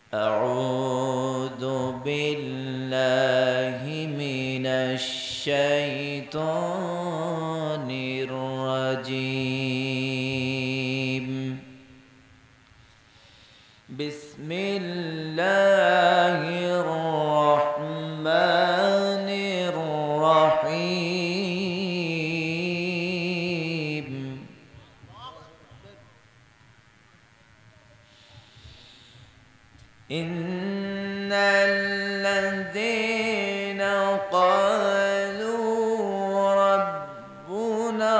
أعوذ بالله من الشيطان الرجيم بسم الله الرحمن الرحيم إن الذين قالوا ربنا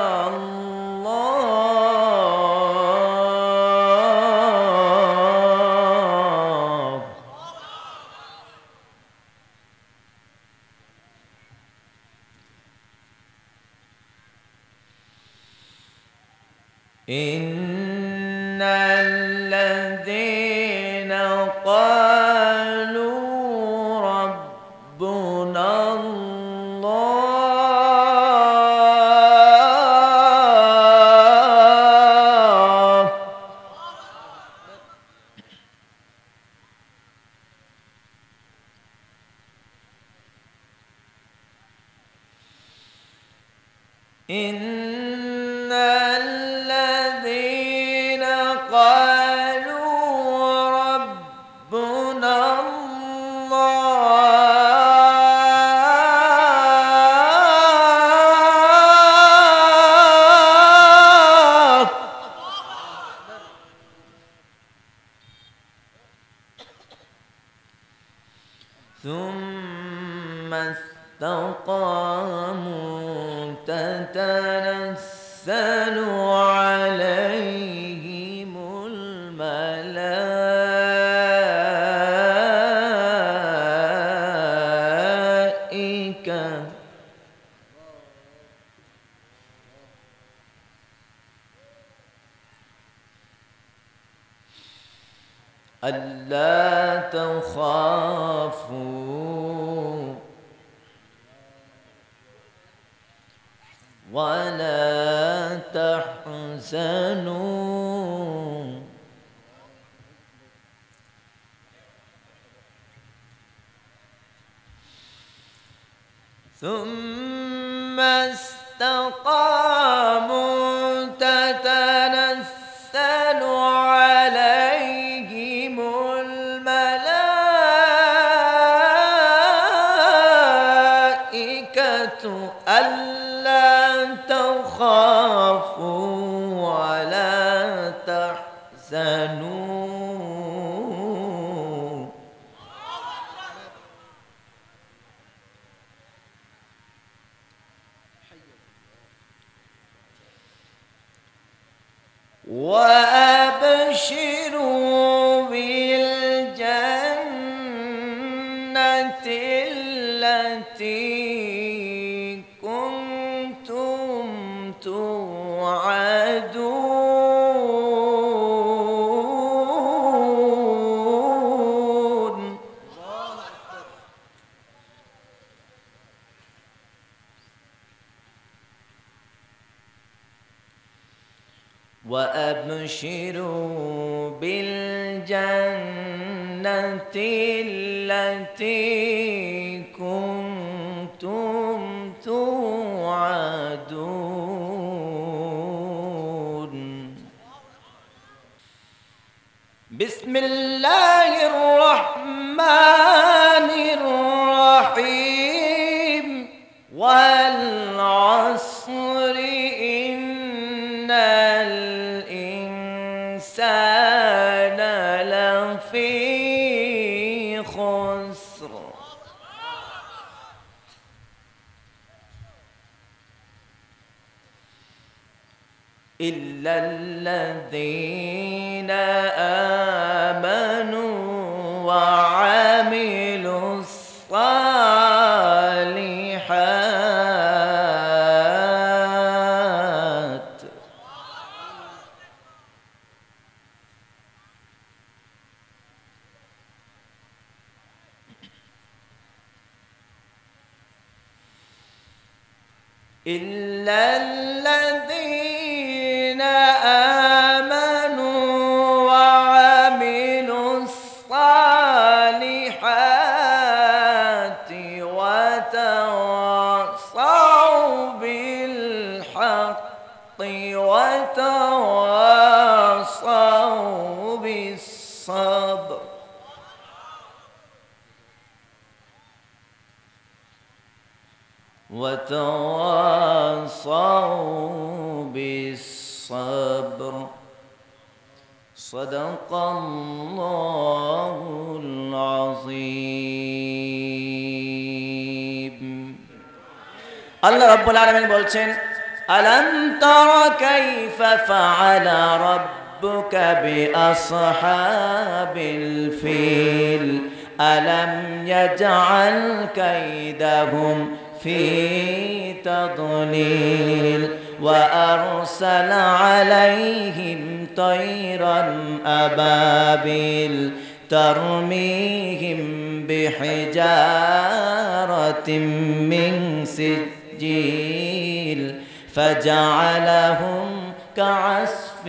الله إن الذين قالوا ربنا الله إن الذين قالوا ربنا الله ثم استقاموا تتنزل عليهم الملائكة ألا تخافوا ولا تحزنوا ثم استقاموا تتنزل عليهم الملائكة ألا تخافوا ولا تحزنوا وأبشروا بالجنة التي كنتم توعدون وأبشروا بالجنة التي كنتم توعدون بسم الله الرحمن الرحيم والعصر إن الإنسان لفي خسر إلا الذين آمنوا وعملوا الصالحات إلا الذين آمنوا وعملوا الصالحات الصبر وتواصوا بالصبر صدق الله العظيم الله رب العالمين বলছেন ألم تر كيف فعل ربك بأصحاب الفيل ألم يجعل كيدهم في تضليل وأرسل عليهم طيرا أبابيل ترميهم بحجارة من سجيل فجعلهم كعصف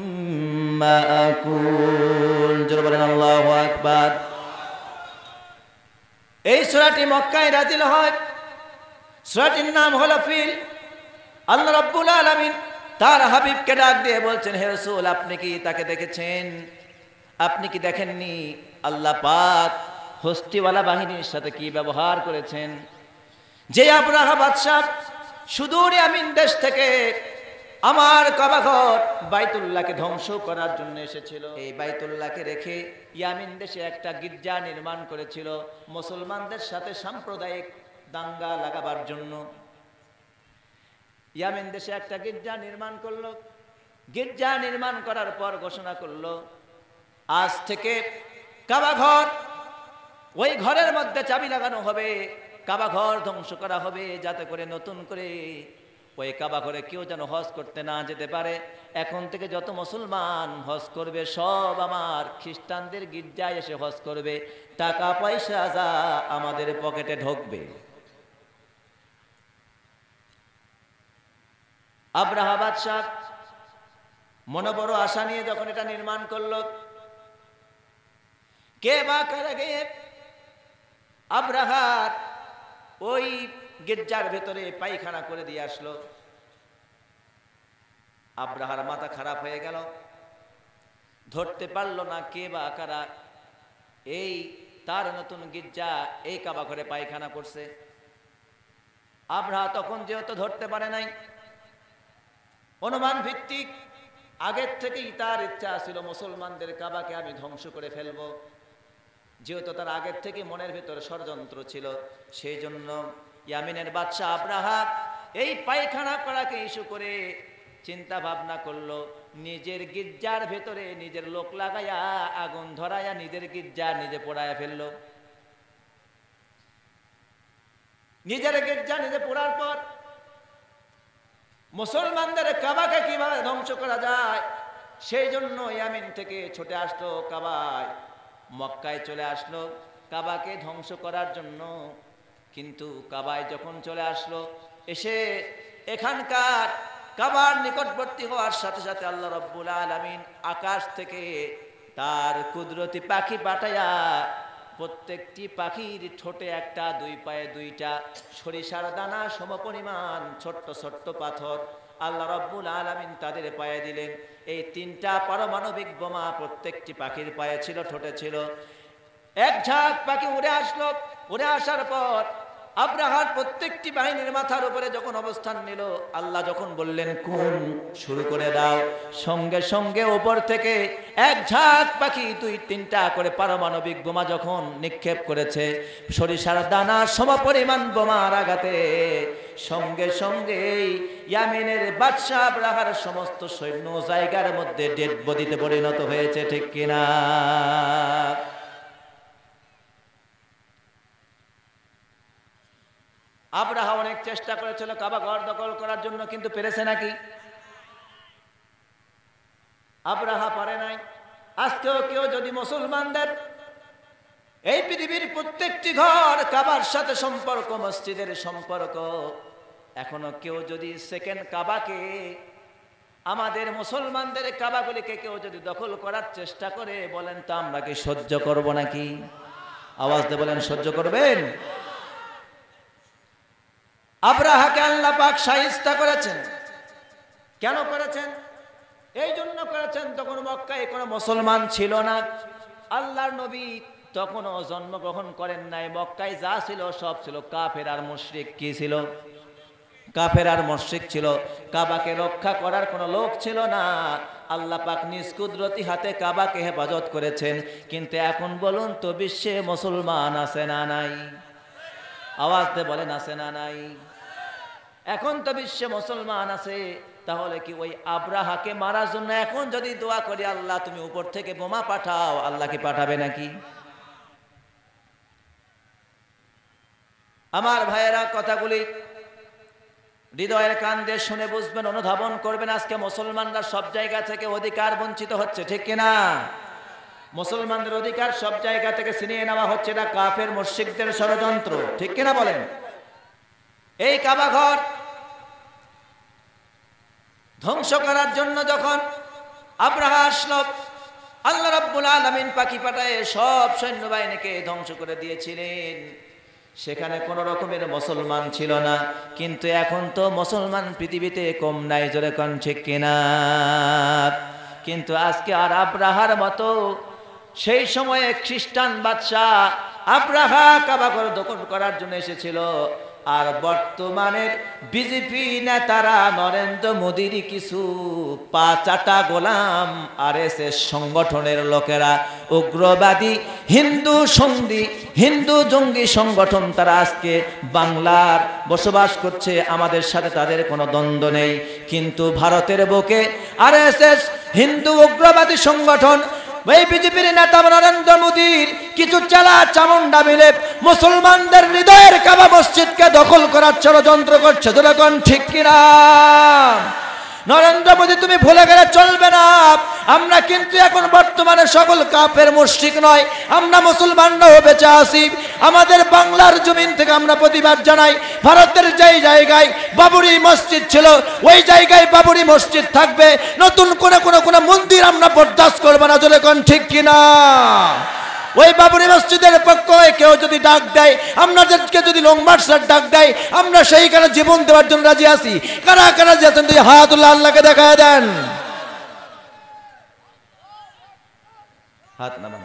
مأكول جربنا الله أكبر এই সূরাটি মক্কায় নাযিল হয় সূরাটির নাম হলো ফিল আল্লাহ রাব্বুল আলামিন তার হাবিবকে ডাক দিয়ে বলছেন হে রাসূল আপনি কি তাকে দেখেছেন আপনি কি দেখেননি আল্লাহ পাক হস্তিওয়ালা বাহিনীর সাথে কি ব্যবহার করেছেন যে আবরাহা বাদশা সুদূর ইয়ামিন দেশ থেকে আমার কাবা ঘর বাইতুল্লাহকে ধ্বংস করার জন্য এসেছিল এই বাইতুল্লাহকে রেখে ইয়ামিন দেশে একটা গির্জা নির্মাণ করেছিল মুসলমানদের সাথে সাম্প্রদায়িক দাঙ্গা লাগাবার জন্য ইয়ামিন দেশে একটা গির্জা নির্মাণ করলো গির্জা নির্মাণ করার পর ঘোষণা করলো আজ থেকে কাবা ঘর ওই ঘরের মধ্যে চাবি লাগানো হবে কাবা ঘর ধ্বংস করা হবে যাতে করে নতুন করে ওই কাবা ঘরে কেউ যেন হজ করতে না যেতে পারে এখন থেকে যত মুসলমান হজ করবে সব আমার খ্রিস্টানদের গির্জায় এসে হজ করবে টাকা পয়সা যা আমাদের পকেটে ঢুকবে আব্রাহা বাদশা মনে বড় আশা নিয়ে যখন এটা নির্মাণ করলো কে বা কারা গে আব্রাহার ওই গির্জার ভেতরে পায়খানা করে দিয়ে আসলো আব্রাহার মাথা খারাপ হয়ে গেল ধরতে পারলো না কে বা কারা এই তার নতুন গির্জা এই কাবা ঘরে পায়খানা করছে আব্রাহা তখন যেহেতু ধরতে পারে নাই অনুমান ভিত্তিক আগের থেকেই তার ইচ্ছা ছিল মুসলমানদের কাবাকে আমি ধ্বংস করে ফেলবো যেহেতু তার আগের থেকে মনের ভিতরে ষড়যন্ত্র ছিল সেই জন্য ইয়ামিনের বাদশা আব্রাহা এই পায়খানা করাকে ইস্যু করে চিন্তা ভাবনা করলো নিজের গির্জার ভেতরে নিজের লোক লাগাইয়া আগুন ধরাইয়া নিজের গির্জা নিজে পোড়াইয়া ফেললো নিজের গির্জা নিজে পোড়ার পর মুসলমানদের কাবাকে কিভাবে ধ্বংস করা যায় সেই জন্য ইয়ামিন থেকে ছুটে আসলো কাবায় মক্কায় চলে আসলো কাবাকে ধ্বংস করার জন্য কিন্তু কাবায় যখন চলে আসলো এসে এখানকার কাবার নিকটবর্তী হওয়ার সাথে সাথে আল্লাহ রাব্বুল আলামিন আকাশ থেকে তার কুদরতি পাখি পাঠায়া প্রত্যেকটি পাখির ঠোঁটে একটা দুই পায়ে দুইটা সরিষার দানা সমপরিমাণ ছোট্ট ছোট্ট পাথর আল্লাহ রাব্বুল আলামিন তাদের পায়ে দিলেন এই তিনটা পারমাণবিক বোমা প্রত্যেকটি পাখির পায়ে ছিল ঠোঁটে ছিল এক ঝাঁক পাখি উড়ে আসলো উড়ে আসার পর আব্রাহার প্রত্যেকটি বাহিনীর মাথার উপরে যখন অবস্থান নিল আল্লাহ যখন বললেন কোন শুরু করে দাও সঙ্গে সঙ্গে উপর থেকে এক ঝাঁক পাখি দুই তিনটা করে পারমাণবিক বোমা যখন নিক্ষেপ করেছে সরিষার দানা সমপরিমাণ বোমার আঘাতে সঙ্গে সঙ্গে ইয়ামিনের বাদশা আব্রাহার সমস্ত সৈন্য জায়গার মধ্যে ডেড বডিতে পরিণত হয়েছে ঠিক কিনা আব্রাহা অনেক চেষ্টা করেছিল কাবা ঘর দখল করার জন্য কিন্তু পেরেছে নাকি আব্রাহা পারে নাই আজকেও কেউ যদি মুসলমানদের এই পৃথিবীর প্রত্যেকটি ঘর কাবার সাথে সম্পর্ক মসজিদের সম্পর্ক এখনো কেউ যদি সেকেন্ড কাবাকে আমাদের মুসলমানদের কাবাগুলিকে কেউ যদি দখল করার চেষ্টা করে বলেন তো আমরা কি সহ্য করব নাকি আওয়াজ দিয়ে বলেন সহ্য করবেন আব্রাহাকে আল্লাহ পাক শায়েস্তা করেছেন কেন করেছেন এই জন্য করেছেন তখন মক্কায় কোনো মুসলমান ছিল না আল্লাহর নবী তখনও জন্মগ্রহণ করেন নাই। মক্কায় যা ছিল সব ছিল কাফের আর মুশরিক। কি ছিল? কাফের আর মুশরিক ছিল। কাবাকে রক্ষা করার কোনো লোক ছিল না। আল্লাহ পাক নিজ কুদরতি হাতে কাবাকে হেফাজত করেছেন। কিন্তু এখন বলুন তো, বিশ্বে মুসলমান আছে না নাই? আওয়াজ দিয়ে বলেন, আছে না নাই? এখন তো বিশ্বে মুসলমান আছে। তাহলে কি ওই আব্রাহাকে মারার জন্য এখন যদি দোয়া করি, আল্লাহ তুমি উপর থেকে বোমা পাঠাও, আল্লাহ কি পাঠাবে নাকি? আমার ভাইয়েরা, কথাগুলি হৃদয়ের কান দিয়ে শুনে বুঝবেন, অনুধাবন করবেন। আজকে মুসলমানরা সব জায়গা থেকে অধিকার বঞ্চিত হচ্ছে, ঠিক কিনা? মুসলমানদের অধিকার সব জায়গা থেকে ছিনিয়ে নেওয়া হচ্ছে। এটা কাফের মুশরিকদের ষড়যন্ত্র, ঠিক কিনা বলেন? এই কাবা ঘর ধ্বংস করার জন্য যখন আব্রাহা আসলো, আল্লাহ রাব্বুল আলামিন পাখি পাঠায় সব সৈন্যবাহিনীকে ধ্বংস করে দিয়েছিলেন। সেখানে কোন রকমের মুসলমান ছিল না। কিন্তু এখন তো মুসলমান পৃথিবীতে কম নাই, জোরে কোন ঠিক কিনা? কিন্তু আজকে আর আব্রাহার মতো সেই সময়ে খ্রিস্টান বাদশাহ আব্রাহা কাবা ঘর দখল করার জন্য এসেছিল। আর বর্তমানের বিজেপি নেতারা, নরেন্দ্র মোদীর কিছু পাচাটা গোলাম আরএসএস সংগঠনের লোকেরা, উগ্রবাদী হিন্দু জঙ্গি সংগঠন, তারা আজকে বাংলার বসবাস করছে। আমাদের সাথে তাদের কোনো দ্বন্দ্ব নেই। কিন্তু ভারতের বুকে আরএসএস হিন্দু উগ্রবাদী সংগঠন, এই বিজেপির নেতা নরেন্দ্র মোদীর কিছু চালা চামুন্ডা মিলে মুসলমানদের হৃদয়ের কাবা মসজিদকে দখল করার ষড়যন্ত্র করছে। যখন ঠিক কিনা? নরেন্দ্র মোদী, তুমি ভুলে গেলে চলবে না। আমরা কিন্তু এখন বর্তমানে সকল কাফের মুশরিক নয়, আমরা মুসলমানরাও বেঁচে আছি। আমাদের বাংলার জমিন থেকে আমরা প্রতিবাদ জানাই। ভারতের যেই জায়গায় বাবরি মসজিদ ছিল, ওই জায়গায় বাবরি মসজিদ থাকবে। নতুন কোন মন্দির আমরা বরদাস্ত করবো না। যখন ঠিক কিনা? ওই বাবরি মসজিদের পক্ষে কেউ যদি ডাক দেয়, আমাদেরকে যদি লং মার্চের ডাক দেয়, আমরা সেইখানে জীবন দেওয়ার জন্য রাজি আছি। কারা কারা রাজি আছেন? হাতুল্লাহ আল্লাহকে দেখায় দেন। হাত নামান।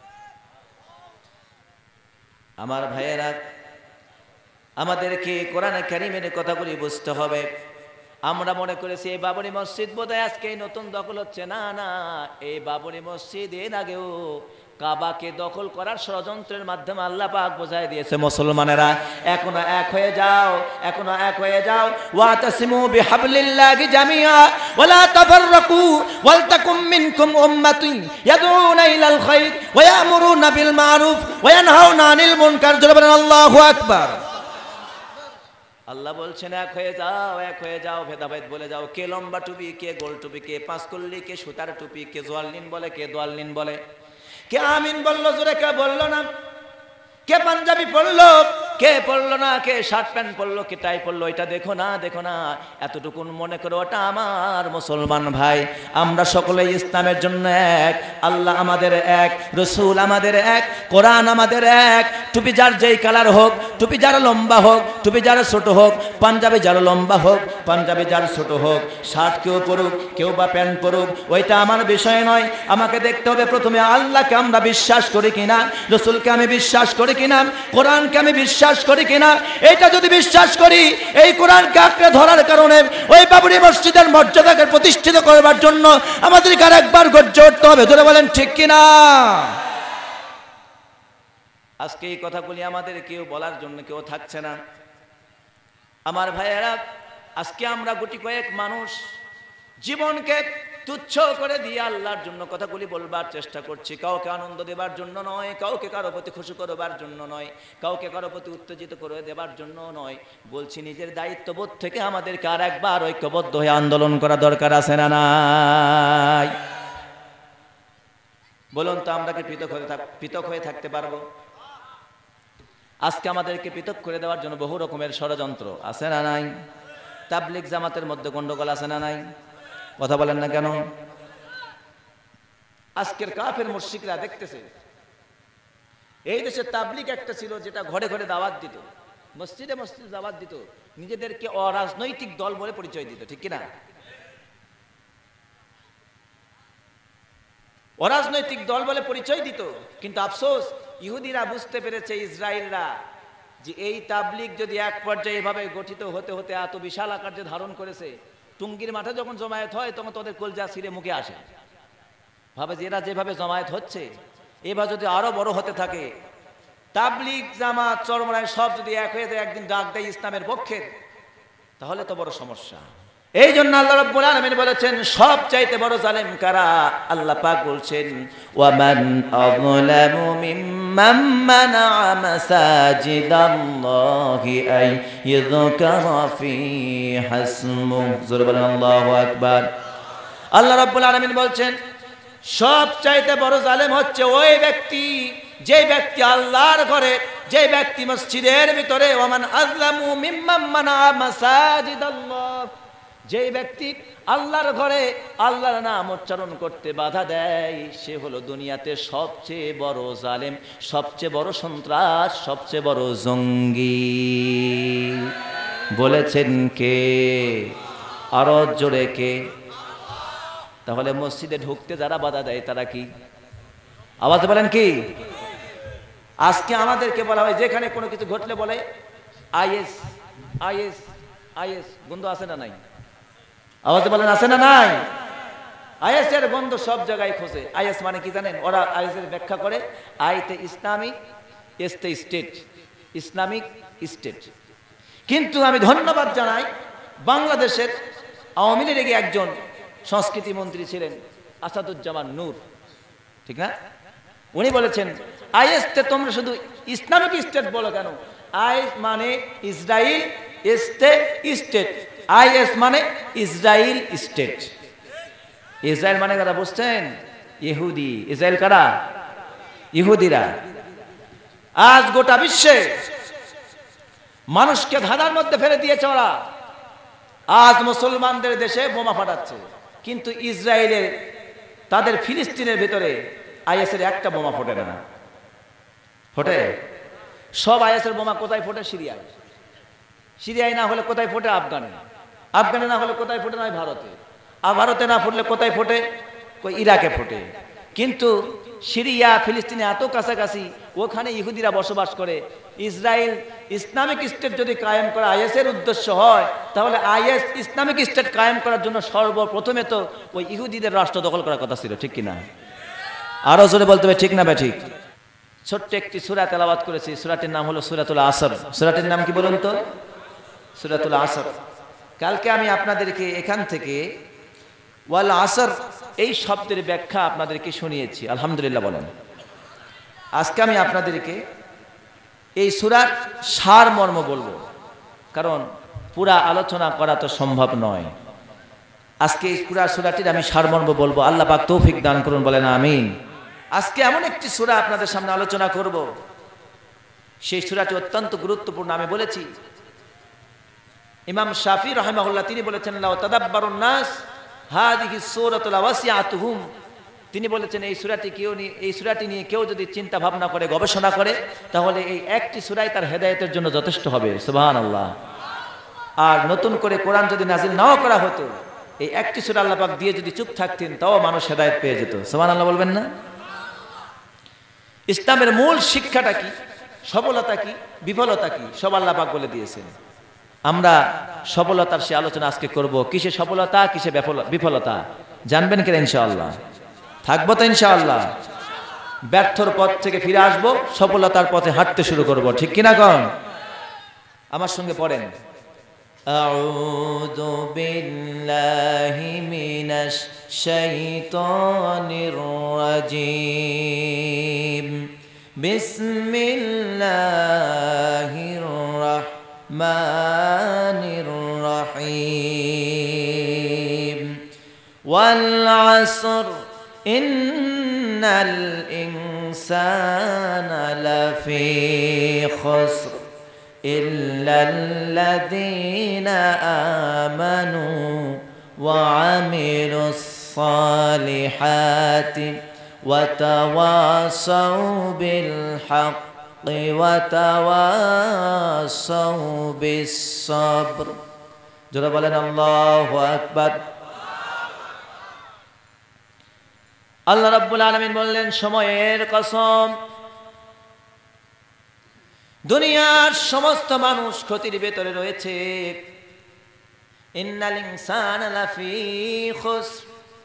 আমার ভাইয়েরা, আমাদেরকে কোরআন কারীমের কথাগুলি বুঝতে হবে। আমরা মনে করেছি এই বাবরি মসজিদ বোধহয় আজকে নতুন দখল হচ্ছে। না না, এই বাবরি মসজিদ এর আগেও কাবাকে দখল করার ষড়যন্ত্রের মাধ্যমে আল্লাহ পাক বোঝায় দিয়েছে, মুসলমানেরা এখনো এক হয়ে যাও, এখনো এক হয়ে যাও। ওয়াতাসিমু বিহাবলিল্লাহি জামিআ ওয়ালা তাফাররাকু ওয়ালতাকুম মিনকুম উম্মাতুন ইয়াদউনা ইলাল খায়র ওয়া ইয়ামুরুনা বিল মারুফ ওয়া ইয়ানহাউনা আনিল মুনকার। জোরে বলেন আল্লাহু আকবার। আল্লাহ বলছেন এক হয়ে যাও, এক হয়ে যাও, ভেদাভেদ বলে যাও। কে লম্বা টুপি, কে গোল টুপি, কে পাঁচকল্লি, কে সুতার টুপি, কে জোয়ালিন বলে, কে দোয়ালিন বলে, কে আমিন বললো জোরে, কে বললো না, কে পাঞ্জাবি পড়লো, কে পড়লো না, কে শার্ট প্যান্ট পড়লো, কে টাই পড়লো, এটা দেখো না, দেখো না, এতটুকুন মনে করো ওটা আমার মুসলমান ভাই। আমরা সকলে ইসলামের জন্য এক, আল্লাহ আমাদের এক, রসুল আমাদের এক, কোরআন আমাদের এক। টুপি যার যেই কালার হোক, টুপি যার লম্বা হোক, টুপি যার ছোট হোক, পাঞ্জাবি যার লম্বা হোক, পাঞ্জাবি যার ছোট হোক, শার্ট কেউ পড়ুক, কেউ বা প্যান্ট পড়ুক, ওইটা আমার বিষয় নয়। আমাকে দেখতে হবে প্রথমে আল্লাহকে আমরা বিশ্বাস করি কিনা, রসুলকে আমি বিশ্বাস করি কিনা, কোরআনকে আমি বিশ্বাস করি কিনা। এটা যদি বিশ্বাস করি, এই কোরআনকে আঁকড়ে ধরার কারণে ওই বাবরি মসজিদের মর্যাদাকে প্রতিষ্ঠিত করবার জন্য আমাদেরকে আরেকবার গর্জে উঠতে হবে। ধরে বলেন ঠিক কিনা? আজকে এই কথাগুলি আমাদের কেউ বলার জন্য কেউ থাকছে না। আমার ভাইয়েরা, আজকে আমরা গুটি কয়েক মানুষ জীবনকে তুচ্ছ করে দিয়ে আল্লাহর জন্য কথাগুলি বলবার চেষ্টা করছি। কাউকে আনন্দ দেবার জন্য নয়, কাউকে কারো প্রতি খুশি করবার জন্য নয়, কাউকে কারো প্রতি উত্তেজিত করে দেবার জন্য নয়। বলছি নিজের দায়িত্ববোধ থেকে আমাদেরকে আর একবার ঐক্যবদ্ধ হয়ে আন্দোলন করা দরকার আছে না নাই? বলুন তো, আমরা কি পৃথক হয়ে থাকতে পারবো? আজকে আমাদেরকে পৃথক করে দেওয়ার জন্য বহু রকমের ষড়যন্ত্র আছে না নাই? তাবলিগ জামাতের মধ্যে গন্ডগোল আছে না নাই? কথা বলেন না কেন? আজকের কাফের মুশরিকরা দেখতেছে, এই দেশে তাবলিগ একটা ছিল যেটা ঘরে ঘরে দাওয়াত দিত, মসজিদে মসজিদে দাওয়াত দিত, নিজেদেরকে অরাজনৈতিক দল বলে পরিচয় দিত, ঠিক কিনা? অরাজনৈতিক দল বলে পরিচয় দিত, কিন্তু আফসোস ইহুদিরা বুঝতে পেরেছে, ইসরায়েলরা, যে এই তাবলিগ যদি এক পর্যায়ে এভাবে গঠিত হতে হতে এত বিশাল আকার যে ধারণ করেছে, টুঙ্গির মাঠে যখন জমায়েত হয় তখন তাদের কলজা ছিঁড়ে মুখে আসে, ভাবে যে এরা যেভাবে জমায়েত হচ্ছে এবার যদি আরো বড় হতে থাকে, তাবলিগ জামাত চরমরায় সব যদি এক হয়ে যায়, একদিন ডাক দেয় ইসলামের পক্ষে, তাহলে তো বড় সমস্যা। এই জন্য আল্লাহ রাব্বুল আলামিন বলেছেন সবচাইতে বড় জালেম কারা? আল্লাহ পাক বলছেন ওয়ামান আযলামু মিম্মান মানাআ মাসাজিদাল্লাহি আই ইযকারা ফিহা ইসমুহু। জোরে বলেন আল্লাহু আকবার। আল্লাহ রাব্বুল আলামিন বলছেন সবচাইতে বড় জালেম হচ্ছে ওই ব্যক্তি, যে ব্যক্তি আল্লাহর ঘরে, যে ব্যক্তি মসজিদের ভিতরে, ওয়ামান আযলামু মিম্মান মানাআ মাসাজিদাল্লাহ, যে ব্যক্তি আল্লাহর ঘরে আল্লাহর নাম উচ্চারণ করতে বাধা দেয়, সে হলো দুনিয়াতে সবচেয়ে বড় জালেম, সবচেয়ে বড় সন্ত্রাস, সবচেয়ে বড় জঙ্গি। বলেছেন কে? আরো জোরে কে? তাহলে মসজিদে ঢুকতে যারা বাধা দেয় তারা কি? আওয়াজ বলেন কি? আজকে আমাদেরকে বলা হয় যেখানে কোনো কিছু ঘটলে বলে আইএস আইএস আইএস। গন্ধ আছে না নাই? আওয়াজ বলেন আছে না নাই? আইএস এর গন্ধ সব জায়গায় খোঁজে। আইএস মানে কি জানেন? ওরা আইএস এর ব্যাখ্যা করে আইতে ইসলামিক, এসতে স্টেট, ইসলামিক স্টেট। কিন্তু আমি ধন্যবাদ জানাই বাংলাদেশের আওয়ামী লীগের একজন সংস্কৃতি মন্ত্রী ছিলেন আসাদুজ্জামান নূর, ঠিক না? উনি বলেছেন আইএস তে তোমরা শুধু ইসলামিক স্টেট বলো কেন? আইএস মানে ইসরায়েল, এসতে স্টেট। আইএস মানে ইসরায়েল স্টেট। ইসরায়েল মানে কারা বুঝছেন? ইহুদি। ইসরায়েল কারা? ইহুদিরা। আজ গোটা বিশ্বে মানুষকে ধাঁধার মধ্যে ফেলে দিয়েছে ওরা। আজ মুসলমানদের দেশে বোমা ফাটাচ্ছে, কিন্তু ইসরায়েলের, তাদের ফিলিস্তিনের ভিতরে আইএসের একটা বোমা ফোটে না। ফোটে? সব আইএসের বোমা কোথায় ফোটে? সিরিয়ায়। সিরিয়ায় না হলে কোথায় ফোটে? আফগানে। আফগানে না হলে কোথায় ফোটে? নয় ভারতে। আর ভারতে না ফুটলে কোথায় ফোটে? ইরাকে ফোটে। কিন্তু সিরিয়া ফিলিস্তিনে এত কাছাকাছি, ওখানে ইহুদিরা বসবাস করে। ইসরায়েল ইসলামিক স্টেট যদি কায়েম করা আইএসের উদ্দেশ্য হয়, তাহলে আইএস ইসলামিক স্টেট কায়েম করার জন্য সর্বপ্রথমে তো ওই ইহুদিদের রাষ্ট্র দখল করার কথা ছিল, ঠিক কিনা? আরো জোরে বলতে হবে, ঠিক না বে ঠিক? ছোট্ট একটি সূরা তেলাওয়াত করেছি, সূরাটির নাম হলো সূরাতুল আসর। সূরাটির নাম কি বলুন তো? সূরাতুল আসর। কালকে আমি আপনাদেরকে এখান থেকে ওয়াল আসর এই শব্দের ব্যাখ্যা আপনাদেরকে শুনিয়েছি, আলহামদুলিল্লাহ বলেন। আজকে আমি আপনাদেরকে এই সূরার সারমর্ম বলবো, কারণ পুরা আলোচনা করা তো সম্ভব নয়। আজকে এই পুরা সূরাটির আমি সারমর্ম বলবো, আল্লাহ পাক তৌফিক দান করুন, বলেন আমিন। আজকে এমন একটি সূরা আপনাদের সামনে আলোচনা করব, সেই সূরাটি অত্যন্ত গুরুত্বপূর্ণ। আমি বলেছি ইমাম শাফি রাহিমাহুল্লাহ তিনি বলেছেন লাউ তাদাব্বারুন নাস হাযিহি সূরাতুল ওয়াসিআতুহুম, তিনি বলেছেন এই সূরাটি নিয়ে কেউ যদি চিন্তা ভাবনা করে, গবেষণা করে, তাহলে এই একটি সূরাই তার হেদায়েতের জন্য যথেষ্ট হবে। সুবহানাল্লাহ। আর নতুন করে কোরআন যদি নাজিল নাও করা হতো, এই একটি সূরা আল্লাহ পাক দিয়ে যদি চুপ থাকতেন, তাও মানুষ হেদায়েত পেয়ে যেত। সুবহানাল্লাহ বলবেন না? ইসলামের মূল শিক্ষাটা কি, সফলতা কি, বিফলতা কি, সব আল্লাহ পাক বলে দিয়েছেন। আমরা সফলতার সে আলোচনা আজকে করব। কিসে সফলতা, কিসে বিফলতা জানবেন কিনা? ইনশাআল্লাহ থাকবো তো ইনশাআল্লাহ। ব্যর্থর পথ থেকে ফিরে আসব, সফলতার পথে হাঁটতে শুরু করব, ঠিক কিনা কোন? আমার সঙ্গে পড়েন আউযু বিল্লাহি মিনাশ শাইতানির রাজিম বিসমিল্লাহির রাহমানির রহিম ওয়াল আসর ইন্নাল ইনসানা লাফি খুসর ইল্লাল্লাযীনা আমানু ওয়া আমিলুস সালিহাতি ওয়া তাওয়াসাউ বিল হাক্কি ওয়া তাওয়াসাউ বিস সাবর। যারা বলেন আল্লাহু আকবার। আল্লাহ রাব্বুল আলামিন বললেন সময়ের কসম, দুনিয়ার সমস্ত মানুষ ক্ষতির ভেতরে রয়েছে। ইন্নাল ইনসানা লাফি খুসর,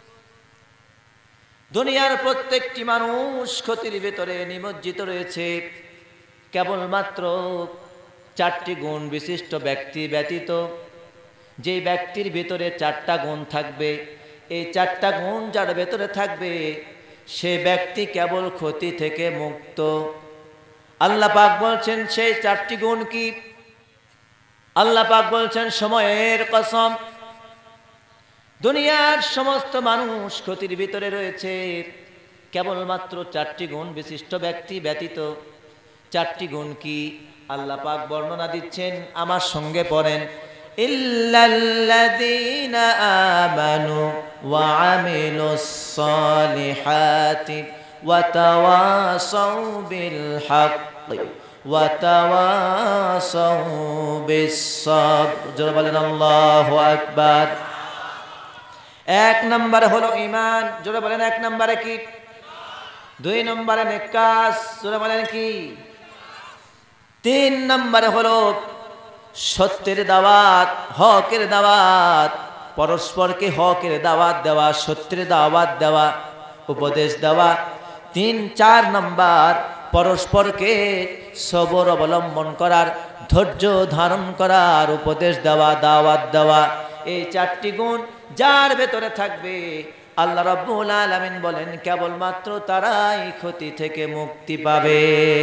দুনিয়ার প্রত্যেকটি মানুষ ক্ষতির ভেতরে নিমজ্জিত রয়েছে, কেবলমাত্র 4টি গুণ বিশিষ্ট ব্যক্তি ব্যতীত। যে ব্যক্তির ভিতরে 4টা গুণ থাকবে, এই 4টা গুণ যার ভেতরে থাকবে সে ব্যক্তি কেবল ক্ষতি থেকে মুক্ত। আল্লাহ পাক বলছেন সেই 4টি গুণ কি? আল্লাহ পাক বলছেন সময়ের কসম, দুনিয়ার সমস্ত মানুষ ক্ষতির ভিতরে রয়েছে, কেবলমাত্র 4টি গুণ বিশিষ্ট ব্যক্তি ব্যতীত। 4টি গুণ কি? আল্লাহ পাক বর্ণনা দিচ্ছেন, আমার সঙ্গে পড়েন। ইল্লাল্লাযীনা আমানু ওয়া আমিলুস সালিহাতি ওয়া তাওয়াসাউ বিল হাক্কি ওয়া তাওয়াসাউ বিস সাবর। জোরে বলেন আল্লাহু আকবার। 1 নম্বরে হলো ঈমান, জোরে বলেন 1 নম্বরে কি? 2 নম্বরে নেক কাজ, জোরে বলেন কি? 3 নম্বরে হলো সত্যের দাওয়াত, হকের দাওয়াত, পরস্পরকে হকের দাওয়াত দেওয়া, সত্যের দাওয়াত দেওয়া, উপদেশ দেওয়া। 3, 4 নম্বর পরস্পরকে সবর অবলম্বন করার, ধৈর্য ধারণ করার উপদেশ দেওয়া, দাওয়াত দেওয়া। এই 4টি গুণ যার ভেতরে থাকবে আল্লাহ রাব্বুল আলামিন বলেন কেবলমাত্র তারাই ক্ষতি থেকে মুক্তি পাবে।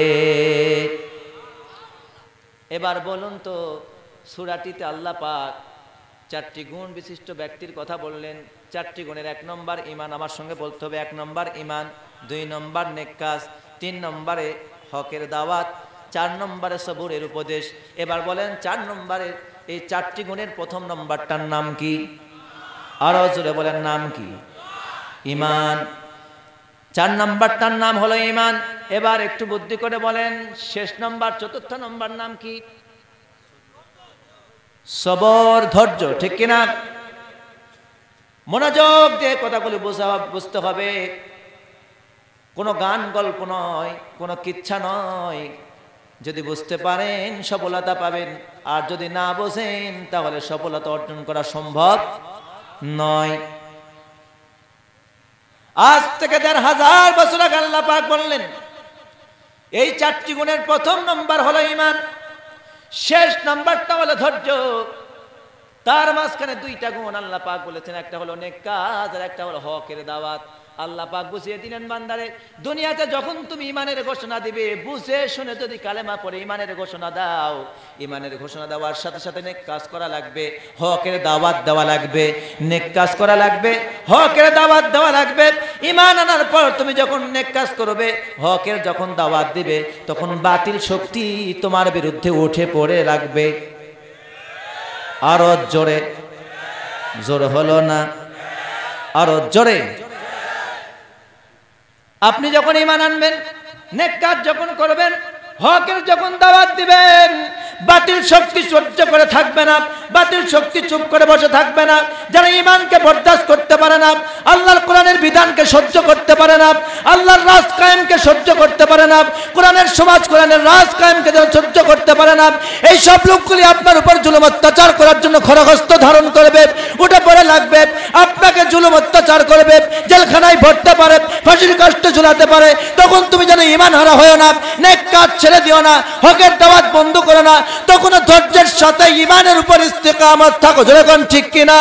এবার বলুন তো, সূরাটিতে আল্লাহ পাক 4টি গুণ বিশিষ্ট ব্যক্তির কথা বললেন। 4টি গুণের 1 নম্বর ঈমান, আমার সঙ্গে বলতে হবে 1 নম্বর ঈমান, 2 নম্বর নেক কাজ, 3 নম্বরে হকের দাওয়াত, 4 নম্বরে সবরের উপদেশ। এবার বলেন 4 নম্বরের এই 4টি গুণের প্রথম নম্বরটার নাম কি? আরো জোরে বলেন, নাম কি? ঈমান। 4 নম্বরটার নাম হলো ঈমান। এবার একটু বুদ্ধি করে বলেন শেষ নম্বর, 4র্থ নম্বর নাম কি? সবর, ধৈর্য, ঠিক কিনা? মনোযোগ দিয়ে কথাগুলি বুঝতে হবে। কোনো গান গল্প নয়, কোনো কিচ্ছা নয়। যদি বুঝতে পারেন সফলতা পাবেন, আর যদি না বোঝেন তাহলে সফলতা অর্জন করা সম্ভব নয়। আজ থেকে 1500 বছর আগে আল্লাহ পাক বললেন এই 4টি গুণের প্রথম নম্বর হলো ঈমান, শেষ নাম্বারটা হলো ধৈর্য। তার মাঝখানে 2টা গুণ আল্লাহ পাক বলেছেন, একটা হলো নেক কাজ আর একটা হলো হকের দাওয়াত। আল্লাহ পাক বুঝিয়ে দিলেন বান্দারে, দুনিয়াতে যখন তুমি ঈমানের ঘোষণা দিবে, বুঝে শুনে যদি কালেমা পড়ে ঈমানের ঘোষণা দাও, ঈমানের ঘোষণা দেওয়ার সাথে সাথে নেক কাজ করা লাগবে, হকের দাওয়াত দেওয়া লাগবে। নেক কাজ করা লাগবে, হকের দাওয়াত দেওয়া লাগবে। ঈমান আনার পর তুমি যখন নেক কাজ করবে, হকের যখন দাওয়াত দিবে, তখন বাতিল শক্তি তোমার বিরুদ্ধে উঠে পড়ে লাগবে। আরো জোরে, জোরে হলো না, আরো জোরে। আপনি যখন ঈমান আনবেন, নেক কাজ যখন করবেন, হকের যখন দাওয়াত দিবেন, বাতিল শক্তি সহ্য করে থাকবে না, বাতিল শক্তি চুপ করে বসে থাকবে না। যারা ঈমানকে বরদাস্ত করতে পারে না, আল্লাহর কোরআনের বিধানকে সহ্য করতে পারে না, আল্লাহর রাজ কায়েমকে সহ্য করতে পারে না, কোরআনের সমাজ, কোরআনের রাজ কায়েমকে যারা সহ্য করতে পারে না, এই সব লোকগুলি আপনার উপর জুলুম অত্যাচার করার জন্য খড়গহস্ত ধারণ করবে, উঠে পড়ে লাগবে, আপনাকে জুলুম অত্যাচার করবে, জেলখানায় ভরতে পারে, ফাঁসির কাস্টে ঝুলাতে পারে। তখন তুমি যেন ঈমান হারা হয় না, নেক কাজ ছেড়ে দিও না, হকের দাওয়াত বন্ধ করো না, তখন ধৈর্যের সাথে ঈমানের উপর ইস্তেকামত থাকো। যেরকম ঠিক কিনা?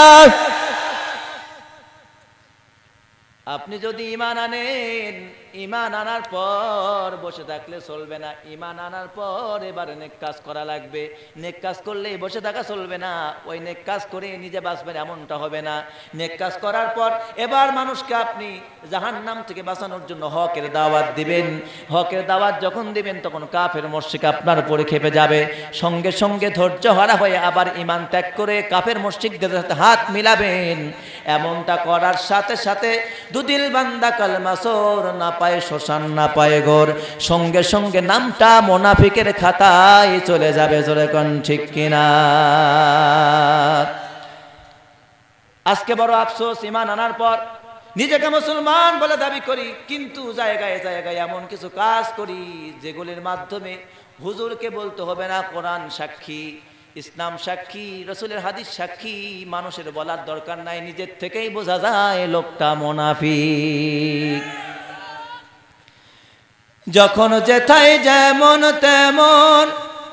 আপনি যদি ঈমান আনেন, ঈমান আনার পর বসে থাকলে চলবে না। ঈমান আনার পর এবারে নেক কাজ করা লাগবে। নেক কাজ করলেই বসে থাকা চলবে না, ওই নেক কাজ করে নিজে বাঁচবেন এমনটা হবে না। নেক কাজ করার পর এবার মানুষকে আপনি জাহান্নাম থেকে বাঁচানোর জন্য হকের দাওয়াত দিবেন। হকের দাওয়াত যখন দিবেন, তখন কাফের মুশরিক আপনার উপরে খেপে যাবে। সঙ্গে সঙ্গে ধৈর্য হারা হয়ে আবার ঈমান ত্যাগ করে কাফের মুশরিকদের সাথে হাত মিলাবেন। এমনটা করার সাথে সাথে দুদিল বান্দা কালমা সোর না পায় শ্মশান, না পায় ঘর, সঙ্গে সঙ্গে নামটা মুনাফিকের খাতায় চলে যাবে। জোরে কোন ঠিক কিনা? আজকে বড় আফসোস, ঈমান আনার পর নিজেকে মুসলমান বলে দাবি করি, কিন্তু জায়গায় জায়গায় এমন কিছু কাজ করি যেগুলির মাধ্যমে হুজুরকে বলতে হবে না কোরআন সাক্ষী, ইসলাম সাক্ষী, রসুলের হাদিস সাক্ষী, মানুষের বলার দরকার নাই, নিজের থেকেই বোঝা যায় লোকটা মুনাফিক। যখন যেথায় যেমন তেমন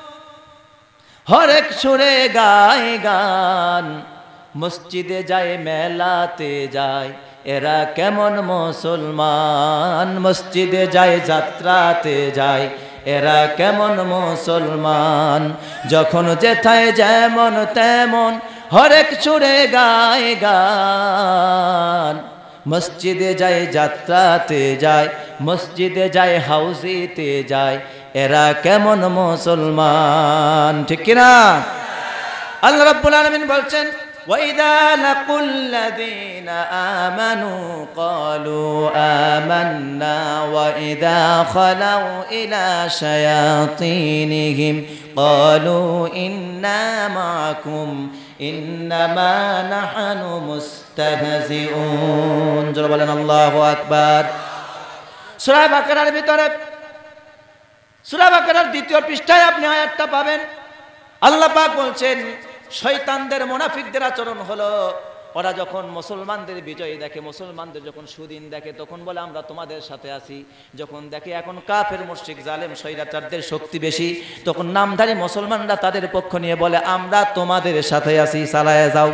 হরেক সুরে গায় গান, মসজিদে যায় মেলাতে যায়, এরা কেমন মুসলমান, মসজিদে যায় যাত্রাতে যায়, এরা কেমন মুসলমান। যখন যেথায় যেমন তেমন হরেক সুরে গায় গান, মসজিদে যায় যাত্রাতে যায়, মসজিদে যায় হাউজিতে যায়, এরা কেমন মুসলমান। ঠিক কিনা? আল্লাহ রাব্বুল আলামিন বলছেন, وَإِذَا لَقُوا الَّذِينَ آمَنُوا قَالُوا آمَنَّا وَإِذَا خَلَوْا إِلَى شَيَاطِينِهِمْ قَالُوا إِنَّا مَعَكُمْ إِنَّمَا نَحْنُ مُسْتَهْزِئُونَ। জোরে বলেন আল্লাহু আকবার। সূরা বাকারার ভিতরে, সূরা বাকারার 2য় পৃষ্ঠায় আপনি আয়াতটা পাবেন। আল্লাহ পাক বলছেন, শয়তানদের মুনাফিকদের আচরণ হলো, ওরা যখন মুসলমানদের বিজয় দেখে, মুসলমানদের যখন সুদিন দেখে, তখন বলে আমরা তোমাদের সাথে আছি। যখন দেখে এখন কাফের মুশরিক জালেম স্বৈরাচারদের শক্তি বেশি, তখন নামধারী মুসলমানরা তাদের পক্ষ নিয়ে বলে আমরা তোমাদের সাথে আছি, চালায়ে যাও।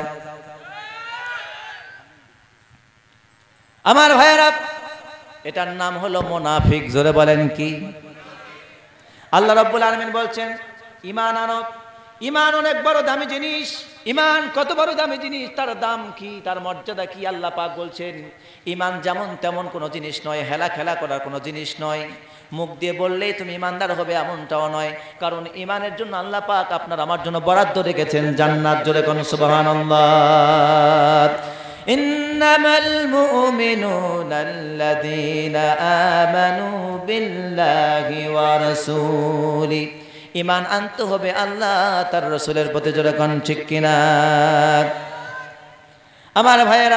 আমার ভাইয়েরা, এটার নাম হলো মুনাফিক। জোরে বলেন কি? আল্লাহ রাব্বুল আলামিন বলছেন, ঈমান আনো। ঈমান অনেক বড় দামি জিনিস। ঈমান কত বড় দামি জিনিস, তার দাম কি, তার মর্যাদা কি? আল্লাহ পাক বলছেন, ঈমান যেমন তেমন কোনো জিনিস নয়, হেলা খেলা করার কোনো জিনিস নয়। মুখ দিয়ে বললেই তুমি ঈমানদার হবে এমনটাও নয়, কারণ ঈমানের জন্য আল্লাহ পাক আপনার আমার জন্য বরাদ্দ রেখেছেন জান্নাত। জোরে কোন সুবহানাল্লাহ। ইন্নামাল মুমিনুনা আল্লাযীনা আমানু বিল্লাহি ওয়া রাসূলিহি। ঈমান আনতে হবে আল্লাহ তার রাসূলের প্রতি। জোরে কোন ঠিক কিনা? আমার ভাইয়েরা,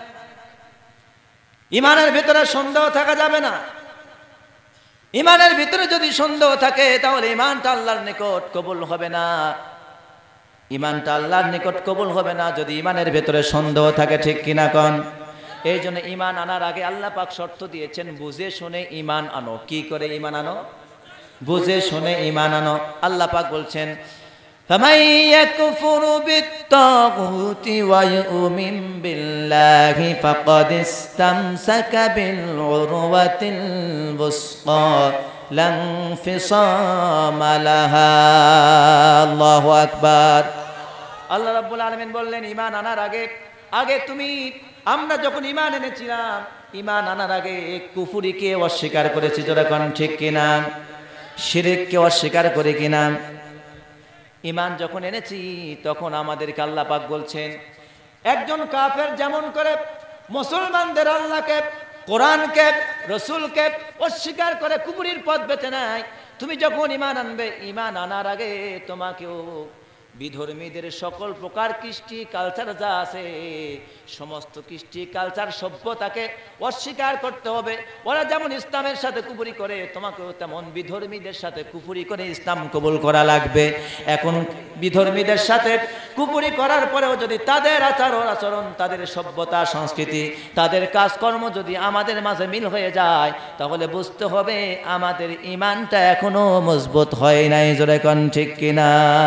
ঈমানের ভিতরে সন্দেহ থাকা যাবে না। ঈমানের ভিতরে যদি সন্দেহ থাকে তাহলে ঈমানটা আল্লাহর নিকট কবুল হবে না। ঈমানটা আল্লাহর নিকট কবুল হবে না যদি ঈমানের ভিতরে সন্দেহ থাকে। ঠিক কিনা কোন? এই জন্য ঈমান আনার আগে আল্লাহ পাক শর্ত দিয়েছেন, বুঝে শুনে ঈমান আনো। কি করে ঈমান আনো? বুঝে শুনে ঈমান আনো। আল্লাহ পাক বলছেন, فَمَن يَكْفُرُ بِالطَّاغُوتِ وَيُؤْمِن بِاللَّهِ فَقَدِ اسْتَمْسَكَ بِالْعُرْوَةِ الْوُثْقَى لَا انفِصَامَ لَهَا। আল্লাহু আকবার। আল্লাহ রাব্বুল আলামিন বললেন, ঈমান আনার আগে তুমি, আমরা যখন ঈমান এনেছিলাম, ঈমান আনার আগে কুফরিকে অস্বীকার করেছি। যারা কোন ঠিক কিনা? শিরককে অস্বীকার করে কিনা? ঈমান যখন এনেছি তখন আমাদেরকে আল্লাহ পাক বলছেন, একজন কাফের যেমন করে মুসলমানদের আল্লাহকে, কোরআনকে, রসুলকে অস্বীকার করে কুফরির পথ বেছে নেয়, তুমি যখন ঈমান আনবে, ঈমান আনার আগে তোমাকেও বিধর্মীদের সকল প্রকার কৃষ্টি কালচার যা আছে, সমস্ত কৃষ্টি কালচার সভ্যতাকে অস্বীকার করতে হবে। ওরা যেমন ইসলামের সাথে কুফরি করে, তোমাকেও তেমন বিধর্মীদের সাথে কুফরি করে ইসলাম কবুল করা লাগবে। এখন বিধর্মীদের সাথে কুফরি করার পরেও যদি তাদের আচরণ, তাদের সভ্যতা, সংস্কৃতি, তাদের কাজকর্ম যদি আমাদের মাঝে মিল হয়ে যায়, তাহলে বুঝতে হবে আমাদের ঈমানটা এখনো মজবুত হয় নাই। জোরে কোন ঠিক কিনা?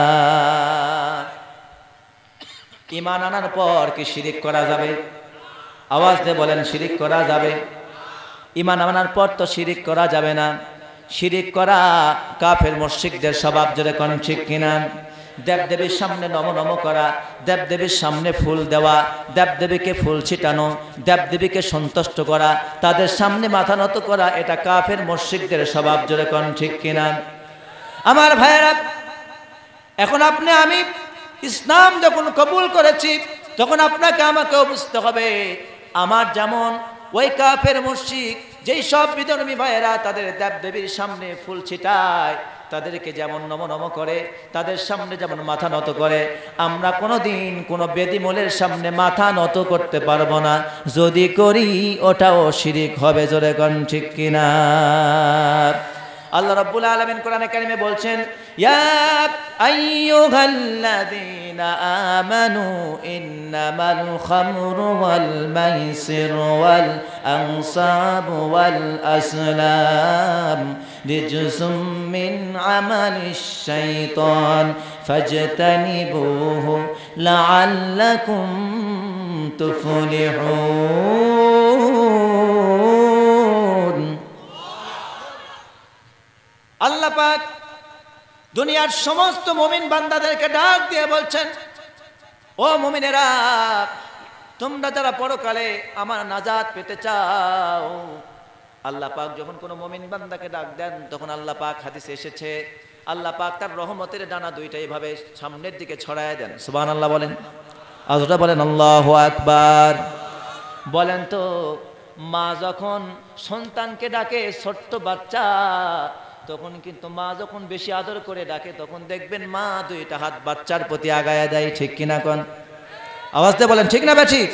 ঈমান আনার পর কি শিরিক করা যাবে? আওয়াজ দিয়ে বলেন, শিরিক করা যাবে? ঈমান আনার পর তো শিরিক করা যাবে না। শিরিক করা কাফের মুশরিকদের স্বভাব। জোরে কোন ঠিক কিনা? দেবদেবীর সামনে নম নম করা, দেবদেবীর সামনে ফুল দেওয়া, দেবদেবীকে ফুল ছিটানো, দেবদেবীকে সন্তুষ্ট করা, তাদের সামনে মাথা নত করা, এটা কাফের মুশরিকদের স্বভাব। জোরে কোন ঠিক কিনা? আমার ভাইয়েরা, এখন আপনি আমি ইসলাম যখন কবুল করেছি, তখন আপনাকে আমাকেও বুঝতে হবে, আমার যেমন ওই কাফের মুশরিক যেই সব বিধর্মী ভাইয়েরা তাদের দেবদেবীর সামনে ফুল ছিটায়, তাদেরকে যেমন নম নম করে, তাদের সামনে যেমন মাথা নত করে, আমরা কোনোদিন কোনো বেদিমলের সামনে মাথা নত করতে পারবো না। যদি করি ওটাও শিরিক হবে। জোরে কোন ঠিক কিনা? আল্লাহ রাব্বুল আলামিন কোরআনে কারিমে বলছেন, ইয়া আইয়ুহাল্লাযীনা আমানু ইন্নামাল খামরু ওয়াল মাইসিরু ওয়াল আনসাবু ওয়াল আসলাম রিজসুম মিন আমালিশ শাইতান ফাজতানিবুহু লাআল্লাকুম তুফলিহুন। আল্লাহ পাক দুনিয়ার সমস্ত মুমিন বান্দাদেরকে ডাক দিয়ে বলছেন, ও মুমিনেরা, তোমরা যারা পরকালে আমার নাজাত পেতে চাও। আল্লাহ পাক যখন কোনো মুমিন বান্দাকে ডাক দেন, তখন আল্লাহ পাক হাদিসে এসেছে, আল্লাহ পাক তার রহমতের ডানা দুইটা এইভাবে সামনের দিকে ছড়ায় দেন। সুবহানাল্লাহ বলেন, আজটা বলেন আল্লাহু আকবার। বলেন তো, মা যখন সন্তানকে ডাকে, ছোট্ট বাচ্চা, তখন কিন্তু মা যখন বেশি আদর করে ডাকে, তখন দেখবেন মা দুইটা হাত বাচ্চার প্রতি আগায়া দেয়। ঠিক কিনা কোন? আওয়াজতে বলেন ঠিক না বেঠিক?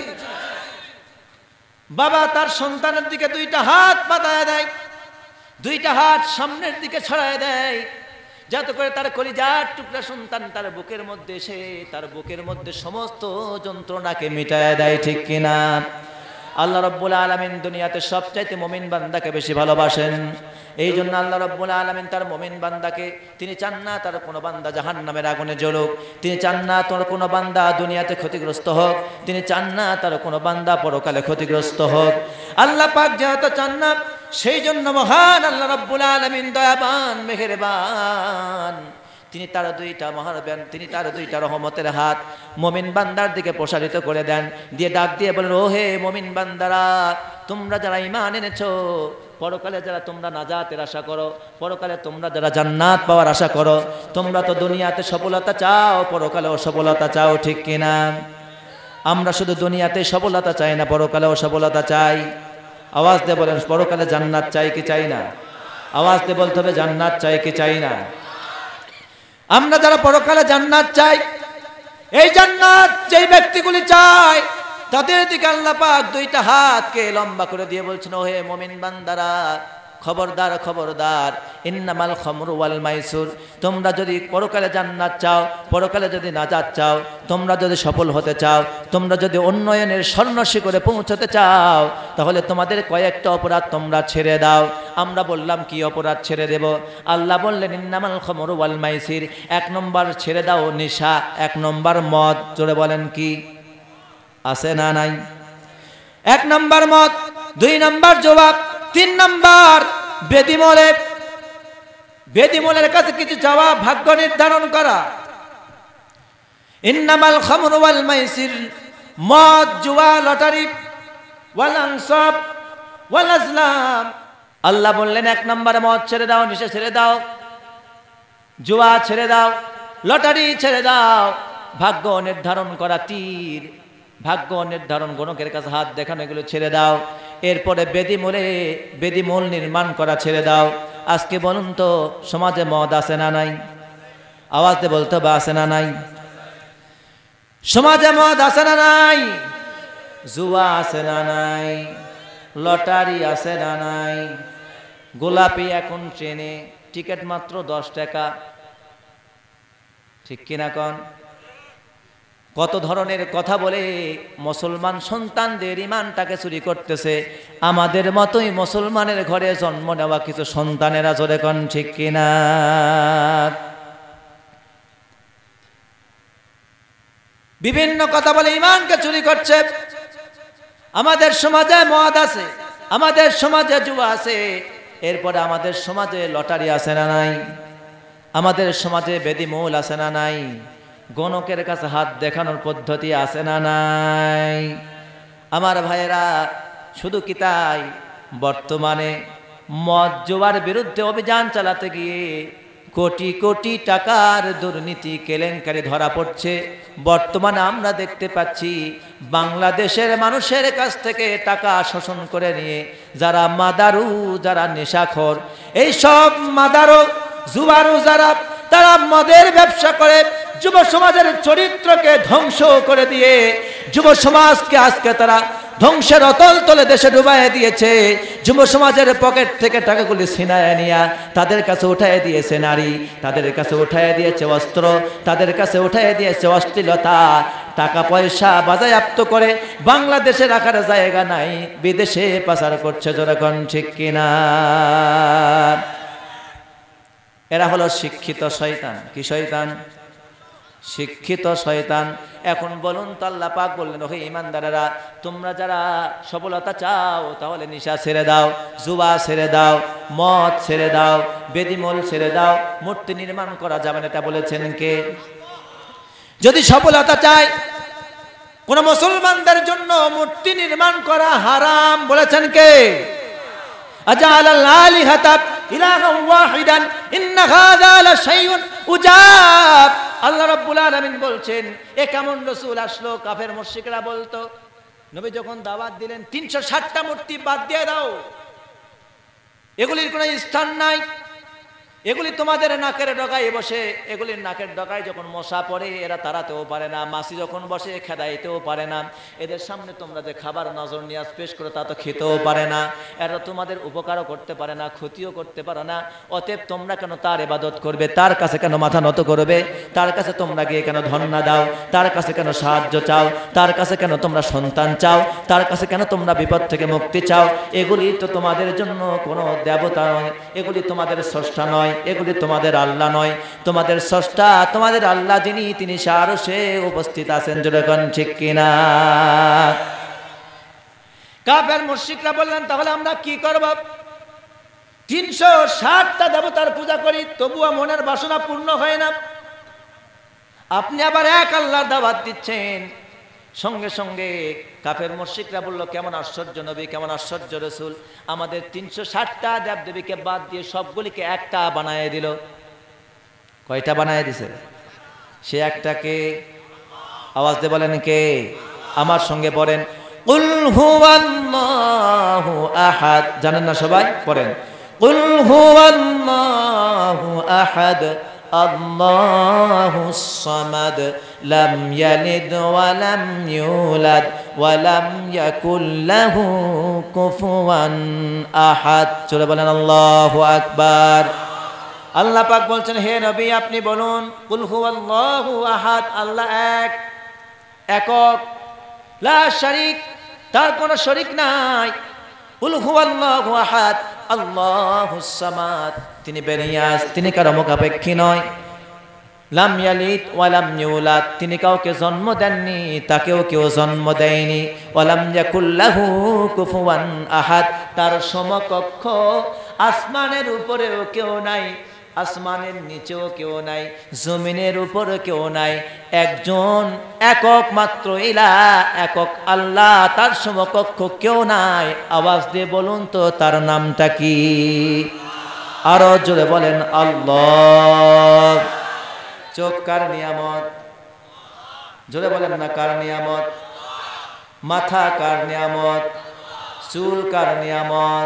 বাবা তার সন্তানের দিকে দুইটা হাত পাতায় দেয়, দুইটা হাত সামনের দিকে ছড়ায় দেয়, যাতে করে তার কলিজার টুকরা সন্তান তার বুকের মধ্যে এসে তার বুকের মধ্যে সমস্ত যন্ত্রণাকে মিটায় দেয়। ঠিক কিনা? আল্লাহ রাব্বুল আলামিন দুনিয়াতে সবচাইতে মুমিন বান্দাকে বেশি ভালোবাসেন। এই জন্য আল্লাহ রাব্বুল আলামিন তার মুমিন বান্দাকে, তিনি চান না তার কোনো বান্দা জাহান্নামের আগুনে জ্বলুক, তিনি চান না তার কোনো বান্দা দুনিয়াতে ক্ষতিগ্রস্ত হোক, তিনি চান না তার কোনো বান্দা পরকালে ক্ষতিগ্রস্ত হোক। আল্লাহ পাক যেহেতু চান না, সেই জন্য মহান আল্লাহ রাব্বুল আলামিন দয়াবান মেহেরবান, তিনি তার দুইটা রহমতের হাত মুমিন বান্দার দিকে প্রসারিত করে দেন, দিয়ে ডাক দিয়ে বলেন, ও হে মুমিন বান্দারা, তোমরা যারা ঈমান এনেছো, পরকালে যারা তোমরা নাজাতের আশা করো, পরকালে তোমরা যারা জান্নাত পাওয়ার আশা করো, তোমরা তো দুনিয়াতে সফলতা চাও, পরকালেও সফলতা চাও। ঠিক কিনা? আমরা শুধু দুনিয়াতে সফলতা চাই না, পরকালেও সফলতা চাই। আওয়াজ দিয়ে বলেন, পরকালে জান্নাত চাই কি চাই না? আওয়াজ দিয়ে বলতে হবে, জান্নাত চাই কি চাই না? আমরা যারা পরকালে জান্নাত চাই, এই জান্নাত যেই ব্যক্তিগুলি চায়, তাদের দিকে আল্লাহ পাক দুইটা হাতকে লম্বা করে দিয়ে বলছেন, ও হে মুমিন বান্দারা, খবরদার খবরদার, ইন্নামাল খামরু ওয়াল মাইসুর, তোমরা যদি পরকালে জান্নাত চাও, পরকালে যদি নাজাত চাও, তোমরা যদি সফল হতে চাও, তোমরা যদি উন্নয়নের স্বর্ণশিখরে পৌঁছতে চাও, তাহলে তোমাদের কয়েকটা অপরাধ তোমরা ছেড়ে দাও। আমরা বললাম, কি অপরাধ ছেড়ে দেব? আল্লাহ বললেন, ইন্নামাল খামরু ওয়াল মাইসির, 1 নম্বর ছেড়ে দাও নেশা, 1 নম্বর মদ। জোরে বলেন, কি আছে না নাই? 1 নম্বর মদ, 2 নম্বর জবাব, 3 নম্বর বেদিমলের কাছে কিছু চাওয়া, ভাগ্য নির্ধারণ করা। ইন্নামাল খামরু ওয়াল মাইসির, মদ, জুয়া, লটারি, ওয়াল আনসাব ওয়াল আজলাম। আল্লাহ বললেন, 1 নম্বরে মদ ছেড়ে দাও, নেশা ছেড়ে দাও, জুয়া ছেড়ে দাও, লটারি ছেড়ে দাও, ভাগ্য নির্ধারণ করা তীর, ভাগ্য নির্ধারণ গণকের কাছে হাত দেখানো, এগুলো ছেড়ে দাও। এরপরে বেদিমূল নির্মাণ করা ছেড়ে দাও। আজকে বলুন তো, সমাজে মদ আছে না নাই? আওয়াজ দিয়ে বলতে হবে, আছে না নাই? সমাজে মদ আছে না নাই? জুয়া আছে না নাই? লটারি আছে না নাই? গোলাপি এখন ট্রেনে টিকিট মাত্র 10 টাকা। ঠিক কিনা কন? কত ধরনের কথা বলে মুসলমান সন্তানদের ঈমানটাকে চুরি করতেছে। আমাদের মতোই মুসলমানের ঘরে জন্ম নেওয়া কিছু সন্তানেরা, জোরে কন ঠিক কিনা? বিভিন্ন কথা বলে ঈমানকে চুরি করছে। আমাদের সমাজে মদ আছে, আমাদের সমাজে জুয়া আছে, এরপরে আমাদের সমাজে লটারি আছে না নাই? আমাদের সমাজে বেদিমূল আছে না নাই? গণকের কাছে হাত দেখানোর পদ্ধতি আছে না নাই? আমার ভাইয়েরা, শুধু কি তাই, বর্তমানে মদ জুয়ার বিরুদ্ধে অভিযান চালাতে গিয়ে কোটি কোটি টাকার দুর্নীতি কেলেঙ্কারি ধরা পড়ছে। বর্তমানে আমরা দেখতে পাচ্ছি বাংলাদেশের মানুষের কাছ থেকে টাকা শোষণ করে নিয়ে যারা মাদারু, যারা নেশাখোর, এই সব মাদারু জুয়ারু যারা, তারা মদের ব্যবসা করে যুব সমাজের চরিত্রকে ধ্বংস করে দিয়ে যুব সমাজকে আজকে তারা ধ্বংসের অতল তলে দেশে ডুবাইয়ে দিয়েছে। যুব সমাজের পকেট থেকে টাকাগুলি ছিনায় নিয়া তাদের কাছে উঠায় দিয়েছে নারী, তাদের কাছে উঠায় দিয়েছে অস্ত্র, তাদের কাছে উঠায় দিয়েছে অশ্লীলতা। টাকা পয়সা বাজেয়াপ্ত করে বাংলাদেশে রাখার জায়গা নাই, বিদেশে পাচার করছে। যখন ঠিক কিনা? এরা হলো শিক্ষিত শয়তান। কি শয়তান? শিক্ষিত শয়তান। এখন বলুন তো, আল্লাহ পাক বললেন, ওহে ঈমানদারেরা, তোমরা যারা সফলতা চাও তাহলে নেশা ছেড়ে দাও, জুয়া ছেড়ে দাও, মদ ছেড়ে দাও, বেদিমল ছেড়ে দাও। মূর্তি নির্মাণ করা যাবে না, এটা বলেছেন কে? যদি সফলতা চাই, কোন মুসলমানদের জন্য মূর্তি নির্মাণ করা হারাম, বলেছেন কে? আজালাল আলিহাতা ইলাহান ওয়াহিদান ইন্না হাযা লাশাইউন উজাব। আল্লাহ রাব্বুল আলামিন বলছেন, এ কেমন রাসূল আসলো? কাফের মুশরিকরা বলতো, নবী যখন দাওয়াত দিলেন 360টা মূর্তি বাদ দিয়ে দাও, এগুলির কোনো স্থান নাই, এগুলি তোমাদের নাকের ডগায় বসে, এগুলির নাকের ডগায় যখন মশা পড়ে এরা তাড়াতেও পারে না, মাছি যখন বসে খেদাইতেও পারে না, এদের সামনে তোমরা যে খাবার নজর নিয়াজ পেশ করো তা তো খেতেও পারে না, এরা তোমাদের উপকারও করতে পারে না, ক্ষতিও করতে পারে না। অতএব তোমরা কেন তার ইবাদত করবে? তার কাছে কেন মাথা নত করবে? তার কাছে তোমরা গিয়ে কেন ধন্না দাও? তার কাছে কেন সাহায্য চাও? তার কাছে কেন তোমরা সন্তান চাও? তার কাছে কেন তোমরা বিপদ থেকে মুক্তি চাও? এগুলি তো তোমাদের জন্য কোনো দেবতা নয়, এগুলি তোমাদের স্রষ্টা নয়, এগুলি তোমাদের আল্লাহ নয়। তোমাদের স্রষ্টা, তোমাদের আল্লাহ যিনি, তিনি আরশে উপস্থিত আছেন। যখন ঠিক কিনা? কাফের মুশরিকরা বললেন, তাহলে আমরা কি করব? 360টা দেবতার পূজা করি, তবুও মনের বাসনা পূর্ণ হয় না। আপনি আবার এক আল্লাহর দাওয়াত দিচ্ছেন। সঙ্গে সঙ্গে কাফের মুশরিকরা বলল, কেমন আশ্চর্য নবী, কেমন আশ্চর্য রাসূল, আমাদের 360টা দেবদেবীকে বাদ দিয়ে সবগুলিকে একটা বানায় দিল। কয়টা বানায় দিছে? সে একটাকে আওয়াজ দিয়ে বলেন কে? আমার সঙ্গে পড়েন, কুল হুয়াল্লাহু আহাদ। জানেন না সবাই? পড়েন, কুল হুয়াল্লাহু আহাদ আল্লাহুস সামাদ লাম ইয়ালিদ ওয়া লাম ইউলাদ ওয়া লাম ইয়াকুল লাহু কুফুয়ান আহাদ। চলে বলেন আল্লাহু আকবার। আল্লাহ পাক বলছেন, হে নবী আপনি বলুন, কুল হুয়াল্লাহু আহাদ, আল্লাহ এক, একক, লা শারীক, তার কোনো শরীক নাই। কুল হুয়াল্লাহু আহাদ আল্লাহুস সামাদ, তিনি বেনিয়াজ, তিনি কারো মুখাপেক্ষী নয়। লাম ইয়ালিদ ওয়া লাম ইউলাদ, তিনি কাউকে জন্ম দেননি, তাকেও কেউ জন্ম দেয়নি। ওয়া লাম ইয়াকুল লাহু কুফুয়ান আহাদ, তার সমকক্ষ আসমানের উপরেও কেউ নাই, আসমানের নিচেও কেউ নাই, জমিনের উপরে কেউ নাই। একজন একক মাত্র ইলাহ, একক আল্লাহ, তার সমকক্ষ কেউ নাই। আওয়াজ দিয়ে বলুন তো, তার নামটা কি? আরো জোরে বলেন, আল্লাহ। চোখ কার নিয়ামত? জোরে বলেন না, কার নিয়ামত? মাথা কার নিয়ামত? চুল কার নিয়ামত?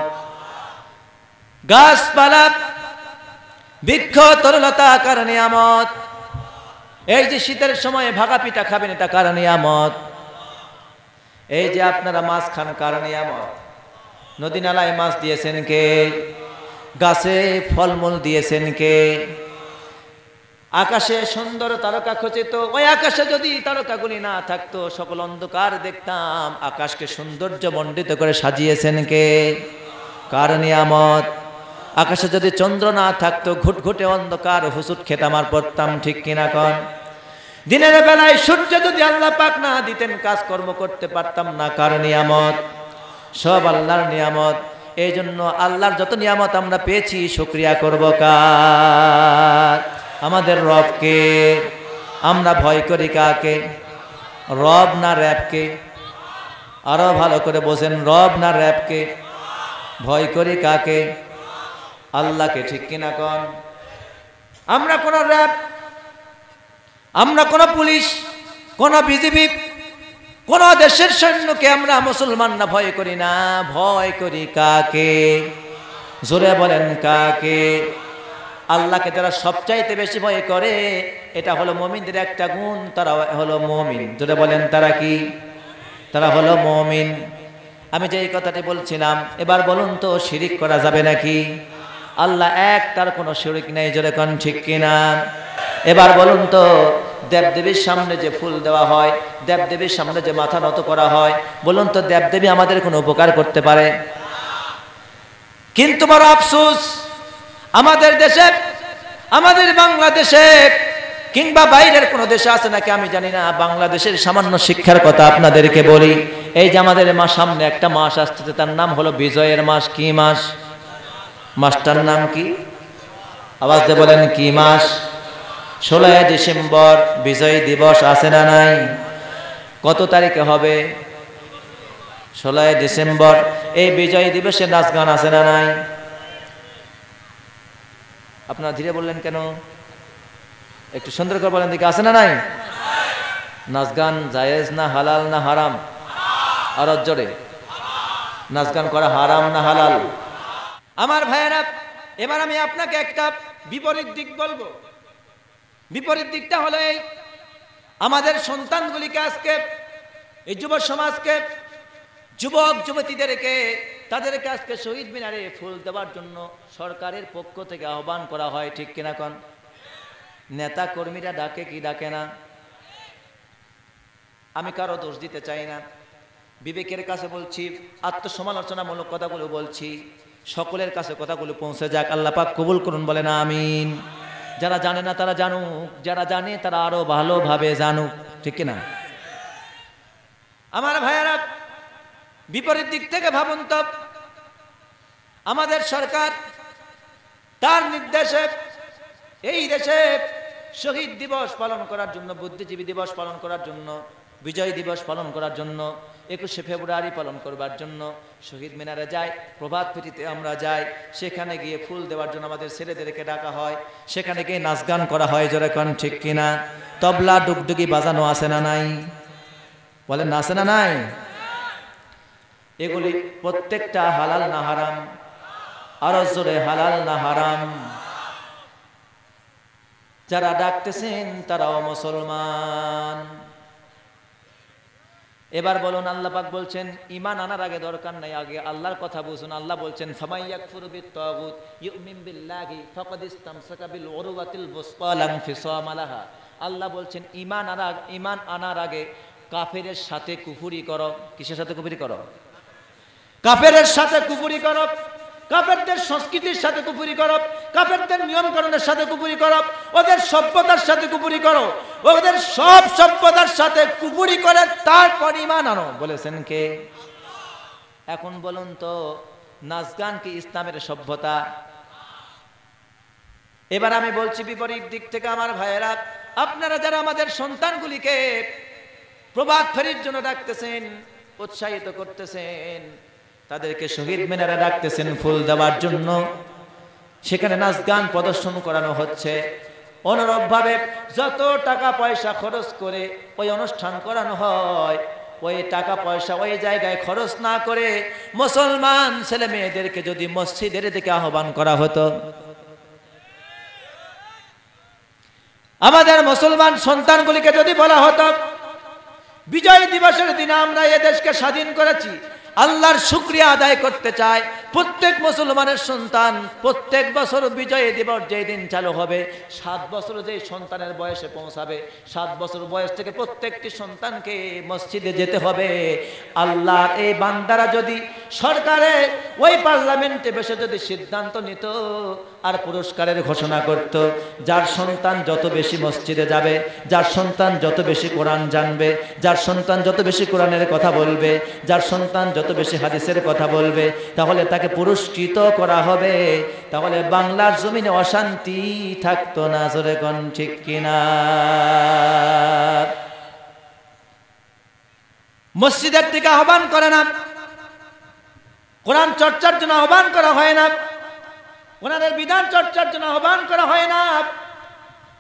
গাছপালা, বৃক্ষ, তরুলতা কার নিয়ামত? এই যে শীতের সময় ভাগা পিঠা খাবেন, এটা কার নিয়ামত? এই যে আপনারা মাছ খান, কার নিয়ামত? নদী নালায় মাছ দিয়েছেন কে? গাছে ফলমূল দিয়েছেন কে? আকাশে সুন্দর তারকা খচিত, ওই আকাশে যদি তারকাগুলি না থাকতো সকল অন্ধকার দেখতাম। আকাশকে সৌন্দর্য মণ্ডিত করে সাজিয়েছেন কে? কার নিয়ামত? আকাশে যদি চন্দ্র না থাকতো ঘুটঘুটে অন্ধকার হুসুট খেতাম আর পড়তাম। ঠিক কিনা কন? দিনের বেলায় সূর্য যদি আল্লাহ পাক না দিতেন কাজকর্ম করতে পারতাম না। কার নিয়ামত? সব আল্লাহর নিয়ামত। এই জন্য আল্লাহর যত নিয়ামত আমরা পেয়েছি শুকরিয়া করব কার? আমাদের রবকে। আমরা ভয় করি কাকে? রব না র‍্যাবকে? আরো ভালো করে বোঝেন, রব না র‍্যাবকে? ভয় করি কাকে? আল্লাহকে। ঠিক কিনা কন? আমরা কোন র্যাব, আমরা কোন পুলিশ, কোন বিজিবি, কোন দেশের সৈন্যকে আমরা মুসলমানরা ভয় করি না। ভয় করি কাকে? জোরে বলেন কাকে? আল্লাহকে যারা সবচাইতে বেশি ভয় করে, এটা হলো মুমিনদের একটা গুণ, তারা হলো মুমিন। জোরে বলেন তারা কি? তারা হলো মুমিন। আমি যে এই কথাটি বলছিলাম, এবার বলুন তো শিরিক করা যাবে নাকি? আল্লাহ এক, তার কোনো শিরিক নেই। জোরে কোন ঠিক কিনা? এবার বলুন তো দেবদেবীর সামনে যে ফুল দেওয়া হয়, দেবদেবীর সামনে যে মাথা নত করা হয়, বলুন তো দেবদেবী আমাদের কোনো উপকার করতে পারে? কিন্তু বড় আফসোস, আমাদের দেশে, আমাদের বাংলাদেশে কিংবা বাইরের কোনো দেশে আছে নাকি আমি জানি না, বাংলাদেশের সামান্য শিক্ষার কথা আপনাদেরকে বলি। এই যে আমাদের সামনে একটা মাস আসতেছে, তার নাম হলো বিজয়ের মাস। কি মাস? মাসটার নাম কি? আওয়াজ দিয়ে বলেন কি মাস? 16 ডিসেম্বর বিজয় দিবস আছে না নাই? কত তারিখে হবে? 16 ডিসেম্বর। এই বিজয় দিবসে নাচ গান আছে না নাই? আপনারা ধীরে বললেন কেন? একটু সুন্দর করে বলেন দেখি, আছে না নাই? নাচ গান জায়েজ না হালাল না হারাম? আর জোরে, নাচ গান করা হারাম না হালাল? আমার ভাইয়েরা, এবার আমি আপনাকে একটা বিপরীত দিক বলবো। বিপরীত দিকটা হলো এই, আমাদের সন্তানগুলিকে আজকে, এই যুব সমাজকে, যুবক যুবতীদেরকে, তাদেরকে আজকে শহীদ মিনারে ফুল দেওয়ার জন্য সরকারের পক্ষ থেকে আহ্বান করা হয়। ঠিক কিনা কোন? নেতা কর্মীরা ডাকে কি ডাকে না? আমি কারো দোষ দিতে চাই না, বিবেকের কাছে বলছি, আত্মসমালোচনামূলক কথাগুলো বলছি, সকলের কাছে কথাগুলো পৌঁছে যাক। আল্লাহ পাক কবুল করুন, বলেন আমিন। যারা জানে না তারা জানুক, যারা জানে তারা আরো ভালোভাবে জানুক। ঠিক কিনা? আমার ভাইয়েরা, বিপরীত দিক থেকে ভাবুন তো, আমাদের সরকার তার নির্দেশে এই দেশে শহীদ দিবস পালন করার জন্য, বুদ্ধিজীবী দিবস পালন করার জন্য, বিজয় দিবস পালন করার জন্য, 21শে ফেব্রুয়ারি পালন করবার জন্য শহীদ মিনারে যায়, প্রভাত ফেরিতে আমরা যাই, সেখানে গিয়ে ফুল দেওয়ার জন্য আমাদের ছেলেদেরকে ডাকা হয়, সেখানে গিয়ে নাচ গান করা হয়। জোরে কোন ঠিক কিনা? তবলা ডুগডুগি বাজানো আছে না নাই? বলেন আছে না নাই? এগুলি প্রত্যেকটা হালাল না হারাম? আরো জোরে, হালাল না হারাম? যারা ডাকতেছেন তারাও মুসলমান। এবার বলুন, আল্লাহ পাক বলছেন ঈমান আনার আগে দরকার নাই, আগে আল্লাহর কথা বুঝুন। আল্লাহ বলছেন ফামাইয়াকফুরু বিত-তাগুত ইউমিন বিল্লাহি ফাকাদ ইসতামসাকা বিল উরওয়াতিল বুসতা লা ইনফিসামা লাহা। আল্লাহ বলছেন ঈমান আনার আগে কাফেরের সাথে কুফরি করো। কিসের সাথে কুফরি করো? কাফেরের সাথে কুফরি করো, কাফেরদের সংস্কৃতির সাথে কুফরি করো, কাফেরদের নিয়মকরণের সাথে কুফরি করো, ওদের সভ্যতার সাথে কুফরি করো, ওদের সব সভ্যতার সাথে কুফরি করে তারপর ঈমান আনো, বলেছেন কে? এখন বলুন তো, নাচ গান কি ইসলামের সভ্যতা? এবার আমি বলছি বিপরীত দিক থেকে, আমার ভাইয়েরা, আপনারা যারা আমাদের সন্তানগুলিকে প্রভাত ফেরির জন্য ডাকতেছেন, উৎসাহিত করতেছেন, তাদেরকে শহীদ মিনারে ডাকতেছেন ফুল দেওয়ার জন্য, সেখানে নাচ গান প্রদর্শন করানো হচ্ছে, অনুরূপভাবে যত টাকা পয়সা খরচ করে ওই অনুষ্ঠান করানো হয়, ওই টাকা পয়সা ওই জায়গায় খরচ না করে মুসলমান ছেলে মেয়েদেরকে যদি মসজিদের দিকে আহ্বান করা হতো, আমাদের মুসলমান সন্তানগুলিকে যদি বলা হতো বিজয় দিবসের দিনে আমরা এ দেশকে স্বাধীন করেছি, আল্লাহর শুকরিয়া আদায় করতে চাই, প্রত্যেক মুসলমানের সন্তান প্রত্যেক বছর বিজয় দিবস যেই দিন চালু হবে, 7 বছর যেই সন্তানের বয়সে পৌঁছাবে, 7 বছর বয়স থেকে প্রত্যেকটি সন্তানকে মসজিদে যেতে হবে। আল্লাহর এই বান্দারা যদি সরকারের ওই পার্লামেন্টে বসে যদি সিদ্ধান্ত নিত আর পুরস্কারের ঘোষণা করত, যার সন্তান যত বেশি মসজিদে যাবে, যার সন্তান যত বেশি কোরআন জানবে, যার সন্তান যত বেশি কোরআনের কথা বলবে, যার সন্তান যত বেশি হাদিসের কথা বলবে, তাহলে তাকে পুরস্কৃত করা হবে, তাহলে বাংলার জমিনে অশান্তি থাকতো না। জোরে কোন ঠিক কিনা? মসজিদের দিকে আহ্বান করে না, কোরআন চর্চার জন্য আহ্বান করা হয় না, কোরআনের বিধান চর্চার জন্য আহ্বান করা হয় না,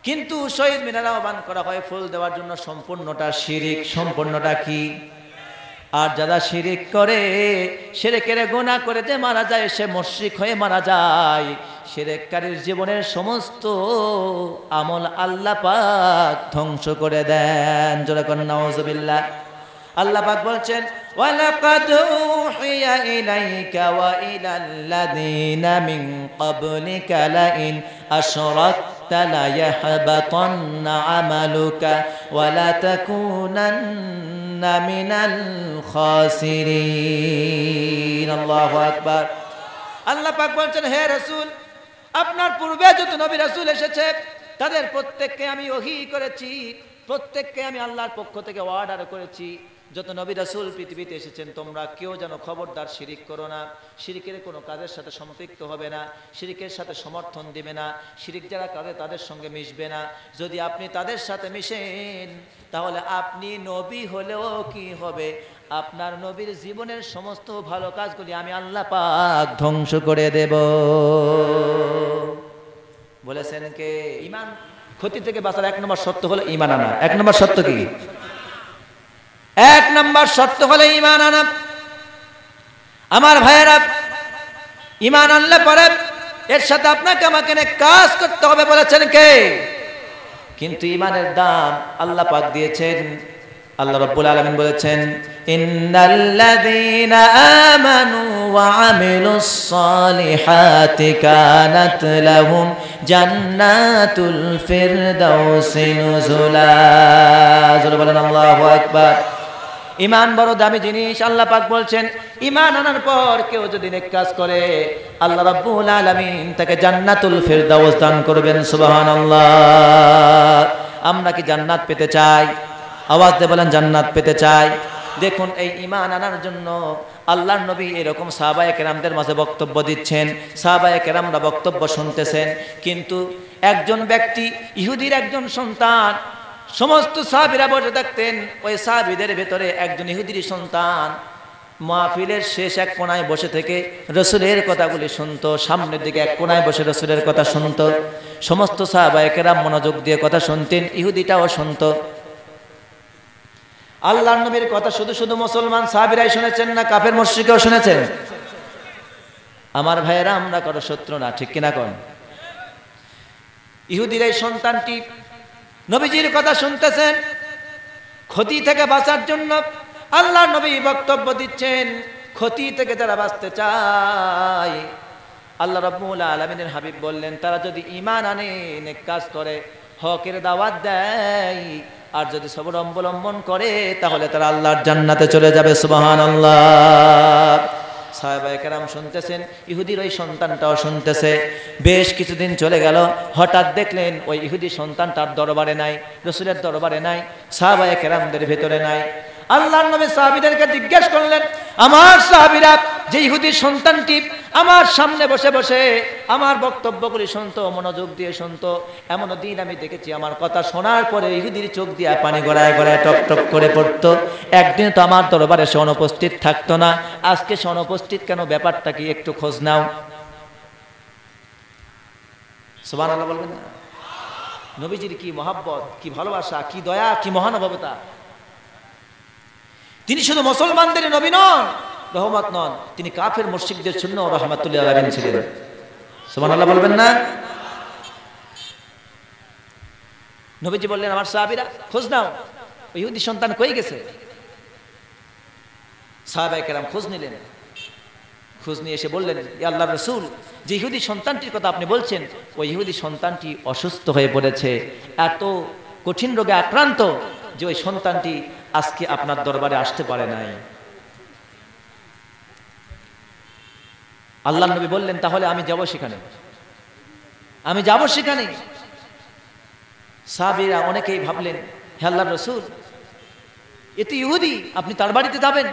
কিন্তু শহীদ মিনার আহ্বান করা হয় ফুল দেওয়ার জন্য, সম্পূর্ণটা শিরিক, সম্পূর্ণটা কি? আর যারা শিরিক করে, শিরকের গুনাহ করে যে মারা যায় সে মুশরিক হয়ে মারা যায়। শিরককারীর জীবনের সমস্ত আমল আল্লাহ পাক ধ্বংস করে দেন। জোরে কোন নাউজুবিল্লাহ। আল্লাহ পাক বলছেন ওয়ালাকাদ উহিয়া ইলাইকা ওয়া ইলাল্লাযীনা মিন ক্বাবলিকা লাইন আশরাকতা লায়াহবাতান্না আমালুকা ওয়া লাতাকুনান্না মিনাল খাসিরিন। আল্লাহু আকবার। আল্লাহ পাক বলছেন হে রাসূল, আপনার পূর্বে যত নবী রাসূল এসেছে তাদের প্রত্যেককে আমি ওহী করেছি, প্রত্যেককে আমি আল্লাহর পক্ষ থেকে অর্ডার করেছি। যত নবী রাসূল পৃথিবীতে এসেছেন তোমরা কেউ যেন খবরদার শিরিক করো না, শিরিকের কোনো কাজের সাথে সম্পৃক্ত হবে না, শিরিকের সাথে সমর্থন দিবে না, শিরিক যারা করে তাদের সঙ্গে মিশবে না। যদি আপনি তাদের সাথে মিশেন তাহলে আপনি নবী হলেও কি হবে, আপনার নবীর জীবনের সমস্ত ভালো কাজগুলি আমি আল্লাহ পাক ধ্বংস করে দেব। বলেছেন কে? ঈমান ক্ষতি থেকে বাঁচার এক নম্বর শর্ত হলো ঈমান আনা। এক নম্বর শর্ত কি? এক নম্বর শর্ত হলো ঈমান আনা। আমার ভাইয়েরা, ঈমান আনলে পরে এর সাথে আপনাকে আমাকে কাজ করতে হবে। বলেছেন কে? কিন্তু ঈমানের দাম আল্লাহ পাক দিয়েছেন। আল্লাহ রাব্বুল আলামিন বলেছেন ইন্নাল্লাযীনা আমানু ওয়া আমিলুস সালিহাতি কানাত লাহুম জান্নাতুল ফিরদাউসি নুজুলা। জোরে বলেন আল্লাহু আকবার। ঈমান বড় দামি জিনিস। আল্লাহ পাক বলছেন ঈমান আনার পর কেউ যদি নেক কাজ করে আল্লাহ রাব্বুল আলামিন তাকে জান্নাতুল ফিরদাউস দান করবেন। সুবহানাল্লাহ। আমরা কি জান্নাত পেতে চাই? আওয়াজ দিয়ে বলেন জান্নাত পেতে চাই। দেখুন এই ঈমান আনার জন্য আল্লাহর নবী এরকম সাহাবায়ে কেরামদের মাঝে বক্তব্য দিচ্ছেন, সাহাবায়ে কেরামরা বক্তব্য শুনতেছেন। কিন্তু একজন ব্যক্তি, ইহুদির একজন সন্তান, সমস্ত সাহাবীরা বসে থাকতেন, ওই সাহাবীদের ভেতরে একজন ইহুদির সন্তান মাহফিলের শেষ এক কোণায় বসে থেকে রাসূলের কথাগুলি শুনতো, সামনের দিকে এক কোণায় বসে রাসূলের কথা শুনতো। সমস্ত সাহাবায়ে কেরাম মনোযোগ দিয়ে কথা শুনতেন, ইহুদিটাও শুনতো। আল্লাহর নবীর কথা শুধু শুধু মুসলমান সাহাবীরাই শুনেছেন না, কাফের মুশরিকও শুনেছেন? আমার ভাইয়েরা, আমরা কারো শত্রু না, ঠিক কিনা কোন? ইহুদির এই সন্তানটি নবীজির কথা শুনতেছেন, ক্ষতি থেকে বাঁচার জন্য আল্লাহর নবী বক্তব্য দিচ্ছেন। ক্ষতি থেকে যারা বাঁচতে চায় আল্লাহ রাব্বুল আলামিনের হাবিব বললেন তারা যদি ঈমান আনে, নেক কাজ করে, হকের দাওয়াত দেয়, আর যদি সবর অবলম্বন করে তাহলে তারা আল্লাহর জান্নাতে চলে যাবে। সুবহানাল্লাহ। সাহাবায়ে কেরাম শুনতেছেন, ইহুদির ওই সন্তানটাও শুনতেছে। বেশ কিছুদিন চলে গেল, হঠাৎ দেখলেন ওই ইহুদি সন্তানটার দরবারে নাই, রাসূলের দরবারে নাই, সাহাবায়ে কেরামদের ভেতরে নাই। আল্লাহর নবী সাহাবীদেরকে জিজ্ঞেস করলেন, আমার সাহাবীরা যে ইহুদি সন্তানটি আমার সামনে বসে বসে আমার বক্তব্যগুলি শুনতো, মনোযোগ দিয়ে শুনতো, এমন দিন আমি দেখেছি আমার কথা শোনার পরে ইহুদির চোখ দিয়ে পানি গড়ায় গড়ায় টপ টপ করে পড়তো। একদিন তো আমার দরবারে সে অনুপস্থিত থাকতো না, আজকে সে অনুপস্থিত কেন, ব্যাপারটা কি একটু খোঁজ নাও। সুবহানাল্লাহ বলবেন না? নবীজির কি মহব্বত, কি ভালোবাসা, কি দয়া, কি মহানুভবতা। তিনি শুধু মুসলমানদের নবী নন, রহমত নন, তিনি কাফের মুশরিকদের জন্য রাহমাতুল লিল আলামিন ছিলেন। সুবহানাল্লাহ বলবেন না? নবীজি বললেন আমার সাহাবীরা খোঁজ নাও, ওই ইহুদি সন্তান কই গেছে। সাহাবায়ে কেরাম খোঁজ নিলেন, খোঁজ নিয়ে এসে বললেন ইয়া আল্লাহর রাসূল, যে ইহুদি সন্তানটির কথা আপনি বলছেন ওই ইহুদি সন্তানটি অসুস্থ হয়ে পড়েছে, এত কঠিন রোগে আক্রান্ত যে ওই সন্তানটি আজকে আপনার দরবারে আসতে পারে নাই। আল্লাহর নবী বললেন তাহলে আমি যাব সেখানে, আমি যাব সেখানে। সাহাবীরা অনেকেই ভাবলেন হে আল্লাহর রাসূল, এ তো ইহুদি, আপনি তার বাড়িতে যাবেন।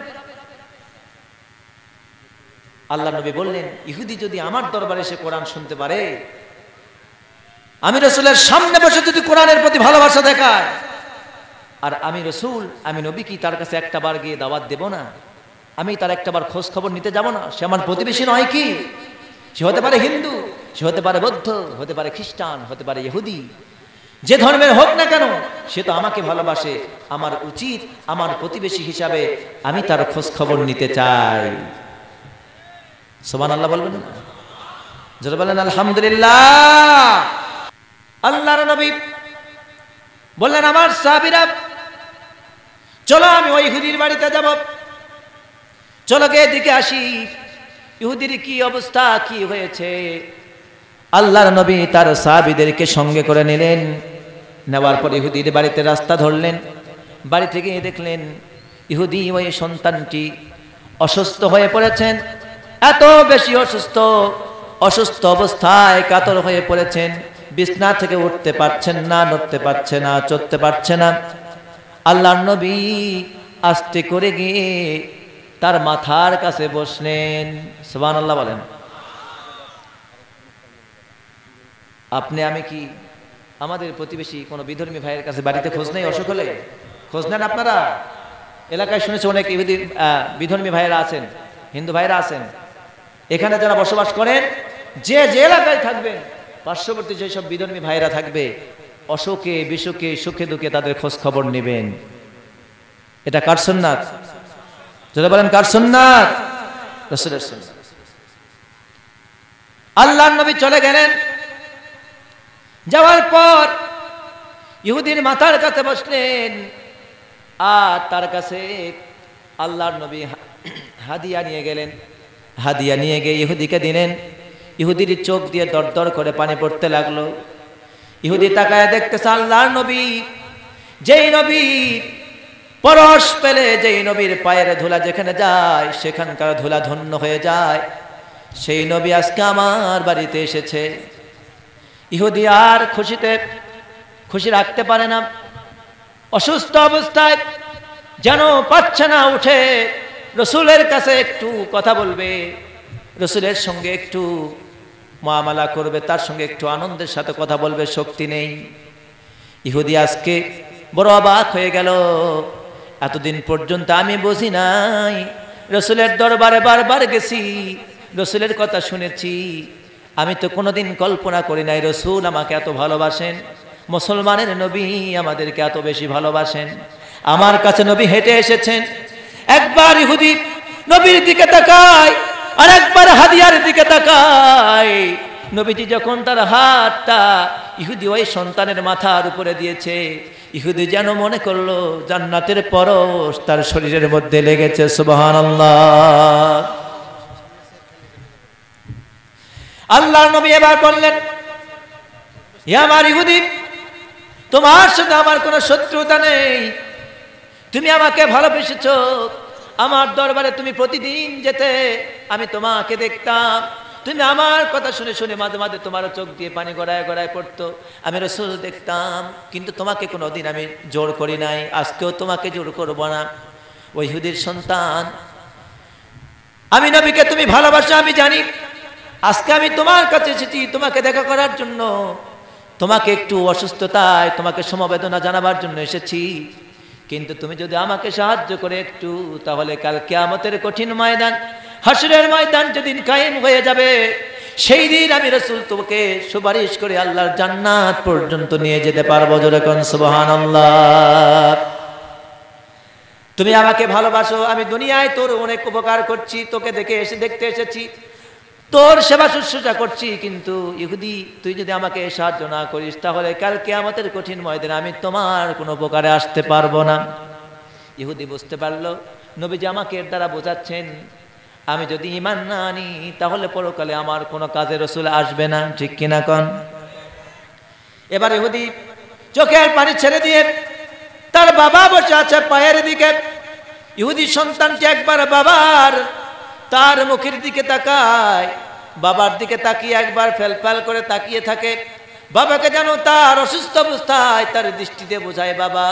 আল্লাহর নবী বললেন ইহুদি যদি আমার দরবারে এসে কোরআন শুনতে পারে, আমি রাসূলের সামনে বসে যদি কোরআনের প্রতি ভালোবাসা দেখায়, আর আমি রাসূল, আমি নবী কি তার কাছে একটা বার গিয়ে দাওয়াত দেব না? আমি তার একটা বার খোঁজ খবর নিতে যাব না? সে আমার প্রতিবেশী নয় কি? সে হতে পারে হিন্দু, সে হতে পারে বৌদ্ধ, হতে পারে খ্রিস্টান, হতে পারে ইহুদি, যে ধর্মের হোক না কেন সে তো আমাকে ভালোবাসে, আমার উচিত আমার প্রতিবেশী হিসাবে আমি তার খোঁজ খবর নিতে চাই। সুবহানাল্লাহ বলবেন না? যারা বলেন আলহামদুলিল্লাহ। আল্লাহর নবী বললেন, আমার সাহাবীরা চলো আমি ওই ইহুদির বাড়িতে যাব, চলো গিয়ে দিকে আসি ইহুদির কি অবস্থা, কি হয়েছে। আল্লাহর নবী তার সাহাবীদেরকে সঙ্গে করে নিলেন। নেওয়ার পর ইহুদির বাড়িতে রাস্তা ধরলেন। বাড়ি থেকে দেখলেন ইহুদি ওই সন্তানটি অসুস্থ হয়ে পড়েছেন, এত বেশি অসুস্থ অবস্থায় কাতর হয়ে পড়েছেন, বিছনা থেকে উঠতে পারছেন না, নড়তে পারছে না, চলতে পারছে না। আল্লাহর নবী আস্তে করে গিয়ে তার মাথার কাছে বসলেন। সুবহানাল্লাহ বলেন। আপনি আমি কি আমাদের প্রতিবেশী কোনো বিধর্মী ভাইয়ের কাছে বাড়িতে খোঁজ নেই? অসুখ হলে খোঁজ নেন আপনারা? এলাকায় শুনেছি অনেক ইহুদি বিধর্মী ভাইয়েরা আছেন, হিন্দু ভাইয়েরা আছেন। এখানে যারা বসবাস করেন, যে যে এলাকায় থাকবেন, পার্শ্ববর্তী যেসব বিধর্মী ভাইয়েরা থাকবে, অসুখে বিসুখে সুখে দুঃখে তাদের খোঁজ খবর নেবেন। এটা কার সুন্নাত? যারা বলেন কার সুন্নাত? রাসূলের সুন্নাত। আল্লাহর নবী চলে গেলেন। যাওয়ার পর ইহুদির মাথার কাছে বসলেন, আর তার কাছে আল্লাহর নবী হাদিয়া নিয়ে গেলেন। হাদিয়া নিয়ে গিয়ে ইহুদিকে দিলেন। ইহুদির চোখ দিয়ে দরদর করে পানি পড়তে লাগলো। ইহুদি তাকায় দেখতেছে আল্লাহর নবী, যেই নবী পরশ পেলে, যেই নবীর পায়ের ধুলা যেখানে যায় সেখানকার ধুলা ধন্য হয়ে যায়, সেই নবী আজকে আমার বাড়িতে এসেছে। ইহুদি আর খুশি রাখতে পারে না। অসুস্থ অবস্থায় যেন পাচ্ছে না উঠে রসুলের কাছে একটু কথা বলবে, রসুলের সঙ্গে একটু মুআমালা করবে, তার সঙ্গে একটু আনন্দের সাথে কথা বলবে, শক্তি নেই। ইহুদি আজকে বড় অবাক হয়ে গেল। এতদিন পর্যন্ত আমি বুঝি নাই, রসুলের দরবারে বারবার গেছি, রসুলের কথা শুনেছি, আমি তো কোনোদিন কল্পনা করি নাই রসুল আমাকে এত ভালোবাসেন, মুসলমানের নবী আমাদেরকে এত বেশি ভালোবাসেন। আমার কাছে নবী হেঁটে এসেছেন। একবার ইহুদি নবীর দিকে তাকায়, আর একবার হাদিয়ার দিকে তাকায়। নবীজি যখন তার হাতটা ইহুদি ওই সন্তানের মাথার উপরে দিয়েছে, ইহুদি যেন মনে করলো জান্নাতের পরশ তার শরীরের মধ্যে লেগেছে। সুবহানাল্লাহ। আল্লাহর নবী এবার বললেন, হে আমার ইহুদি, তোমার সাথে আমার কোনো শত্রুতা নেই, তুমি আমাকে ভালোবেসেছো, আমার দরবারে তুমি প্রতিদিন যেতে, আমি তোমাকে দেখতাম, তুমি আমার কথা শুনে শুনে মাঝে মাঝে তোমার চোখ দিয়ে পানি গড়ায় গড়ায় পড়তো, আমি রাসূল দেখতাম, কিন্তু তোমাকে কোনোদিন আমি জোর করি নাই, আজকেও তোমাকে জোর করব না। ওই ইহুদির সন্তান, আমি নবীকে তুমি ভালোবাসো আমি জানি, আজকে আমি তোমার কাছে এসেছি তোমাকে দেখা করার জন্য, তোমাকে একটু অসুস্থতায় তোমাকে সমবেদনা জানাবার জন্য এসেছি, কিন্তু তুমি যদি আমাকে সাহায্য করে একটু, তাহলে কাল কিয়ামতের কঠিন ময়দান, হাসরের ময়দান যেদিন কায়েম হয়ে যাবে, সেই দিন আমি রাসূল তোমাকে সুপারিশ করে আল্লাহর জান্নাত পর্যন্ত নিয়ে যেতে পারবো। জোরে কোন সুবহানাল্লাহ। তুমি আমাকে ভালোবাসো, আমি দুনিয়ায় তোর অনেক উপকার করছি, তোকে দেখতে এসেছি, তোর সেবা শুশ্রূষা করছি, কিন্তু ইহুদি তুই যদি আমাকে সাহায্য না করিস, তাহলে কাল কিয়ামতের কঠিন ময়দানে আমি তোমার কোনো উপকারে আসতে পারবো না। ইহুদি বুঝতে পারলো নবীজি আমাকে এর দ্বারা বোঝাচ্ছেন, আমি যদি ঈমান না আনি তাহলে পরকালে আমার কোনো কাজে রাসূল আসবে না। ঠিক কিনা কন? এবার ইহুদি চোখের পানি ছেড়ে দিয়ে তার বাবা বসে আছে পায়ের দিকে, ইহুদি সন্তানটি একবার বাবার তার মুখের দিকে তাকায়, বাবার দিকে তাকিয়ে একবার ফেলফেল করে তাকিয়ে থাকে, বাবাকে যেন তার অসুস্থ অবস্থায় তার দৃষ্টিতে বোঝায়, বাবা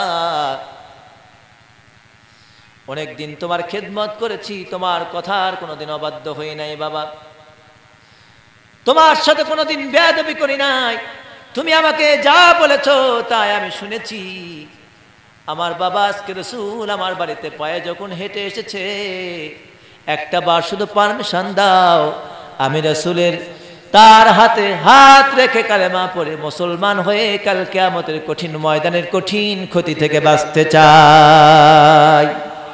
অনেকদিন তোমার খেদমত করেছি, তোমার কথার কোনোদিন অবাধ্য হই নাই, বাবা তোমার সাথে কোনোদিন বেয়াদবি করি নাই, তুমি আমাকে যা বলেছো তাই আমি শুনেছি। আমার বাবা আজকে রাসূল আমার বাড়িতে পায়ে যখন হেঁটে এসেছে, একটা বার শুধু পারমিশন দাও, আমি রাসূলের তার হাতে হাত রেখে কালেমা পড়ে মুসলমান হয়ে কাল কিয়ামতের কঠিন ময়দানের কঠিন ক্ষতি থেকে বাঁচতে চায়।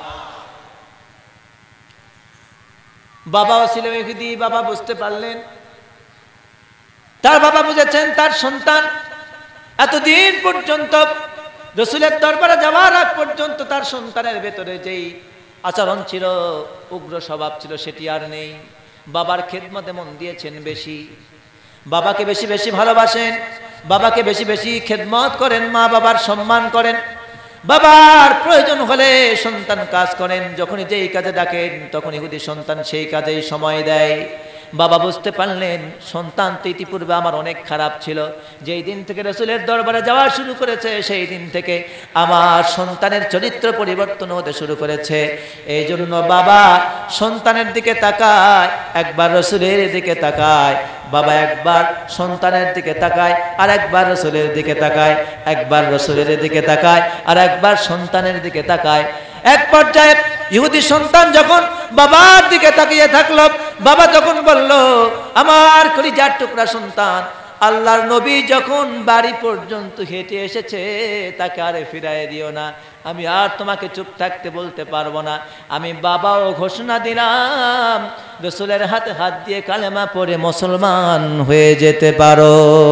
বাবাও ছিল ইহুদি, বাবা বুঝতে পারলেন, তার বাবা বুঝেছেন তার সন্তান এতদিন পর্যন্ত রাসূলের দরবারে যাওয়ার আগ পর্যন্ত তার সন্তানের ভেতরে যেই আচরণ ছিল, উগ্র স্বভাব ছিল, সেটি আর নেই। বাবার খেদমতে মন দিয়েছেন বেশি, বাবাকে বেশি বেশি ভালোবাসেন, বাবাকে বেশি বেশি খেদমত করেন, মা বাবার সম্মান করেন, বাবার প্রয়োজন হলে সন্তান কাজ করেন, যখনই যেই কাজে ডাকেন তখন ইহুদি সন্তান সেই কাজেই সময় দেয়। বাবা বুঝতে পারলেন সন্তান তো ইতিপূর্বে আমার অনেক খারাপ ছিল, যেই দিন থেকে রাসূলের দরবারে যাওয়া শুরু করেছে সেই দিন থেকে আমার সন্তানের চরিত্র পরিবর্তন হতে শুরু করেছে। এই জন্য বাবা সন্তানের দিকে তাকায়, একবার রাসূলের দিকে তাকায়, বাবা একবার সন্তানের দিকে তাকায় আর একবার রাসূলের দিকে তাকায়, একবার রাসূলের দিকে তাকায় আর একবার সন্তানের দিকে তাকায়। এক পর্যায়ে ইহুদি সন্তান যখন বাবার দিকে তাকিয়ে থাকলো, বাবা যখন বলল, আমার কলিজার টুকরা সন্তান, আল্লাহর নবী যখন বাড়ি পর্যন্ত হেঁটে এসেছে তাকে আরে ফিরায় দিও না, আমি আর তোমাকে চুপ থাকতে বলতে পারবো না। আমি বাবাও ঘোষণা দিলাম রাসূলের হাতে হাত দিয়ে কালেমা পড়ে মুসলমান হয়ে যেতে পারো।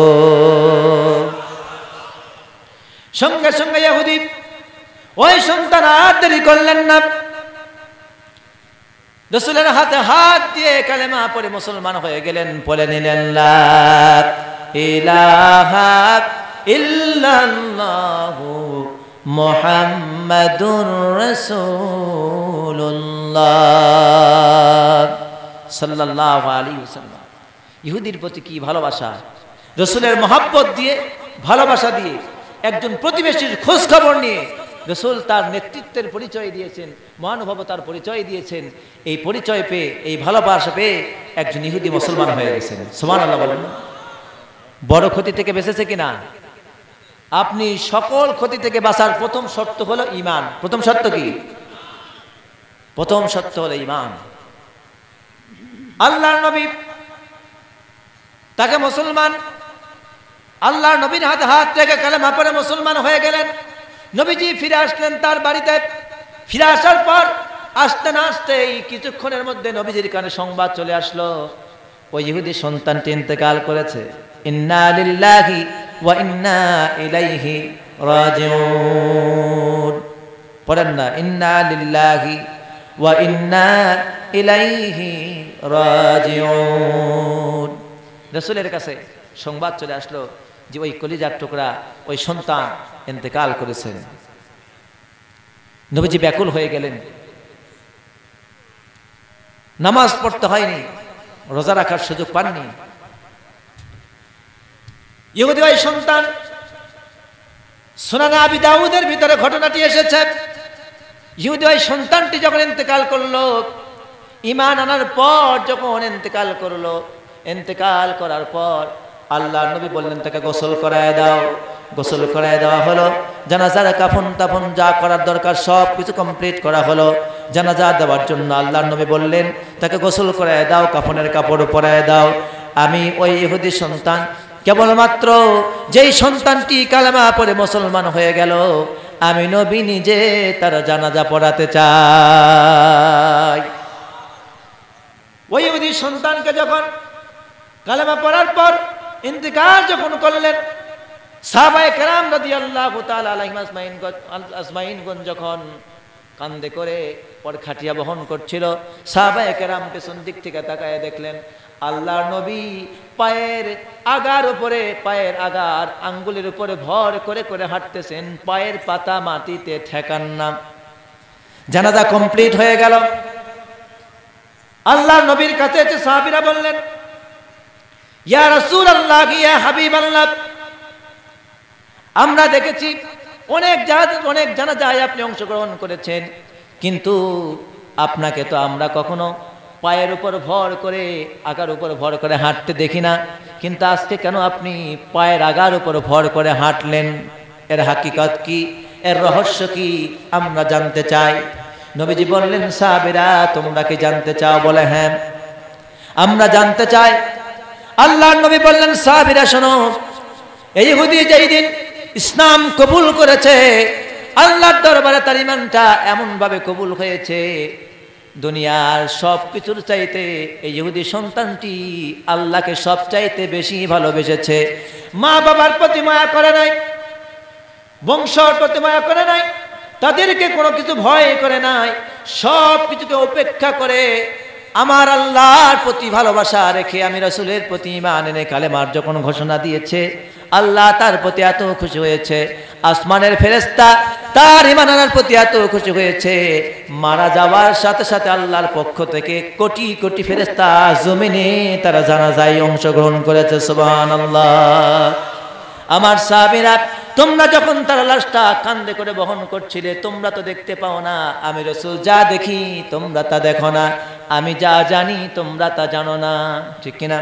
সঙ্গে সঙ্গে ইহুদি ওই সন্তান আর দেরি করলেন না, রাসূলের হাতে হাত দিয়ে কালেমা পড়ে মুসলমান হয়ে গেলেন। বলে নিলেন লা ইলাহা ইল্লাল্লাহু মুহাম্মাদুর রাসূলুল্লাহ সাল্লাল্লাহু আলাইহি ওয়াসাল্লাম। ইহুদির প্রতি কি ভালোবাসা, রাসূলের মহব্বত দিয়ে, ভালোবাসা দিয়ে, একজন প্রতিবেশীর খোঁজ খবর নিয়ে রাসূল তার নেতৃত্বের পরিচয় দিয়েছেন, মহানুভবতার পরিচয় দিয়েছেন। এই পরিচয় পেয়ে, এই ভালোবাসা পেয়ে একজন ইহুদি মুসলমান হয়ে গেছেন। সুবহানাল্লাহ বলেন। বড় ক্ষতি থেকে বেঁচেছে কিনা? আপনি সকল ক্ষতি থেকে বাঁচার প্রথম শর্ত হলো ঈমান। প্রথম শর্ত কি? প্রথম শর্ত হলো ঈমান। আল্লাহর নবী তাকে মুসলমান, আল্লাহর নবীর হাতে হাত রেখে কালেমা পড়ে মুসলমান হয়ে গেলেন। নবীজি ফিরে আসলেন তার বাড়িতে। ফিরে আসার পর আস্তে না আস্তেই কিছুক্ষণের মধ্যে নবীজির কানে সংবাদ চলে আসলো, ওই ইহুদি সন্তানটি ইন্তেকাল করেছে। ইন্না লিল্লাহি ওয়া ইন্না ইলাইহি রাজিউন। পড়েন না, ইন্না লিল্লাহি ওয়া ইন্না ইলাইহি রাজিউন। রাসূলের কাছে সংবাদ চলে আসলো যে ওই কলিজার টুকরা, ওই সন্তান ইন্তেকাল করেছেন। নবীজি ব্যাকুল হয়ে গেলেন। নামাজ পড়তে হয়নি, রোজা রাখার সুযোগ পাননি। ইহুদি ওই সন্তান, সুনানে আবি দাউদের ভিতরে ঘটনাটি এসেছে। ইহুদি ওই সন্তানটি যখন ইন্তেকাল করলো, ঈমান আনার পর যখন ইন্তেকাল করলো, ইন্তেকাল করার পর আল্লাহর নবী বললেন তাকে গোসল করায় দাও। গোসল করায় দেওয়া হলো। জানাজার কাফন তাফন যা করার দরকার সব কিছু কমপ্লিট করা হলো। জানাজা দেওয়ার জন্য আল্লাহর নবী বললেন তাকে গোসল করায় দাও, কাফনের কাপড় পরায় দাও। আমি ওই ইহুদি সন্তান, কেবলমাত্র যেই সন্তানটি কালেমা পড়ে মুসলমান হয়ে গেল, আমি নবী নিজে তার জানাজা পড়াতে চাই। ওই ইহুদি সন্তানকে যখন কালেমা পড়ার পর ইন্তেকাল যখন করলেন, সাহাবায়ে কেরাম রাদিয়াল্লাহু তাআলা আলাইহিম আজমাইন যখন কান্দে করে পর খাটিয়া বহন করছিল, সাহাবায়ে কেরাম পেছন দিক থেকে তাকায় দেখলেন আল্লাহর নবী পায়ের আগার উপরে, পায়ের আগার আঙ্গুলের উপরে ভর করে করে হাঁটতেছেন, পায়ের পাতা মাটিতে ঠেকান না। জানাজা কমপ্লিট হয়ে গেল। আল্লাহর নবীর কাছে এসে সাহাবীরা বললেন, ইয়া রাসূলুল্লাহ, ইয়া হাবিবাল্লাহ, আমরা দেখেছি অনেক জানাজায় আপনি অংশগ্রহণ করেছেন, কিন্তু আপনাকে তো আমরা কখনো পায়ের উপর ভর করে, আগার উপর ভর করে হাঁটতে দেখি না, কিন্তু আজকে কেন আপনি পায়ের আগার উপর ভর করে হাঁটলেন? এর হাকিকত কি, এর রহস্য কি আমরা জানতে চাই। নবীজি বললেন, সাহাবীরা তোমরা কি জানতে চাও? বলে হ্যাঁ, আমরা জানতে চাই। আল্লাহর নবী বললেন, সাহাবীরা শোনো, এই ইহুদি যেই দিন ইসলাম কবুল করেছে, আল্লাহর দরবারে তার ঈমানটা এমন ভাবে কবুল হয়েছে, দুনিয়ার সব কিছুর চাইতে এই ইহুদি সন্তানটি আল্লাহকে সব চাইতে বেশি ভালোবেসেছে। মা বাবার প্রতি মায়া করে নাই, বংশের প্রতি মায়া করে নাই, তাদেরকে কোনো কিছু ভয় করে নাই, সব কিছুকে উপেক্ষা করে আমার আল্লাহর প্রতি ভালোবাসা রেখে আমি রাসূলের প্রতি ঈমান এনে কালেমার যখন ঘোষণা দিয়েছে, আল্লাহ তার প্রতি এত খুশি হয়েছে, আসমানের ফেরেশতা তার ঈমান আনার প্রতি এত খুশি হয়েছে, মারা যাওয়ার সাথে সাথে আল্লাহর পক্ষ থেকে কোটি কোটি ফেরেশতা জমিনে তারা জানাজায় অংশগ্রহণ করেছে। সুবহানাল্লাহ। আমার সাহাবীরা, তোমরা যখন তার লাশটা কাঁধে করে বহন করছিলে, তোমরা তো দেখতে পাও না, আমি রাসূল যা দেখি তোমরা তা দেখো না, আমি যা জানি তোমরা তা জানো না, ঠিক কিনা?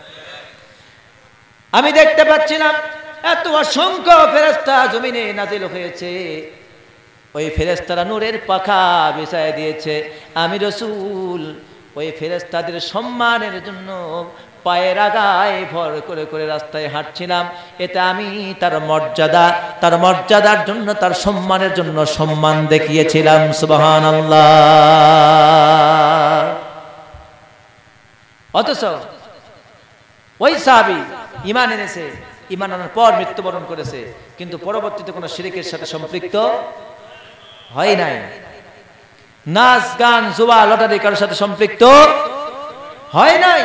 আমি দেখতে পাচ্ছিলাম এত অসংখ্য ফেরেশতা জমিনে নাজিল হয়েছে, ওই ফেরেশতারা নূরের পাখা বিছায় দিয়েছে। আমি রাসূল ওই ফেরেশতাদের সম্মানের জন্য পায়ের আগায় ভর করে করে রাস্তায় হাঁটছিলাম। এটা আমি তার মর্যাদার জন্য, তার সম্মানের জন্য সম্মান দেখিয়েছিলাম। সুবহানাল্লাহ। অথচ ওই সাহাবী ঈমান এনেছে, ঈমান আনার পর মৃত্যুবরণ করেছে, কিন্তু পরবর্তীতে কোনো শিরকের সাথে সম্পৃক্ত হয় নাই। নাচ গান জুয়া লটারি কারোর সাথে সম্পৃক্ত হয় নাই।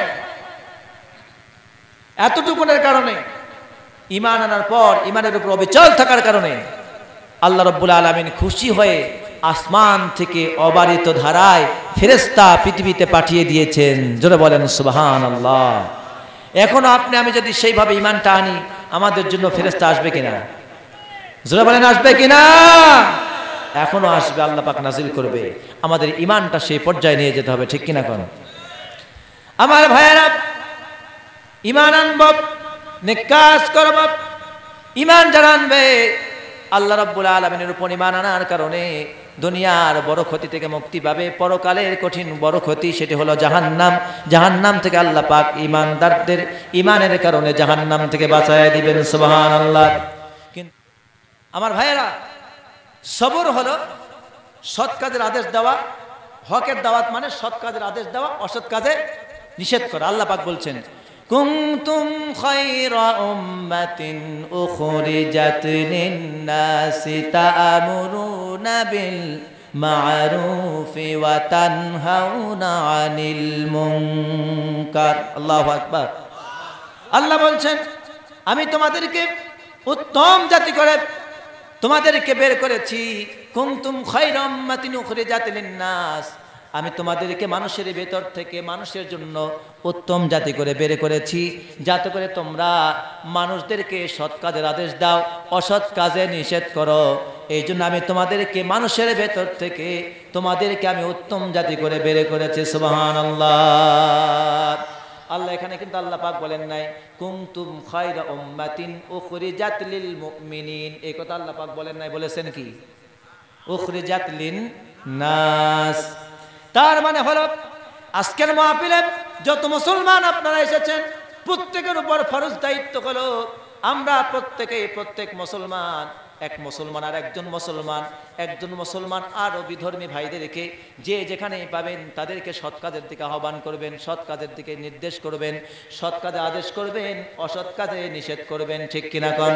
এতটুকুনের কারণে, ঈমান আনার পর ঈমানের উপর অবিচল থাকার কারণে আল্লাহ রাব্বুল আলামিন খুশি হয়ে আসমান থেকে অবারিত ধারায় ফেরেশতা পৃথিবীতে পাঠিয়ে দিয়েছেন। জোরে বলেন সুবহানাল্লাহ। এখন আপনি আমি যদি সেইভাবে ঈমানটা আনি, আমাদের জন্য ফেরেশতা আসবে কিনা? জোরে বলেন আসবে কিনা? এখনো আসবে, আল্লাহ পাক নাজিল করবে। আমাদের ঈমানটা সেই পর্যায়ে নিয়ে যেতে হবে, ঠিক কিনা? কোন আমার ভাইয়েরা, ঈমান আনব, নেক কাজ করব। ঈমান যারা আনবে, আল্লাহ রাব্বুল আলামিনের উপর ঈমান আনার কারণে দুনিয়ার বড় ক্ষতি থেকে মুক্তি পাবে, পরকালের কঠিন বড় ক্ষতি সেটি হলো জাহান্নাম। জাহান্নাম থেকে আল্লাহ পাক ঈমানদারদের ঈমানের কারণে জাহান্নাম থেকে বাঁচায় দিবেন। সুবহানাল্লাহ। কিন্তু আমার ভাইয়েরা, সবর হলো সৎ কাজের আদেশ দেওয়া, হকের দাওয়াত মানে সৎ কাজের আদেশ দেওয়া, অসৎ কাজে নিষেধ করা। আল্লাহ পাক বলছেন, কুনতুম খায়রা উম্মাতিন উখরিজাত লিন-নাসি তা'মুরুনা বিল মা'রুফি ওয়া তানহাউনা আনিল মুনকার। আল্লাহু আকবার। আল্লাহ বলছেন, আমি তোমাদেরকে উত্তম জাতি করে তোমাদেরকে বের করেছি। কুনতুম খায়রা উম্মাতিন উখরিজাত লিন-নাস, আমি তোমাদেরকে মানুষের ভেতর থেকে মানুষের জন্য উত্তম জাতি করে বের করেছি, যাতে করে তোমরা মানুষদেরকে সৎ কাজের আদেশ দাও, অসৎ কাজে নিষেধ করো। এই জন্য আমি তোমাদেরকে মানুষের ভেতর থেকে তোমাদেরকে আমি উত্তম জাতি করে বের করেছি। সুবহানাল্লাহ। আল্লাহ এখানে কিন্তু আল্লাহ পাক বলেন নাই কুনতুম খায়রা উম্মাতিন উখরিজাত লিল মুমিনিন, এই কথা আল্লাহ পাক বলেন নাই। বলেছেন কি? উখরিজাত লিন নাস। তার মানে হলো, আজকের মাহফিলে যত মুসলমান আপনারা এসেছেন, প্রত্যেকের উপর ফরজ দায়িত্ব হলো, আমরা প্রত্যেক মুসলমান, এক মুসলমান আর একজন মুসলমান আর বিধর্মী ভাইদেরকে যে যেখানে পাবেন তাদেরকে সৎ কাজের দিকে আহ্বান করবেন, সৎ কাজের দিকে নির্দেশ করবেন, সৎ কাজে আদেশ করবেন, অসৎ কাজে নিষেধ করবেন, ঠিক কিনা কোন?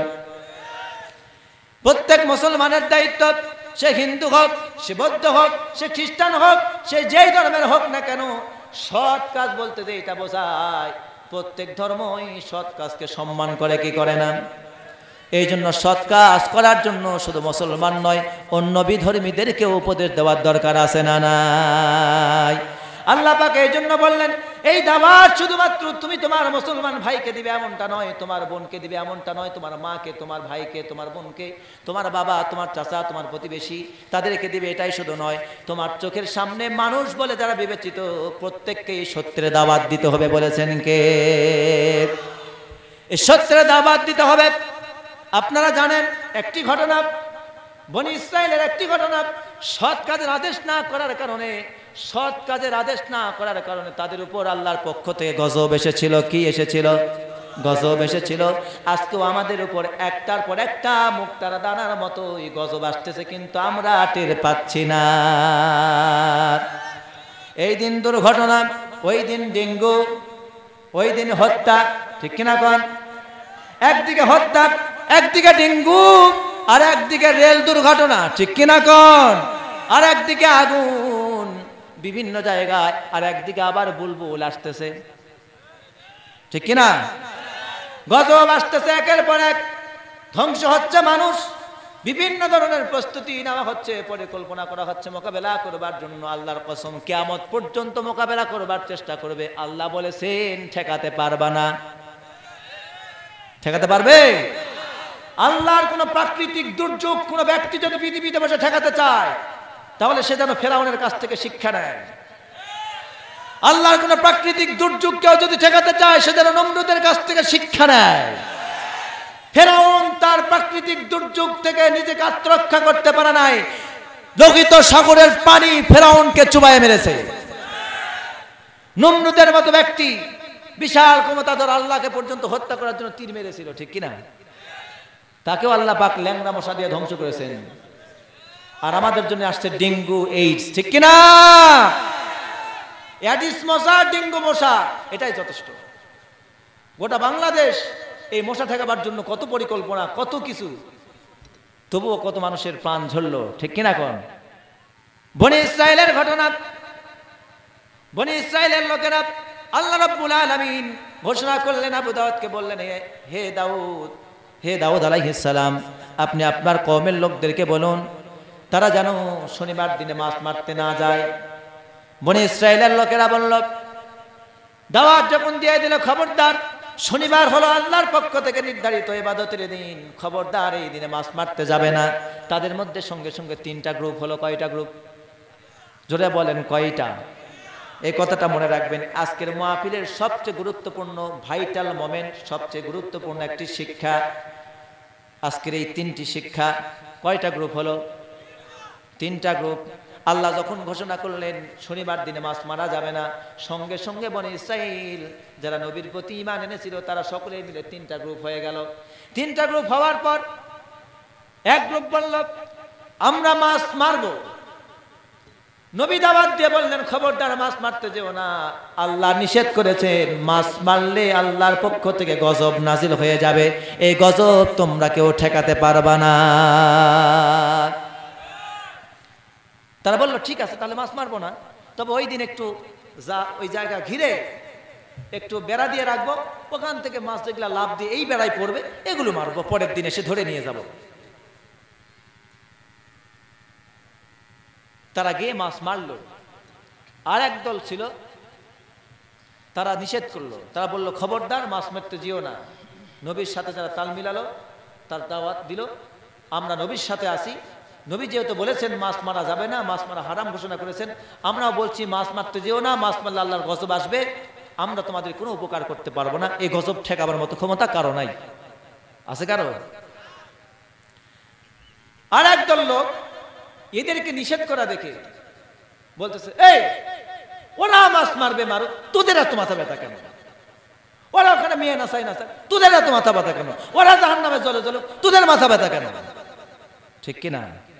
প্রত্যেক মুসলমানের দায়িত্ব, সে হিন্দু হোক, সে বৌদ্ধ হোক, সে খ্রিস্টান হোক, সে যেই ধর্মের হোক না কেন, সৎ কাজ বলতে যে এটা বোঝায় প্রত্যেক ধর্মই সৎ কাজকে সম্মান করে, কি করে না? এই জন্য সৎ কাজ করার জন্য শুধু মুসলমান নয়, অন্য বিধর্মীদেরকেও উপদেশ দেওয়ার দরকার আছে না নাই? আল্লাহ পাক এই জন্য বললেন, এই দাওয়াত শুধুমাত্র তুমি তোমার মুসলমান ভাইকে দিবে এমনটা নয়, তোমার বোনকে দিবে এমনটা নয়, তোমার মাকে, তোমার ভাইকে, তোমার বোনকে, তোমার বাবা, তোমার চাচা, তোমার প্রতিবেশী, তাদেরকে দিবে এটাই শুধু নয়, তোমার চোখের সামনে মানুষ বলে যারা বিবেচিত প্রত্যেককেই সত্যের দাওয়াত দিতে হবে। বলেছেন কে? এই সত্যের দাওয়াত দিতে হবে। আপনারা জানেন একটি ঘটনা, বনি ইসরাইলের একটি ঘটনা, সৎ কাজের আদেশ না করার কারণে সৎ কাজের আদেশ না করার কারণে তাদের উপর আল্লাহর পক্ষ থেকে গজব এসেছিল। কি এসেছিল? গজব এসেছিল। আজকেও আমাদের উপর একটার পর একটা মুক্তার দানার মতো এই গজব আসতেছে, কিন্তু আমরা টের পাচ্ছি না। এই দিন দুর্ঘটনা, ওই দিন ডেঙ্গু, ওই দিন হত্যা, ঠিক কিনা কোন? একদিকে হত্যা, একদিকে ডেঙ্গু, আর একদিকে রেল দুর্ঘটনা, ঠিক কিনা কোন? আর একদিকে আগুন বিভিন্ন জায়গায়, আর একদিকে আবার বুলবুল আসতেছে, ঠিক কিনা? গজব আসতেছে, একের পর এক ধ্বংস হচ্ছে মানুষ। বিভিন্ন ধরনের প্রস্তুতি নেওয়া হচ্ছে, পরিকল্পনা করা হচ্ছে মোকাবেলা করবার জন্য। আল্লাহর কসম, কিয়ামত পর্যন্ত মোকাবেলা করবার চেষ্টা করবে। আল্লাহ বলেছেন ঠেকাতে পারবা না। ঠেকাতে পারবে? আল্লাহর কোন প্রাকৃতিক দুর্যোগ কোন ব্যক্তি যদি পৃথিবীতে বসে ঠেকাতে চায়, তাহলে সে যেন ফেরাউনের কাছ থেকে শিক্ষা নেয়। আল্লাহর কোন প্রাকৃতিক দুর্যোগ কেউ যদি ঠেকাতে চায়, সে যেন নমরুদের কাছ থেকে শিক্ষা নেয়। ফেরাউন তার প্রাকৃতিক দুর্যোগ থেকে নিজেকে আত্মরক্ষা করতে পারে নাই। লোহিত সাগরের পানি ফেরাউনকে চুবায়ে মেরেছে। নমরুদের মতো ব্যক্তি বিশাল ক্ষমতাধর আল্লাহকে পর্যন্ত হত্যা করার জন্য তীর মেরেছিল, ঠিক কিনা? তাকেও আল্লাহ পাক ল্যাংড়া মশা দিয়ে ধ্বংস করেছেন। আর আমাদের জন্য আসছে ডেঙ্গু, এইডস, ঠিক কিনা? অ্যাডিস মশা, ডেঙ্গু মশা, এটাই যথেষ্ট। গোটা বাংলাদেশ এই মশা ঠেকাবার জন্য কত পরিকল্পনা, কত কিছু, তবুও কত মানুষের প্রাণ ঝরল, ঠিক কিনা কোন? বনি ইসরায়েলের ঘটনা। বনি ইসরায়েলের লোকেরা আল্লাহ রাব্বুল আলামিন ঘোষণা করলেন, আবু দাউদকে বললেন, হে দাউদ, হে দাউদ আলাইহিস সালাম, আপনি আপনার কওমের লোকদেরকে বলুন তারা যেন শনিবার দিনে মাছ মারতে না যায়। বনি ইসরায়েলের লোকেরা বলল, দাওয়াত যখন দিয়ে দিল, খবরদার, শনিবার হলো আল্লাহর পক্ষ থেকে নির্ধারিত ইবাদতের দিন, খবরদার এই দিনে মাছ মারতে যাবে না। তাদের মধ্যে সঙ্গে সঙ্গে তিনটা গ্রুপ হলো। কয়টা গ্রুপ? জোরে বলেন, কয়টা? এই কথাটা মনে রাখবেন। আজকের মাহফিলের সবচেয়ে গুরুত্বপূর্ণ ভাইটাল মোমেন্ট, সবচেয়ে গুরুত্বপূর্ণ একটি শিক্ষা আজকের এই তিনটি শিক্ষা। কয়টা গ্রুপ হলো? তিনটা গ্রুপ। আল্লাহ যখন ঘোষণা করলেন শনিবার দিনে মাছ মারা যাবে না, সঙ্গে সঙ্গে বনি ইসরাইল যারা নবীর প্রতি ঈমান এনেছিল তারা সকলে মিলে তিনটা গ্রুপ হয়ে গেল। তিনটা গ্রুপ হওয়ার পর এক গ্রুপ বলল, আমরা মাছ মারবো। নবী দাওয়াত দিয়ে বললেন, খবরদার মাছ মারতে যেও না, আল্লাহ নিষেধ করেছেন, মাছ মারলে আল্লাহর পক্ষ থেকে গজব নাজিল হয়ে যাবে, এই গজব তোমরা কেউ ঠেকাতে পারবা না। তারা বললো, ঠিক আছে, তাহলে মাছ মারবো না, তবে ওই দিন একটু ওই জায়গা ঘিরে একটু বেড়া দিয়ে রাখবো, ওখান থেকে মাছ যেগুলা লাভ দিয়ে এই বেড়ায় পড়বে এগুলো মারবো, পরের দিন এসে ধরে নিয়ে যাব। তারা গিয়ে মাছ মারলো। আর এক দল ছিল, তারা নিষেধ করলো। তারা বলল, খবরদার মাছ মারতে যেও না। নবীর সাথে যারা তাল মিলালো, তার দাওয়াত দিল, আমরা নবীর সাথে আসি, নবী যেহেতু বলেছেন মাছ মারা যাবে না, মাছ মারা হারাম ঘোষণা করেছেন, আমরাও বলছি মাছ মারতে যেও না, মাছ মারলে আল্লাহর গজব আসবে, আমরা তোমাদের কোনো উপকার করতে পারবো না, এই গজব ঠেকাবার মতো ক্ষমতা কারো নাই। আছে কারো? আর একদল লোক এদেরকে নিষেধ করা দেখে বলতেছে, এই ওরা মাছ মারবে মারো, তোদের এত মাথা ব্যথা কেন? ওরা ওখানে মেয়ে নাচাই নাচায়, তোদের এত মাথা ব্যথা কেন? ওরা জাহান্নামে জ্বলে জ্বলে, তোদের মাথা ব্যথা কেন? ঠিক কিনা?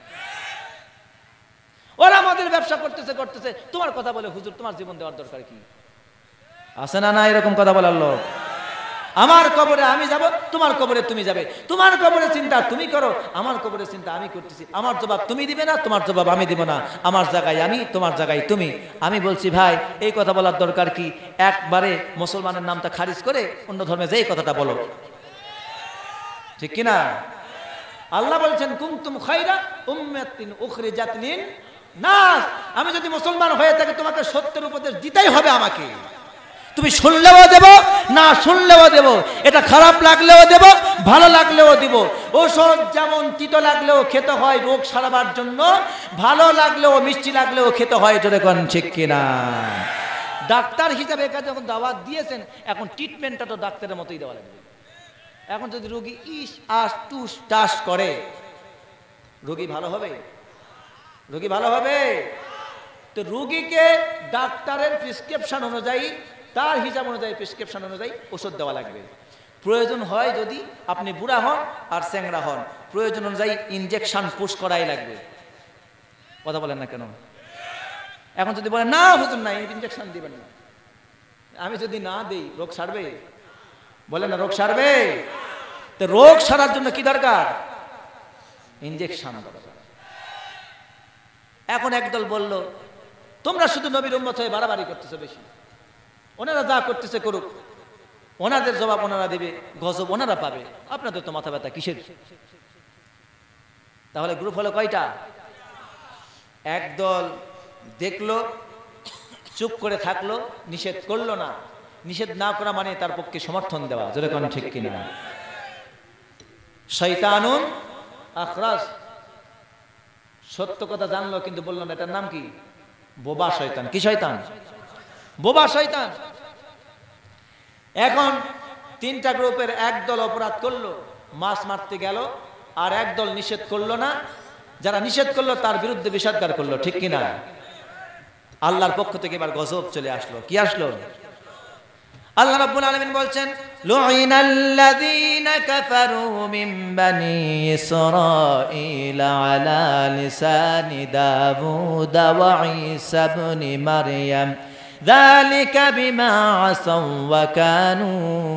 ওরা আমাদের ব্যবসা করতেছে করতেছে, তোমার কথা বলে হুজুর তোমার জীবন দেওয়ার দরকার কি? আছে না? না, এরকম কথা বলার লোক। আমার কবরে আমি যাব, তোমার কবরে তুমি যাবে, তোমার কবরে চিন্তা তুমি করো, আমার কবরে চিন্তা আমি করতেছি, আমার জবাব তুমি দিবে না, তোমার জবাব আমি দিব না, আমার জায়গায় আমি, তোমার জায়গায় তুমি। আমি বলছি, ভাই এই কথা বলার দরকার কি? একবারে মুসলমানের নামটা খারিজ করে অন্য ধর্মে যেই কথাটা বলো, ঠিক কিনা? আল্লাহ বলছেন, কুনতুম খায়রা উম্মাতিন উখরিজাত লিন-নাস, আমি যদি মুসলমান হয়ে থাকি তোমাকে সত্যের উপদেশ দিতেই হবে আমাকে। তুমি শুনলেও দেব, না শুনলেও দেব, এটা খারাপ লাগলেও দেব, ভালো লাগলেও দিব। ওষুধ যেমন তিতো লাগলেও খেতে হয় রোগ সারাবার জন্য, ভালো লাগলেও মিষ্টি লাগলেও খেতে হয়, জোরে কোন ঠিক কিনা? ডাক্তার হিসাবে এখানে যখন দাওয়াত দিয়েছেন, এখন ট্রিটমেন্টটা তো ডাক্তারের মতোই দেওয়া লাগবে। এখন যদি রোগী ইস আস টুস টাস করে, রোগী ভালো হবে? রোগী ভালো হবে? তো রোগীকে ডাক্তারের প্রেসক্রিপশন অনুযায়ী, তার হিসাব অনুযায়ী, প্রেসক্রিপশন অনুযায়ী ওষুধ দেওয়া লাগবে। প্রয়োজন হয় যদি আপনি বুড়া হন আর চ্যাংড়া হন, প্রয়োজন অনুযায়ী ইনজেকশন পুশ করাই লাগবে। কথা বলেন না কেন? এখন যদি বলেন না হুজুর না ইনজেকশন দিবেন না, আমি যদি না দেই রোগ সারবে? বলেন না রোগ সারবে? তো রোগ সারার জন্য কি দরকার? ইনজেকশন দরকার। এখন একদল বলল তোমরা শুধু নবীর উম্মত হয়ে বাড়াবাড়ি করতেছো বেশি, ওনারা যা করতেছে করুক, ওনাদের জবাব ওনারা দিবে, গজব ওনারা পাবে, আপনাদের তো মাথা ব্যথা কিসের? তাহলে গ্রুপ হলো কয়টা? একদল দেখলো, চুপ করে থাকলো, নিষেধ করলো না। নিষেধ না করা মানে তার পক্ষে সমর্থন দেওয়া, জোরে কোন ঠিক কিনা? শয়তানুন আখরাস, সত্য কথা জানলো কিন্তু বললো না, এটার নাম কি? বোবা শয়তান। কি শয়তান? বোবা শয়তান। এখন তিনটা গ্রুপের একদল অপরাধ করলো, মাছ মারতে গেল, আর একদল নিষেধ করলো না। যারা নিষেধ করলো তার বিরুদ্ধে বিষাদগার করলো, ঠিক কিনা? আল্লাহর পক্ষ থেকে এবার গজব চলে আসলো। কি আসলো? আল্লাহ রাব্বুল আলামিন বলছেন লুইনাল্লাযীনা কাফারু মিন বানি ইসরাঈলা আলা লিসানি দাউদ ওয়া ঈসা ইবনে মারইয়াম যালিকা বিমা আসাউ ওয়া কানু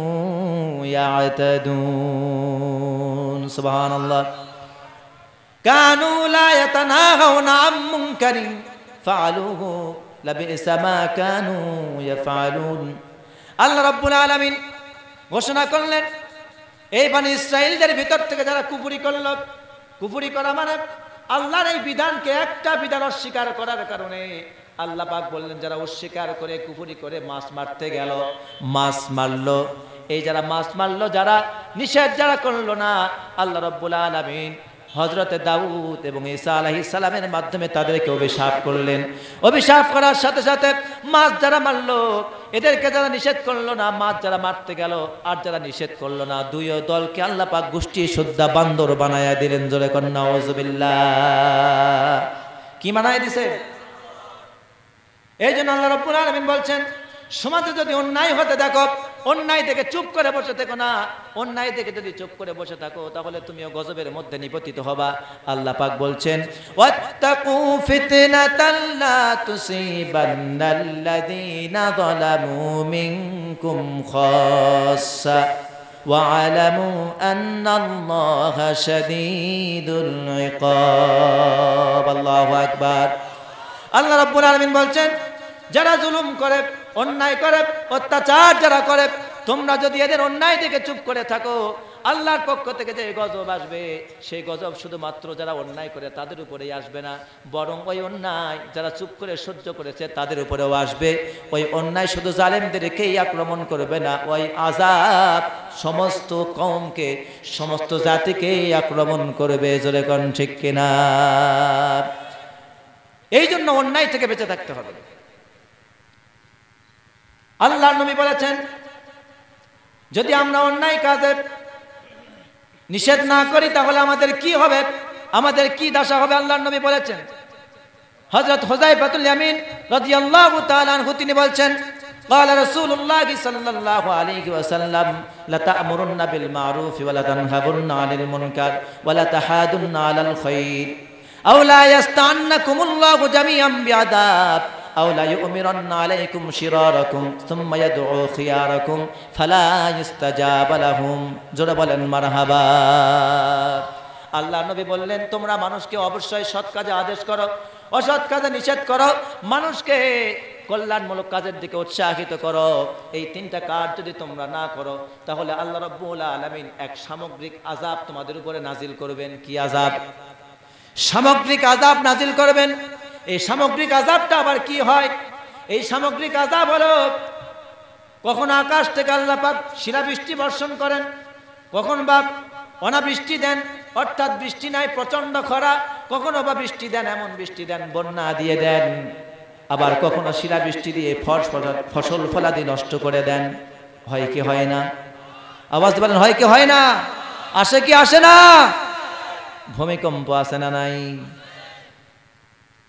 ইয়াতাদুন। সুবহানাল্লাহ। কানু লা ইয়াতানাহাউনা আন মুনকারিন ফাআলুহু লাবিসা মা কানু ইয়াফআলুন। আল্লাহ রাব্বুল আলামিন ঘোষণা করলেন এই বনি ইসরাঈলদের ভিতর থেকে যারা কুফরি করল, কুফরি করা মানে আল্লাহর এই বিধানকে, একটা বিধান অস্বীকার করার কারণে আল্লাহ পাক বললেন যারা অস্বীকার করে কুফরি করে মাছ মারতে গেল, মাছ মারলো, এই যারা মাছ মারলো, যারা নিষেধ যারা করলো না, আল্লাহ রাব্বুল আলামিন হযরতে দাউদ এবং ঈসা আলাইহিস সালামের মাধ্যমে তাদেরকে অভিশাপ করলেন। অভিশাপ করার সাথে সাথে মাছ যারা মারলো, এদেরকে যারা নিষেধ করলো না, মাছ যারা মারতে গেল আর যারা নিষেধ করলো না, দুই দলকে আল্লাহ পাক গোষ্ঠী শুদ্ধা বান্দর বানায়া দিলেন। জোরে কর নাউযুবিল্লাহ। কি বানায় দিছে? এই জন্য আল্লাহ রাব্বুল আলামিন বলছেন সমাজে যদি অন্যায় হতে দেখো, অন্যায় থেকে চুপ করে বসে থেকো না। অন্যায় থেকে যদি চুপ করে বসে থাকো তাহলে তুমিও গজবের মধ্যে নিপতিত হবা। আল্লাহ পাক বলছেন ওয়াত্তাকু ফিতনাতাল লা তুসিবান্নাল্লাযীনা যালামু মিনকুম খাসসা ওয়া'লামু আন্নাল্লাহা শাদীদুল ইকাব। আল্লাহু আকবার। আল্লাহ রাব্বুল আলামিন বলছেন যারা জুলুম করে, অন্যায় করে, অত্যাচার যারা করে, তোমরা যদি এদের অন্যায় থেকে চুপ করে থাকো, আল্লাহর পক্ষ থেকে যে গজব আসবে সেই গজব শুধুমাত্র যারা অন্যায় করে তাদের উপরেই আসবে না, বরং ওই অন্যায় যারা চুপ করে সহ্য করেছে তাদের উপরেও আসবে। ওই অন্যায় শুধু জালেমদেরকেই আক্রমণ করবে না, ওই আযাব সমস্ত কওমকে, সমস্ত জাতিকেই আক্রমণ করবে। জোরে কোন ঠিক কিনা? এই জন্য অন্যায় থেকে বেঁচে থাকতে হবে। আল্লাহর নবী বলেছেন যদি আমরা অন্যায় কাজে নিষেধ না করি তাহলে আমাদের কি হবে, আমাদের কি দশা হবে। আল্লাহর নবী বলেছেন, হযরত হুযায়ফাতুল ইয়ামিন রাদিয়াল্লাহু তাআলা আনহু তিনি বলছেন قال رسول الله صلى الله عليه وسلم لتأمرن بالمعروف ولا تنهون عن المنكر ولا تحاضن على الخير أو لا يستعنكم الله جميعا بعذاب أو لا يؤمرن عليكم شراركم ثم يدعو خياركم فلا يستجاب لهم। জোরে বলেন মারহাবা। আল্লাহ নবী বললেন তোমরা মানুষকে অবশ্যই সৎ কাজে আদেশ করো, অসৎ কাজে নিষেধ করো, মানুষকে কল্যাণমূলক কাজের দিকে উৎসাহিত করো। এই তিনটা কাজ যদি তোমরা না করো তাহলে আল্লাহ রাব্বুল আলামিন এক সামগ্রিক আযাব তোমাদের উপরে নাজিল করবেন। কি আযাব? সামগ্রিক আযাব নাজিল করবেন। এই সামগ্রিক আযাবটা আবার কি হয়? এই সামগ্রিক আযাব হলো কখন আকাশ থেকে আল্লাহ পাক শিলাবৃষ্টি বর্ষণ করেন, কখন বা অনাবৃষ্টি দেন, অর্থাৎ বৃষ্টি নাই, প্রচন্ড খরা, কখনো বা বৃষ্টি দেন, এমন বৃষ্টি দেন বন্যা দিয়ে দেন, আবার কখনো শিলাবৃষ্টি দিয়ে ফসল ফলাদি নষ্ট করে দেন। হয় কি হয় না? আওয়াজ বলেন হয় কি হয় না? আসে কি আসে না? ভূমিকম্প আসে না নাই?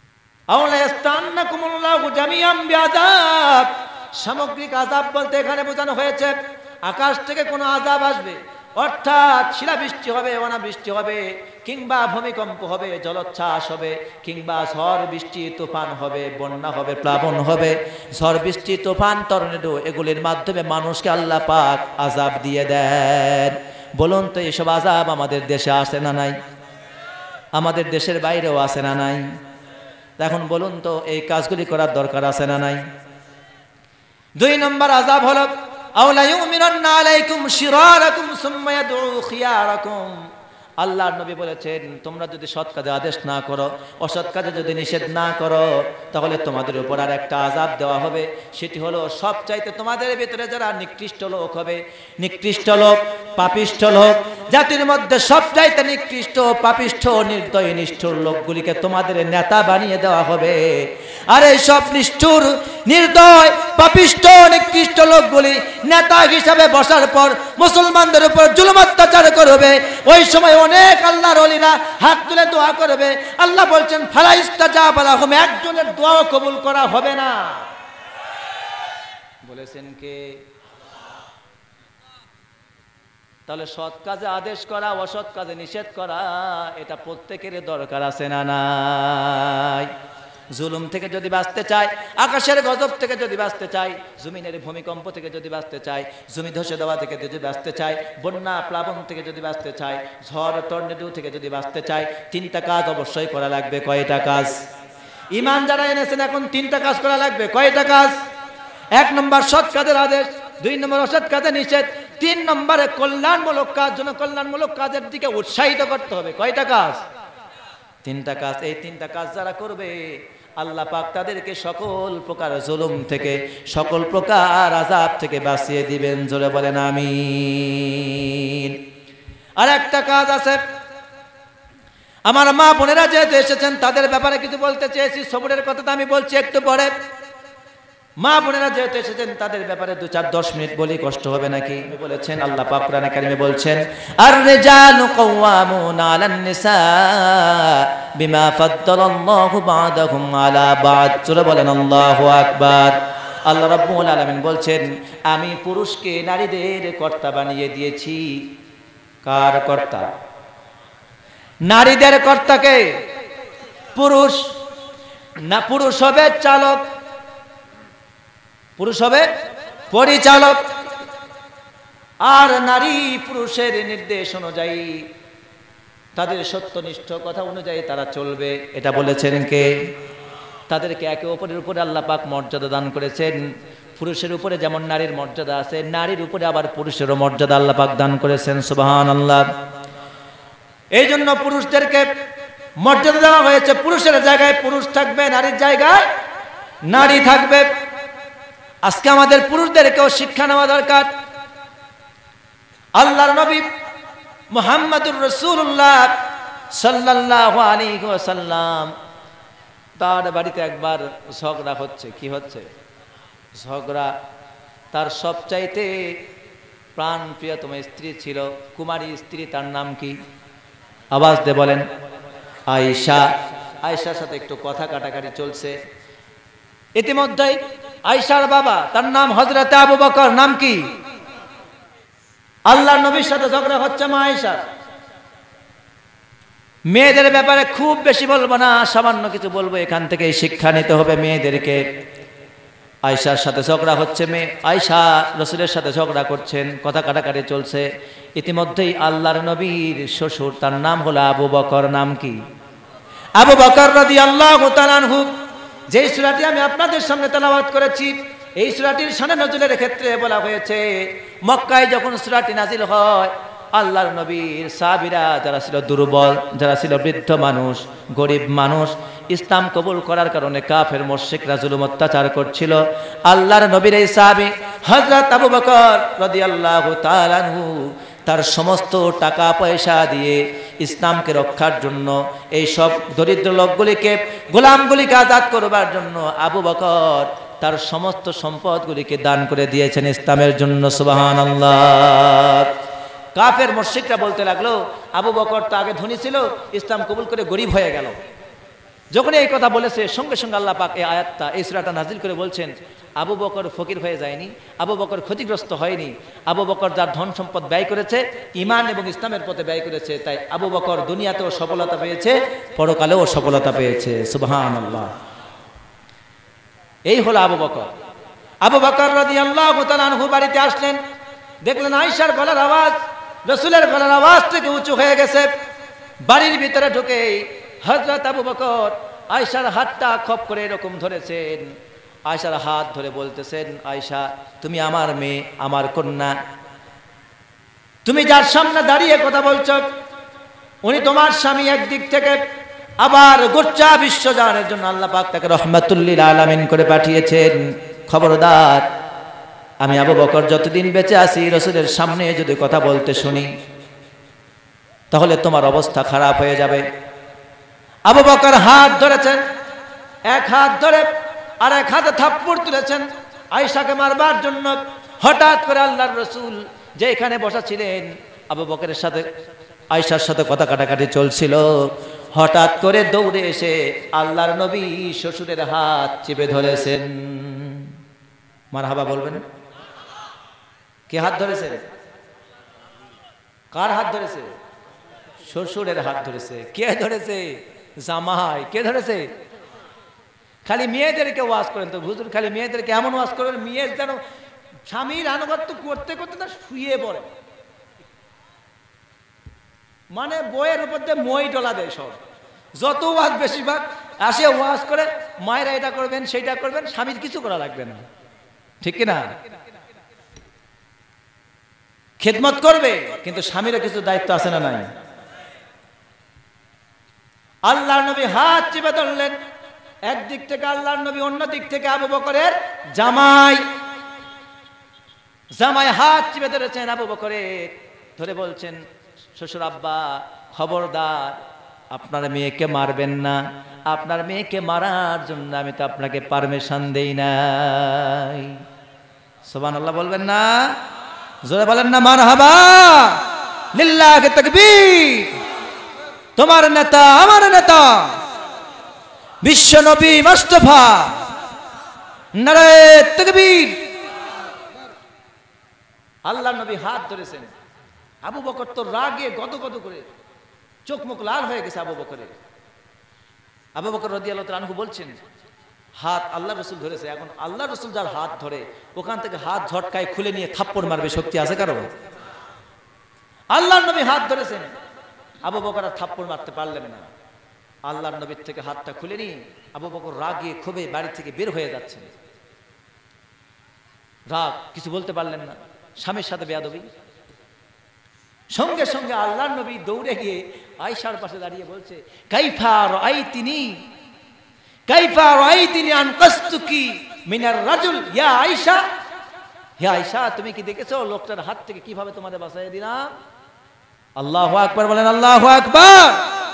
আওলা ইস্তান্নাকুমুল্লাহু জামিআম বিআযাব, সামগ্রিক আযাব বলতে এখানে বোঝানো হয়েছে আকাশ থেকে কোনো আযাব আসবে, অর্থাৎ শিলাবৃষ্টি হবে, অনাবৃষ্টি হবে, কিংবা ভূমিকম্প হবে, জলোচ্ছ্বাস হবে, কিংবা ঝড় বৃষ্টি তুফান হবে, বন্যা হবে, প্লাবন হবে, ঝড় বৃষ্টি তুফান টর্নেডো, এগুলির মাধ্যমে মানুষকে আল্লাহ পাক আযাব দিয়ে দেন। বলুন তো এসব আযাব আমাদের দেশে আসে না নাই? আমাদের দেশের বাইরেও আসে না নাই? এখন বলুন তো এই কাজগুলি করার দরকার আছে না নাই? 2 নম্বর আযাব হলো আওলা ইউমিনান্না আলাইকুম শিরারাকুম সুম্মা ইয়াদউ খিয়ারাকুম। আল্লাহর নবী বলেছেন তোমরা যদি সৎ কাজে আদেশ না করো, অসৎ কাজে যদি নিষেধ না করো, তাহলে তোমাদের উপর আর একটা আযাব দেওয়া হবে। সেটি হলো সবচাইতে তোমাদের ভিতরে যারা নিকৃষ্ট লোক হবে, নিকৃষ্ট লোক, পাপিষ্ঠ লোক, জাতির মধ্যে সবচাইতে নিকৃষ্ট, পাপিষ্ঠ, নির্দয়, নিষ্ঠুর লোকগুলিকে তোমাদের নেতা বানিয়ে দেওয়া হবে। আর এই সব নিষ্ঠুর, নির্দয়, পাপিষ্ঠ, নিকৃষ্ট লোকগুলি নেতা হিসাবে বসার পর মুসলমানদের উপর জুলুম অত্যাচার করবে। ওই সময় অনেক আল্লাহর ওলিরা হাত তুলে দোয়া করবে। আল্লাহ বলছেন ফালা ইস্তাজাবা লাহুম, একজনের দোয়াও কবুল করা হবে না। বলেছেন কে? তাহলে সৎ কাজে আদেশ করা, অসৎ কাজে নিষেধ করা, এটা প্রত্যেকের দরকার আছে না নাই? জুলুম থেকে যদি বাঁচতে চাই, আকাশের গজব থেকে যদি বাঁচতে চাই, জমিনের ভূমিকম্প থেকে যদি বাঁচতে চাই, জমি ধসে দেওয়া থেকে যদি বাঁচতে চাই, বন্যা প্লাবন থেকে যদি বাঁচতে চাই, ঝড় টর্নেডো থেকে যদি বাঁচতে চাই, 3টা কাজ অবশ্যই করা লাগবে। কয়টা কাজ? ঈমান যারা এনেছেন এখন 3টা কাজ করা লাগবে। কয়টা কাজ? 1 নম্বর সৎ কাজের আদেশ, 2 নম্বর অসৎ কাজের নিষেধ, 3 নম্বরে কল্যাণমূলক কাজ, জনকল্যাণমূলক কাজের দিকে উৎসাহিত করতে হবে। কয়টা কাজ? 3টা কাজ। এই 3টা কাজ যারা করবে আল্লাহ পাক তাদেরকে সকল প্রকার জুলুম থেকে, সকল প্রকার আযাব থেকে বাঁচিয়ে দিবেন। জোরে বলেন আমিন। আর একটা কাজ আছে, আমার মা বোনেরা যেহেতু এসেছেন তাদের ব্যাপারে কিছু বলতে চেয়েছি। সবরের কথা তো আমি বলছি একটু পরে। মা বোনেরা যেহেতু এসেছেন তাদের ব্যাপারে 2-4-10 মিনিট বলি, কষ্ট হবে নাকি? বলেছেন আল্লাহ পাক কোরআনে কারিমে বলছেন আর রিজালু কাওয়ামুনা আলান নিসা বিমা ফাদ্দালাল্লাহু বা'দাহুম আলা বা'দ। জোরে বলেন আল্লাহু আকবার। আল্লাহ রাব্বুল আলামিন বলছেন আমি পুরুষকে নারীদের কর্তা বানিয়ে দিয়েছি। কার কর্তা? নারীদের কর্তাকে। পুরুষ না, পুরুষ হবে চালক, পুরুষ হবে পরিচালক, আর নারী পুরুষের নির্দেশ অনুযায়ী, তাদের সত্যনিষ্ঠ কথা অনুযায়ী তারা চলবে। এটা বলেছেন কে? তাদেরকে একে অপরের উপরে আল্লাহ পাক মর্যাদা দান করেছেন। পুরুষের উপরে যেমন নারীর মর্যাদা আছে, নারীর উপরে আবার পুরুষেরও মর্যাদা আল্লাহ পাক দান করেছেন। সুবহানাল্লাহ। এই জন্য পুরুষদেরকে মর্যাদা দেওয়া হয়েছে। পুরুষের জায়গায় পুরুষ থাকবে, নারীর জায়গায় নারী থাকবে। আজকে আমাদের পুরুষদেরকেও শিক্ষা নেওয়া দরকার। আল্লাহর নবী মুহাম্মদুর রাসূলুল্লাহ সাল্লাল্লাহু আলাইহি ওয়াসাল্লাম, তার বাড়িতে একবার ঝগড়া হচ্ছে। কি হচ্ছে? ঝগড়া। তার সবচাইতে প্রাণ প্রিয়তম স্ত্রী ছিল, কুমারী স্ত্রী। তার নাম কি? আওয়াজ দিয়ে বলেন। আয়েশা। আয়েশার সাথে একটু কথা কাটাকাটি চলছে। ইতিমধ্যেই আয়েশার বাবা, তার নাম হযরতে আবু বকর। নাম কি? আল্লাহর নবীর সাথে ঝগড়া হচ্ছে মা আয়েশা। মেয়েদের ব্যাপারে খুব বেশি বলবো না, সামান্য কিছু বলবো। এখান থেকে শিক্ষা নিতে হবে মেয়েদেরকে। আয়েশার সাথে ঝগড়া হচ্ছে, মেয়ে আয়েশা রাসূলের সাথে ঝগড়া করছেন, কথা কাটাকাটি চলছে। ইতিমধ্যেই আল্লাহর নবীর শ্বশুর, তার নাম হলো আবু বকর। নাম কি? আবু বকর রাদিয়াল্লাহু তাআলা আনহু। যে সূরাটি আমি আপনাদের সামনে তেলাওয়াত করেছি, এই সূরাটির শানে নজুলের ক্ষেত্রে বলা হয়েছে মক্কায় যখন সূরাটি নাজিল হয়, আল্লাহর নবীর সাহাবীরা যারা ছিল দুর্বল, যারা ছিল বৃদ্ধ মানুষ, গরিব মানুষ, ইসলাম কবুল করার কারণে কাফের মুশরিকরা জুলুম অত্যাচার করছিল। আল্লাহর নবীর এই সাহাবী হযরত আবু বকর রাদিয়াল্লাহু তাআলা আনহু তার সমস্ত টাকা পয়সা দিয়ে ইসলামকে রক্ষার জন্য, এই সব দরিদ্র লোকগুলিকে, গোলামগুলিকে আজাদ করবার জন্য আবু বকর তার সমস্ত সম্পদগুলিকে দান করে দিয়েছেন ইসলামের জন্য। সুবহানাল্লাহ। কাফের মুশরিকরা বলতে লাগলো আবু বকর তো আগে ধনী ছিল, ইসলাম কবুল করে গরিব হয়ে গেল। যখন এই কথা বলেছে সঙ্গে সঙ্গে আল্লাহ পাক এই আয়াতটা, এই সূরাটা নাজিল করে বলছেন, আবু বকর ফকির হয়ে যায়নি, আবু বকর ক্ষতিগ্রস্ত হয়নি। আবু বকর যার ধন সম্পদ ব্যয় করেছে ঈমান এবং ইসলামের পথে ব্যয় করেছে, তাই আবু বকর দুনিয়াতেও সফলতা পেয়েছে, পরকালেও সফলতা পেয়েছে। সুবহানাল্লাহ। এই হলো আবু বকর। আবু বকর রাদিয়াল্লাহু তাআলা আনহু বাড়িতে আসলেন, দেখলেন আয়েশার গলার আওয়াজ রাসূলের গলার আওয়াজ থেকে উঁচু হয়ে গেছে। বাড়ির ভিতরে ঢুকে হযরত আবু বকর আয়েশার হাতটা খপ করে এরকম ধরেছেন, আয়েশার হাত ধরে বলতেছেন, আয়েশা তুমি আমার মেয়ে, আমার কন্যা, তুমি যার সামনে দাঁড়িয়ে কথা বলছো উনি তোমার স্বামী একদিক থেকে, আবার গোটা বিশ্বজাহানের জন্য আল্লাহ পাক তাকে রহমাতুল লিল আলামিন করে পাঠিয়েছেন। খবরদার, আমি আবু বকর যতদিন বেঁচে আছি রাসূলের সামনে যদি কথা বলতে শুনি তাহলে তোমার অবস্থা খারাপ হয়ে যাবে। আবু বকর হাত ধরেছেন, এক হাত ধরে আর এক হাতে থাপ্পড় তুলেছেন আয়েশাকে মারবার জন্য। হঠাৎ করে আল্লাহর রাসূল যে এখানে বসা ছিলেন, আবু বকরের সাথে আয়েশার সাথে কথা কাটাকাটি চলছিল, হঠাৎ করে দৌড়ে এসে আল্লাহর নবী শ্বশুরের হাত চেপে ধরেছেন। মারহাবা বলবেন? কে হাত ধরেছে? কার হাত ধরেছে? শ্বশুরের হাত ধরেছে। কে ধরেছে? জামাই। কে ধরেছে? খালি মেয়েদেরকে ওয়াজ করেন তো হুজুর, খালি মেয়েদেরকে এমন ওয়াজ করেন মেয়ের যেন স্বামীর আনুগত্য করতে করতে তার শুয়ে পড়ে, মানে বইয়ের উপর দিয়ে মই ডলা দেয়। সব যত ওয়াজ বেশিরভাগ আসে ওয়াজ করে মায়েরা এটা করবেন সেইটা করবেন, স্বামীর কিছু করা লাগবে না, ঠিক কিনা? খেদমত করবে কিন্তু স্বামীরা কিছু দায়িত্ব আছে না নাই? আল্লাহর নবী হাত চেপে ধরলেন, একদিক থেকে আল্লাহর নবী, অন্য দিক থেকে আবু বকরের জামাই। জামাই হাত চেপে ধরেছেন আবু বকরের, ধরে বলছেন, শ্বশুর আব্বা খবরদার, আপনার মেয়েকে মারবেন না, আপনার মেয়েকে মারার জন্য আমি তো আপনাকে পারমিশন দেই নাই। সুবহানাল্লাহ বলবেন না? জোরে বলেন না মারহাবা, লিল্লাহি তাকবীর। তোমার নেতা আমার নেতা বিশ্ব নবী মুস্তাফা, নারে তাকবীর। আল্লাহর নবী হাত ধরেছেন। আবু বকর তো রাগে গদগদ করে চোখ মুখ লাল হয়ে গেছে আবু বকরের। আবু বকর রাদিয়াল্লাহু তাআলা আনহু বলছেন, হাত আল্লাহ রাসূল ধরেছে, এখন আল্লাহ রাসূল যার হাত ধরে ওখান থেকে হাত ঝটকায় খুলে নিয়ে থাপ্পড় মারবে শক্তি আছে কারো? আল্লাহর নবী হাত ধরেছেন, আবু বকর আর থাপ্পড় মারতে পারলেন না। আল্লাহর নবীর থেকে হাতটা খুলে নিয়ে আবু বকর রাগে ক্ষোভে বাড়ি থেকে বের হয়ে যাচ্ছেন। রাগ, কিছু বলতে পারলেন না, স্বামীর সাথে বেয়াদবি। সঙ্গে সঙ্গে আল্লাহর নবী দৌড়ে গিয়ে আয়েশার পাশে দাঁড়িয়ে বলছে, কাইফা রাআইতিনি, কাইফা রাআইতিনি আনকাসতুকি মিনার রাজুল ইয়া আয়েশা। হে আয়েশা, তুমি কি দেখেছো লোকটার হাত থেকে কিভাবে তোমাদের বাঁচিয়ে দিলাম? আল্লাহু আকবার বলেন, আল্লাহু আকবার।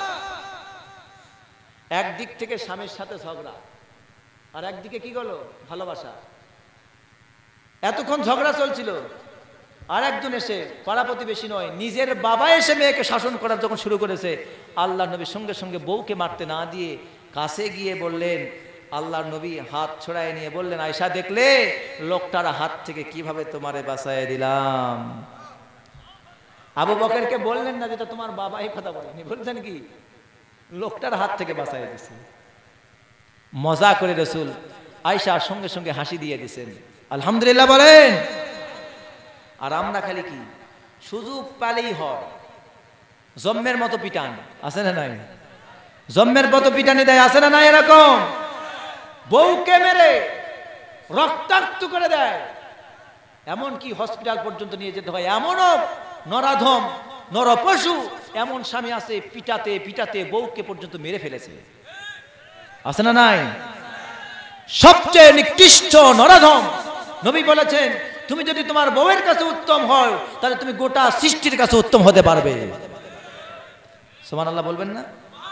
একদিক থেকে স্বামীর সাথে ঝগড়া, আর একদিকে কি হলো? ভালোবাসা। এতক্ষণ ঝগড়া চলছিল, আর একজন এসে পাড়া প্রতিবেশী নয়, নিজের বাবা এসে মেয়েকে শাসন করার যখন শুরু করেছে, আল্লাহর নবী সঙ্গে সঙ্গে বউকে মারতে না দিয়ে কাছে গিয়ে বললেন, আল্লাহর নবী হাত ছড়ায় নিয়ে বললেন, আয়েশা দেখলে লোকটার হাত থেকে কিভাবে তোমারে বাঁচায় দিলাম? আবু বকরকে বললেন না যেটা তোমার বাবা এই কথা বলেনি, বলছেন কি লোকটার হাত থেকে বাঁচায় দিছে। মজা করে রাসূল আয়েশার সঙ্গে সঙ্গে হাসি দিয়ে দিয়েছেন। আলহামদুলিল্লাহ বলেন। আর আমরা খালি কি সুযোগ পালেই হয় জম্মের মতো পিটান, আছে না নাই? জম্মের মতো পিটানি দেয়, আছে না নাই? এরকম বউকে মেরে রক্তাক্ত করে দেয়, এমন কি হসপিটাল পর্যন্ত নিয়ে যেতে হয়। এমনও নরাধম নরপশু এমন স্বামী আছে, পিটাতে পিটাতে বউকে পর্যন্ত মেরে ফেলেছে, আছে না নাই? সবচেয়ে নিকৃষ্ট নরাধম নবী বলেছেন, তুমি যদি তোমার বউয়ের কাছে উত্তম হও তাহলে তুমি গোটা সৃষ্টির কাছে উত্তম হতে পারবে। সুবহানাল্লাহ বলবেন না?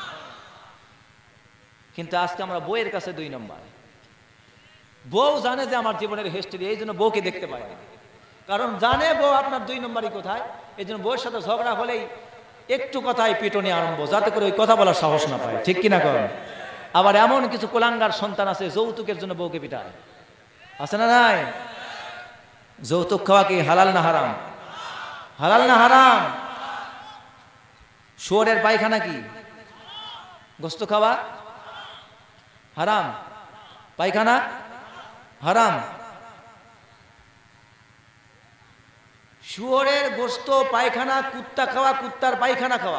কিন্তু আজকে আমরা বউয়ের কাছে 2 নম্বর। বউ জানে যে আমার জীবনের হিস্ট্রি, এই জন্য বউকে দেখতে পায় না, কারণ জানে বউ আপনার 2 নম্বরই কোথায়। এই জন্য বউয়ের সাথে ঝগড়া হলেই একটু কথায় পিটনি আরম্ভ, যাতে করে ওই কথা বলার সাহস না পায়, ঠিক কিনা করেন? আবার এমন কিছু কুলাঙ্গার সন্তান আছে যৌতুকের জন্য বউকে পিটায়, আছে না নাই? যৌতুক খাওয়া কি হালাল না হারাম? হালাল না হারাম? শুয়োরের পায়খানা কি গোস্ত খাওয়া হারাম? পায়খানা হারাম? শুয়োরের গোস্ত পায়খানা, কুত্তা খাওয়া, কুত্তার পায়খানা খাওয়া,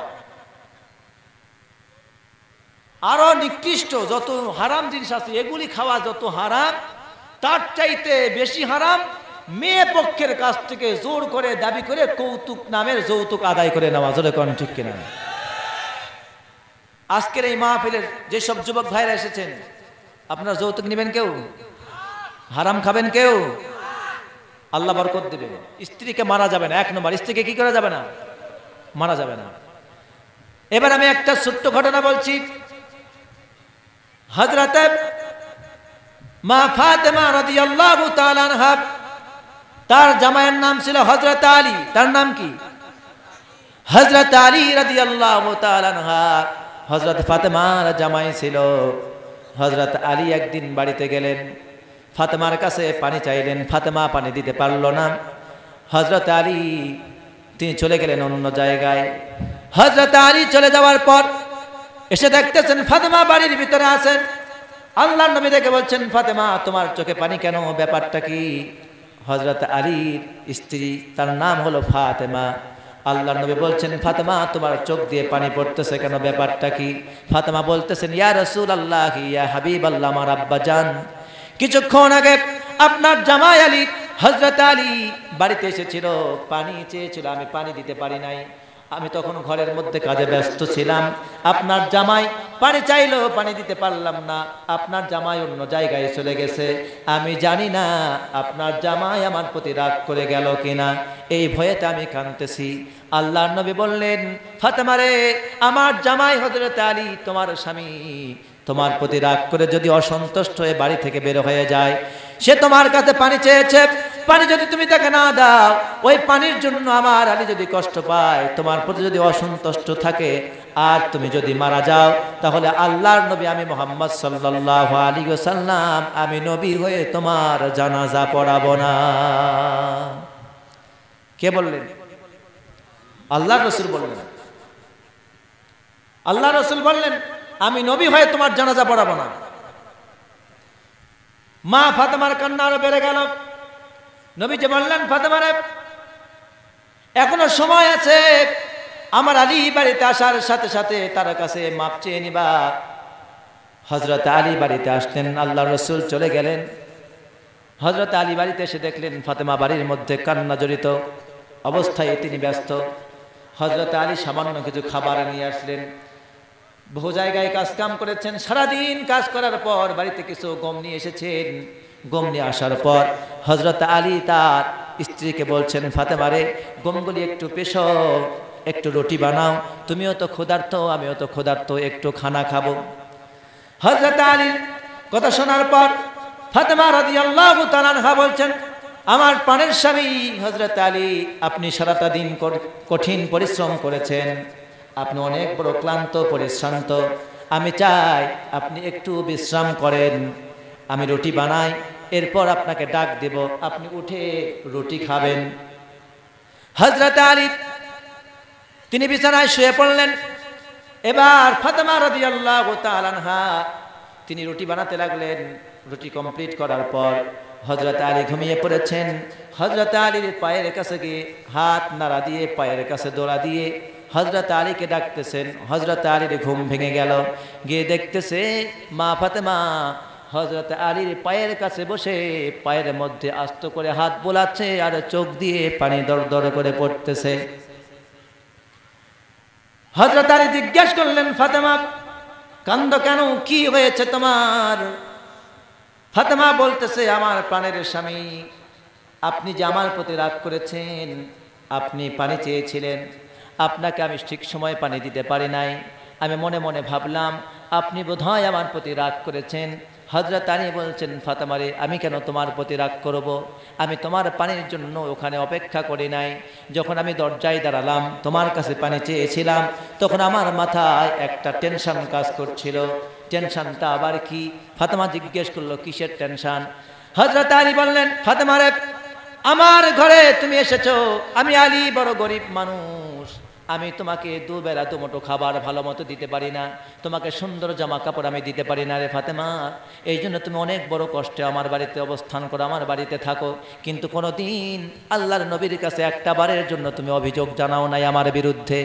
আরো নিকৃষ্ট যত হারাম জিনিস আছে এগুলি খাওয়া যত হারাম, তার চাইতে বেশি হারাম মেয়ে পক্ষের কাছ থেকে জোর করে দাবি করে কৌতুক নামের যৌতুক আদায় করে নেওয়া। জোরে কোন ঠিক কিনা? আজকের এই মাহফিলের যেসব যুবক ভাইরা এসেছেন, আপনারা যৌতুক নেবেন কেউ? হারাম খাবেন কেউ? আল্লাহ বরকত দেবে। স্ত্রীকে মারা যাবে না, 1 নম্বর, স্ত্রীকে কি করা যাবে না? মারা যাবে না। এবার আমি একটা ছোট্ট ঘটনা বলছি। হযরত মা ফাতেমা রাদিয়াল্লাহু তাআলা আনহা, তার জামাইয়ের নাম ছিল হযরত আলী। তার নাম কি? হযরত আলী রাদিয়াল্লাহু তাআলা আনহা হযরত ফাতেমার জামাই ছিল। হযরত আলী একদিন বাড়িতে গেলেন, ফাতেমার কাছে পানি চাইলেন, ফাতেমা পানি দিতে পারল না। হযরত আলী তিনি চলে গেলেন অন্য জায়গায়। হযরত আলী চলে যাওয়ার পর এসে দেখতেছেন ফাতেমা বাড়ির ভিতরে আছেন। আল্লাহর নবী দেখে বলছেন, ফাতেমা তোমার চোখে পানি কেন, ব্যাপারটা কি? হযরত আলীর স্ত্রী, তার নাম হলো ফাতেমা। আল্লাহর নবী বলছেন, ফাতেমা তোমার চোখ দিয়ে পানি পড়তেছে কেন, ব্যাপারটা কি? ফাতেমা বলতেছেন, ইয়া রাসূলুল্লাহ, ইয়া হাবিবাল্লাহ, আমার আব্বা জান, কিছুক্ষণ আগে আপনার জামাই আলী, হযরত আলী বাড়িতে এসেছিল, পানি চেয়েছিল, আমি পানি দিতে পারি নাই। আমি তখন ঘরের মধ্যে কাজে ব্যস্ত ছিলাম। আপনার জামাই পানি চাইলো, পানি দিতে পারলাম না। আপনার জামাই অন্য জায়গায় চলে গেছে। আমি জানি না আপনার জামাই আমার প্রতি রাগ করে গেল কিনা, এই ভয়েতে আমি কাঁদতেছি। আল্লাহর নবী বললেন, ফাতেমা রে, আমার জামাই হযরত আলী তোমার স্বামী তোমার প্রতি রাগ করে যদি অসন্তুষ্ট হয়ে বাড়ি থেকে বের হয়ে যায়, সে তোমার কাছে পানি চেয়েছে, পানি যদি তুমি তাকে না দাও, ওই পানির জন্য আমার আলী যদি কষ্ট পায়, তোমার প্রতি যদি অসন্তুষ্ট থাকে, আর তুমি যদি মারা যাও, তাহলে আল্লাহর নবী আমি মুহাম্মদ সাল্লাল্লাহু আলাইহি ওয়াসাল্লাম, আমি নবী হয়ে তোমার জানাজা পড়াবো না। কে বললেন? আল্লাহর রাসূল বললেন। আল্লাহর রাসূল বললেন, আমি নবী হয়ে তোমার জানাজা পড়াবো না। মা ফাতেমার কান্না আরো বেড়ে গেল। নবীজি বললেন, ফাতেমা রে, এখনো সময় আছে, আমার আলী বাড়িতে আসার সাথে সাথে তার কাছে মাপ চেয়ে নিবা। হযরত আলী বাড়িতে আসলেন, আল্লাহর রাসূল চলে গেলেন। হযরত আলী বাড়িতে এসে দেখলেন ফাতেমা বাড়ির মধ্যে কান্না জড়িত অবস্থায় তিনি ব্যস্ত। হযরত আলী সামান্য কিছু খাবার নিয়ে আসলেন। বহু জায়গায় কাজ কাম করেছেন, সারাদিন কাজ করার পর বাড়িতে কিছু গম নিয়ে এসেছেন। গম নিয়ে আসার পর হযরত আলী তার স্ত্রীকে বলছেন, ফাতেমা রে, গমগুলি একটু পেশো, একটু রুটি বানাও, তুমিও তো ক্ষুধার্ত, আমিও তো ক্ষুধার্ত, একটু খানা খাবো। হযরত আলীর কথা শোনার পর ফাতেমা রাদিয়াল্লাহু তাআলা আনহা বলছেন, আমার প্রাণের স্বামী হযরত আলী, আপনি সারাটা দিন কঠিন পরিশ্রম করেছেন, আপনি অনেক বড় ক্লান্ত পরিশ্রান্ত, আমি চাই আপনি একটু বিশ্রাম করেন, আমি রুটি বানাই, এরপর আপনাকে ডাক দেব, আপনি উঠে রুটি খাবেন। হযরত আলী তিনি বিছানায় শুয়ে পড়লেন। এবার ফাতেমা রাদিয়াল্লাহু তাআলা আনহা তিনি রুটি বানাতে লাগলেন। রুটি কমপ্লিট করার পর হযরত আলী ঘুমিয়ে পড়েছেন। হযরত আলীর পায়ের কাছে গিয়ে হাত নাড়া দিয়ে, পায়ের কাছে দোলা দিয়ে হযরত আলীকে ডাকতেছেন। হযরত আলীর ঘুম ভেঙে গেল, গিয়ে দেখতেছে মা ফাতেমা হযরত আলীর পায়ের কাছে বসে পায়ের মধ্যে আস্ত করে হাত বোলাচ্ছে, আর চোখ দিয়ে পানি দর দর করে পড়তেছে। হযরত আলী জিজ্ঞেস করলেন, ফাতেমা কান্দো কেন, কি হয়েছে তোমার? ফাতেমা বলতেছে, আমার প্রাণের স্বামী, আপনি যে আমার প্রতি রাগ করেছেন, আপনি পানি চেয়েছিলেন, আপনাকে আমি ঠিক সময় পানি দিতে পারি নাই। আমি মনে মনে ভাবলাম আপনি বোধহয় আমার প্রতি রাগ করেছেন। হযরত আলী বলছেন, ফাতেমা রে, আমি কেন তোমার প্রতি রাগ করব? আমি তোমার পানির জন্য ওখানে অপেক্ষা করি নাই। যখন আমি দরজায় দাঁড়ালাম, তোমার কাছে পানি চেয়েছিলাম, তখন আমার মাথায় একটা টেনশন কাজ করছিল। টেনশনটা আবার কি? ফাতেমা জিজ্ঞেস করলো, কিসের টেনশন? হযরত আলী বললেন, ফাতেমা রে, আমার ঘরে তুমি এসেছো, আমি আলী বড় গরিব মানুষ, আমি তোমাকে দুবেলা দুমুঠো খাবার ভালো মতো দিতে পারি না, তোমাকে সুন্দর জামা কাপড় আমি দিতে পারি না রে ফাতেমা। এই জন্য তুমি অনেক বড় কষ্টে আমার বাড়িতে অবস্থান করো, আমার বাড়িতে থাকো, কিন্তু কোনো দিন আল্লাহর নবীর কাছে একটা বারের জন্য তুমি অভিযোগ জানাও নাই আমার বিরুদ্ধে।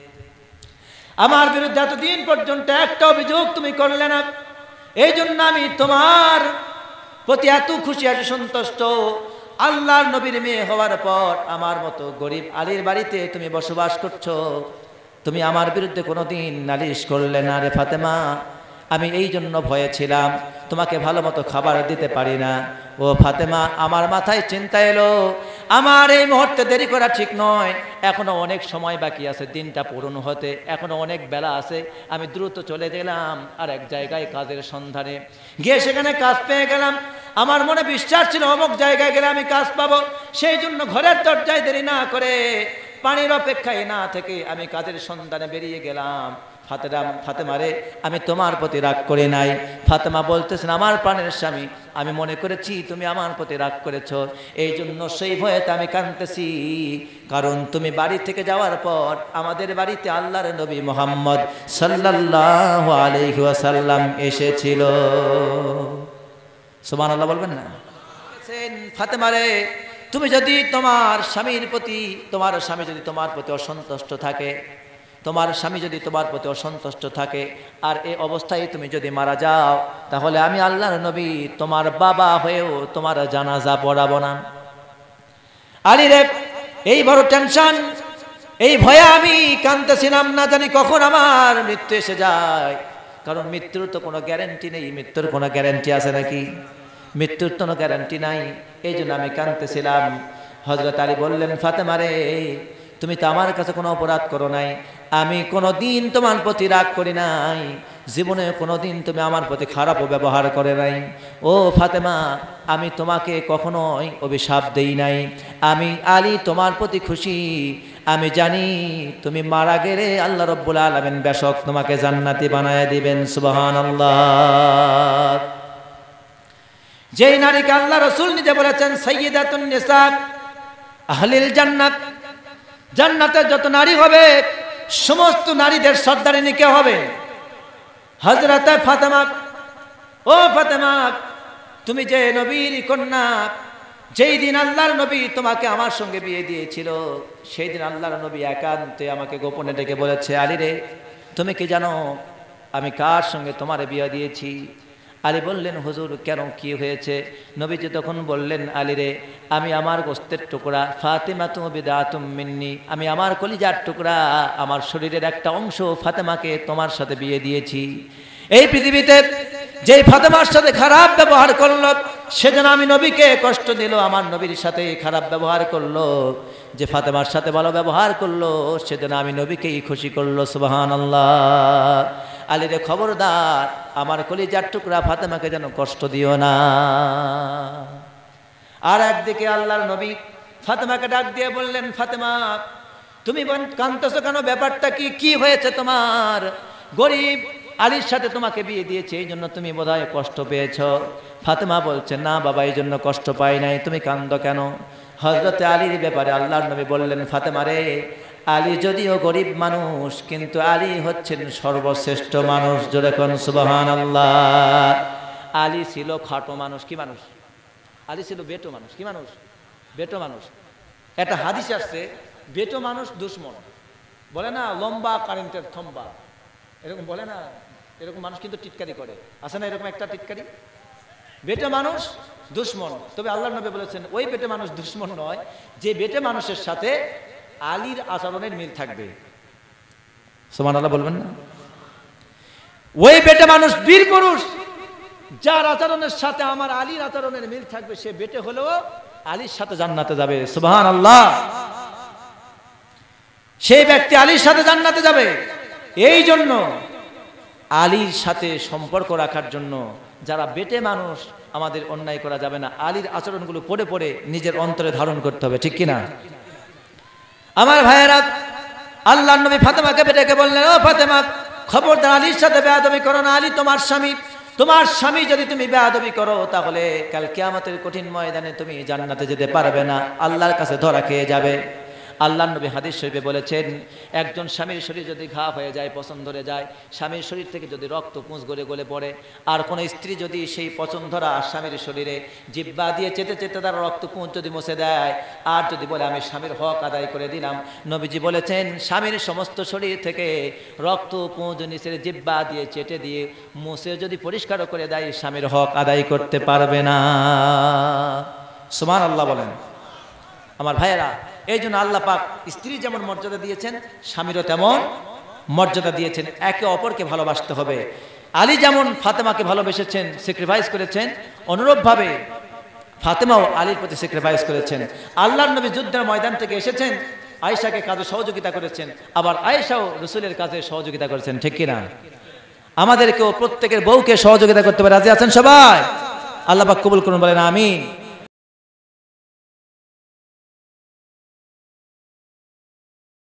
আমার বিরুদ্ধে এতদিন পর্যন্ত একটা অভিযোগ তুমি করলে না, এই জন্য আমি তোমার প্রতি এত খুশি আছি, সন্তুষ্ট। আল্লাহর নবীর মেয়ে হওয়ার পর আমার মতো গরিব আলীর বাড়িতে তুমি বসবাস করছো, তুমি আমার বিরুদ্ধে কোনোদিন নালিশ করলে না রে ফাতেমা। আমি এই জন্য ভয়ে ছিলাম, তোমাকে ভালো মতো খাবার দিতে পারি না। ও ফাতেমা, আমার মাথায় চিন্তা এলো, আমার এই মুহূর্তে দেরি করা ঠিক নয়, এখনো অনেক সময় বাকি আছে দিনটা পূরণ হতে, এখনো অনেক বেলা আছে। আমি দ্রুত চলে গেলাম আর এক জায়গায় কাজের সন্ধানে, গিয়ে সেখানে কাজ পেয়ে গেলাম। আমার মনে বিশ্বাস ছিল অমুক জায়গায় গেলে আমি কাজ পাবো, সেই জন্য ঘরের দরজায় দেরি না করে, পানির অপেক্ষায় না থেকে আমি কাজের সন্ধানে বেরিয়ে গেলাম। ফাতেমা রে, আমি তোমার প্রতি রাগ করি নাই। ফাতেমা বলতেছেন, আমার প্রাণের স্বামী, আমি মনে করেছি তুমি আমার প্রতি রাগ করেছ, এই জন্য সেই ভয়েতে আমি কাঁদতেছি, কারণ তুমি বাড়ি থেকে যাওয়ার পর আমাদের বাড়িতে আল্লাহর নবী মুহাম্মদ সাল্লাল্লাহু আলাইহি ওয়াসাল্লাম এসেছিল। সুবহানাল্লাহ বলবেন না? ফাতেমা রে, তুমি যদি তোমার স্বামীর প্রতি, তোমার স্বামী যদি তোমার প্রতি অসন্তুষ্ট থাকে, তোমার স্বামী যদি তোমার প্রতি অসন্তুষ্ট থাকে, আর এই অবস্থায় তুমি যদি মারা যাও, তাহলে আমি আল্লাহর নবী তোমার বাবা হয়েও তোমার জানাজা পড়াবো না। আলী রে, এই বড় টেনশন, এই ভয়ে আমি কাঁদতেছিলাম, না জানি কখন আমার মৃত্যু এসে যায়, কারণ মৃত্যুর তো কোনো গ্যারান্টি নেই। মৃত্যুর কোনো গ্যারান্টি আছে নাকি? মৃত্যুর তো কোনো গ্যারান্টি নাই, এই জন্য আমি কাঁদতেছিলাম। হযরত আলী বললেন, ফাতেমা রে, তুমি তো আমার কাছে কোনো অপরাধ করো নাই, আমি কোনো দিন তোমার প্রতি রাগ করি নাই, জীবনে কোনো দিন তুমি আমার প্রতি খারাপ ব্যবহার করে নাই। ও ফাতেমা, আমি তোমাকে কখনোই অভিশাপ দেই নাই, আমি আলী তোমার প্রতি খুশি। আমি জানি তুমি মারা গেলে আল্লাহ রাব্বুল আলামিন বেশক তোমাকে জান্নাতি বানায় দিবেন। সুবহানাল্লাহ। যেই নারীকে আল্লাহ রাসূল নিজে বলেছেন সাইয়্যিদাতুন নিসা আহলিল জান্নাত, জান্নাতে যত নারী হবে সমস্ত নারীদের সর্দারিনী কে হবে? হযরত ফাতেমা। ও ফাতেমা, তুমি যে নবীর কন্যা, যেই দিন আল্লাহর নবী তোমাকে আমার সঙ্গে বিয়ে দিয়েছিল, সেই দিন আল্লাহর নবী একান্তে আমাকে গোপনে ডেকে বলেছে, আলী রে, তুমি কি জানো আমি কার সঙ্গে তোমার বিয়ে দিয়েছি? আলী বললেন, হুজুর কেন, কি হয়েছে? নবীজি তখন বললেন, আলী রে, আমি আমার গোস্তের টুকরা, ফাতেমাতু বিদআতুম মিন্নি, আমি আমার কলিজার টুকরা, আমার শরীরের একটা অংশ ফাতেমাকে তোমার সাথে বিয়ে দিয়েছি। এই পৃথিবীতে যেই ফাতেমার সাথে খারাপ ব্যবহার করলো, সেজন্য আমি নবীকে কষ্ট দিল, আমার নবীর সাথে খারাপ ব্যবহার করলো, যে ফাতেমার সাথে ভালো ব্যবহার করলো, সেজন্য আমি নবীকেই খুশি করলো। সুবহানাল্লাহ। আলী রে, খবরদার, আমার কলিজার টুকরা ফাতেমাকে যেন কষ্ট দিও না। আর একদিকে আল্লাহর নবী ফাতেমাকে ডাক দিয়ে বললেন, ফাতেমা, তুমি কাঁদতেছো কেন? ব্যাপারটা কি? কি হয়েছে তোমার? গরিব আলীর সাথে তোমাকে বিয়ে দিয়েছে, এই জন্য তুমি বোধহয় কষ্ট পেয়েছ। ফাতেমা বলছে, না বাবা, এই জন্য কষ্ট পাই নাই, তুমি কাঁদো কেন? হযরত আলীর ব্যাপারে আল্লাহর নবী বললেন, ফাতেমা রে, আলী যদিও গরিব মানুষ, কিন্তু আলী হচ্ছেন সর্বশ্রেষ্ঠ মানুষ। জোরে কোন সুবহানাল্লাহ। আলী ছিল খাটো মানুষ। কি মানুষ? আলী ছিল বেটো মানুষ। কি মানুষ? বেটো মানুষ। একটা হাদিস আসছে, বেটো মানুষ দুশ্মন। বলে না, লম্বা কারেন্টের থম্বা, এরকম বলে না, এরকম মানুষ কিন্তু টিটকারি করে। আছে না এরকম একটা টিটকারি? বেটে মানুষ দুশ্মন। তবে আল্লাহর নবী বলেছেন, ওই বেটে মানুষ দুশ্মন নয়, যে বেটে মানুষের সাথে আলীর আচরণের মিল থাকবে। সুবহানাল্লাহ বলবেন না? ওই বেটে মানুষ বীর পুরুষ, যার আচরণের সাথে আমার আলীর আচরণের মিল থাকবে, সে বেটে হলেও আলীর সাথে জান্নাতে যাবে। সুবহানাল্লাহ। সেই ব্যক্তি আলীর সাথে জান্নাতে যাবে। এই জন্য আলীর সাথে সম্পর্ক রাখার জন্য যারা বেটে মানুষ, আমাদের অন্যায় করা যাবে না। আলীর আচরণগুলো পড়ে পড়ে নিজের অন্তরে ধারণ করতে হবে, ঠিক কিনা? আমার ভাইয়েরা, আল্লাহর নবী ফাতেমাকে ডেকে বললেন, ও ফাতেমা, খবরদার আলীর সাথে বেয়াদবি করো না। আলী তোমার স্বামী, তোমার স্বামী যদি তুমি বেয়াদবি করো তাহলে কাল কিয়ামতের কঠিন ময়দানে তুমি জান্নাতে যেতে পারবে না, আল্লাহর কাছে ধরা খেয়ে যাবে। আল্লাহর নবী হাদিস শরীফে বলেছেন, একজন স্বামীর শরীর যদি ঘা হয়ে যায়, পছন্দ ধরে যায়, স্বামীর শরীর থেকে যদি রক্ত পুঁজ গলে গলে পড়ে, আর কোনো স্ত্রী যদি সেই পছন্দ ধরা স্বামীর শরীরে জিহ্বা দিয়ে চেটে চেটে তার রক্ত পুঁজ যদি মুছে দেয়, আর যদি বলে আমি স্বামীর হক আদায় করে দিলাম, নবীজি বলেছেন স্বামীর সমস্ত শরীর থেকে রক্ত পুঁজ নিচে জিহ্বা দিয়ে চেটে দিয়ে মুছে যদি পরিষ্কার করে দেয়, স্বামীর হক আদায় করতে পারবে না। সুবহানাল্লাহ বলেন। আমার ভাইয়েরা, এই জন্য আল্লাহ পাক স্ত্রী যেমন মর্যাদা দিয়েছেন, স্বামীরও তেমন মর্যাদা দিয়েছেন। একে অপরকে ভালোবাসতে হবে। আলী যেমন ফাতেমাকে ভালোবেসেছেন, স্যাক্রিফাইস করেছেন, অনুরূপভাবে ফাতেমাও আলীর প্রতি স্যাক্রিফাইস করেছেন। আল্লাহর নবী যুদ্ধের ময়দান থেকে এসেছেন, আয়েশাকে কাজে সহযোগিতা করেছেন, আবার আয়েশাও রাসূলের কাজে সহযোগিতা করেছেন, ঠিক কিনা? আমাদেরকেও প্রত্যেকের বউকে সহযোগিতা করতে পারে। রাজি আছেন সবাই? আল্লাহ পাক কবুল করুন, বলেন আমিন।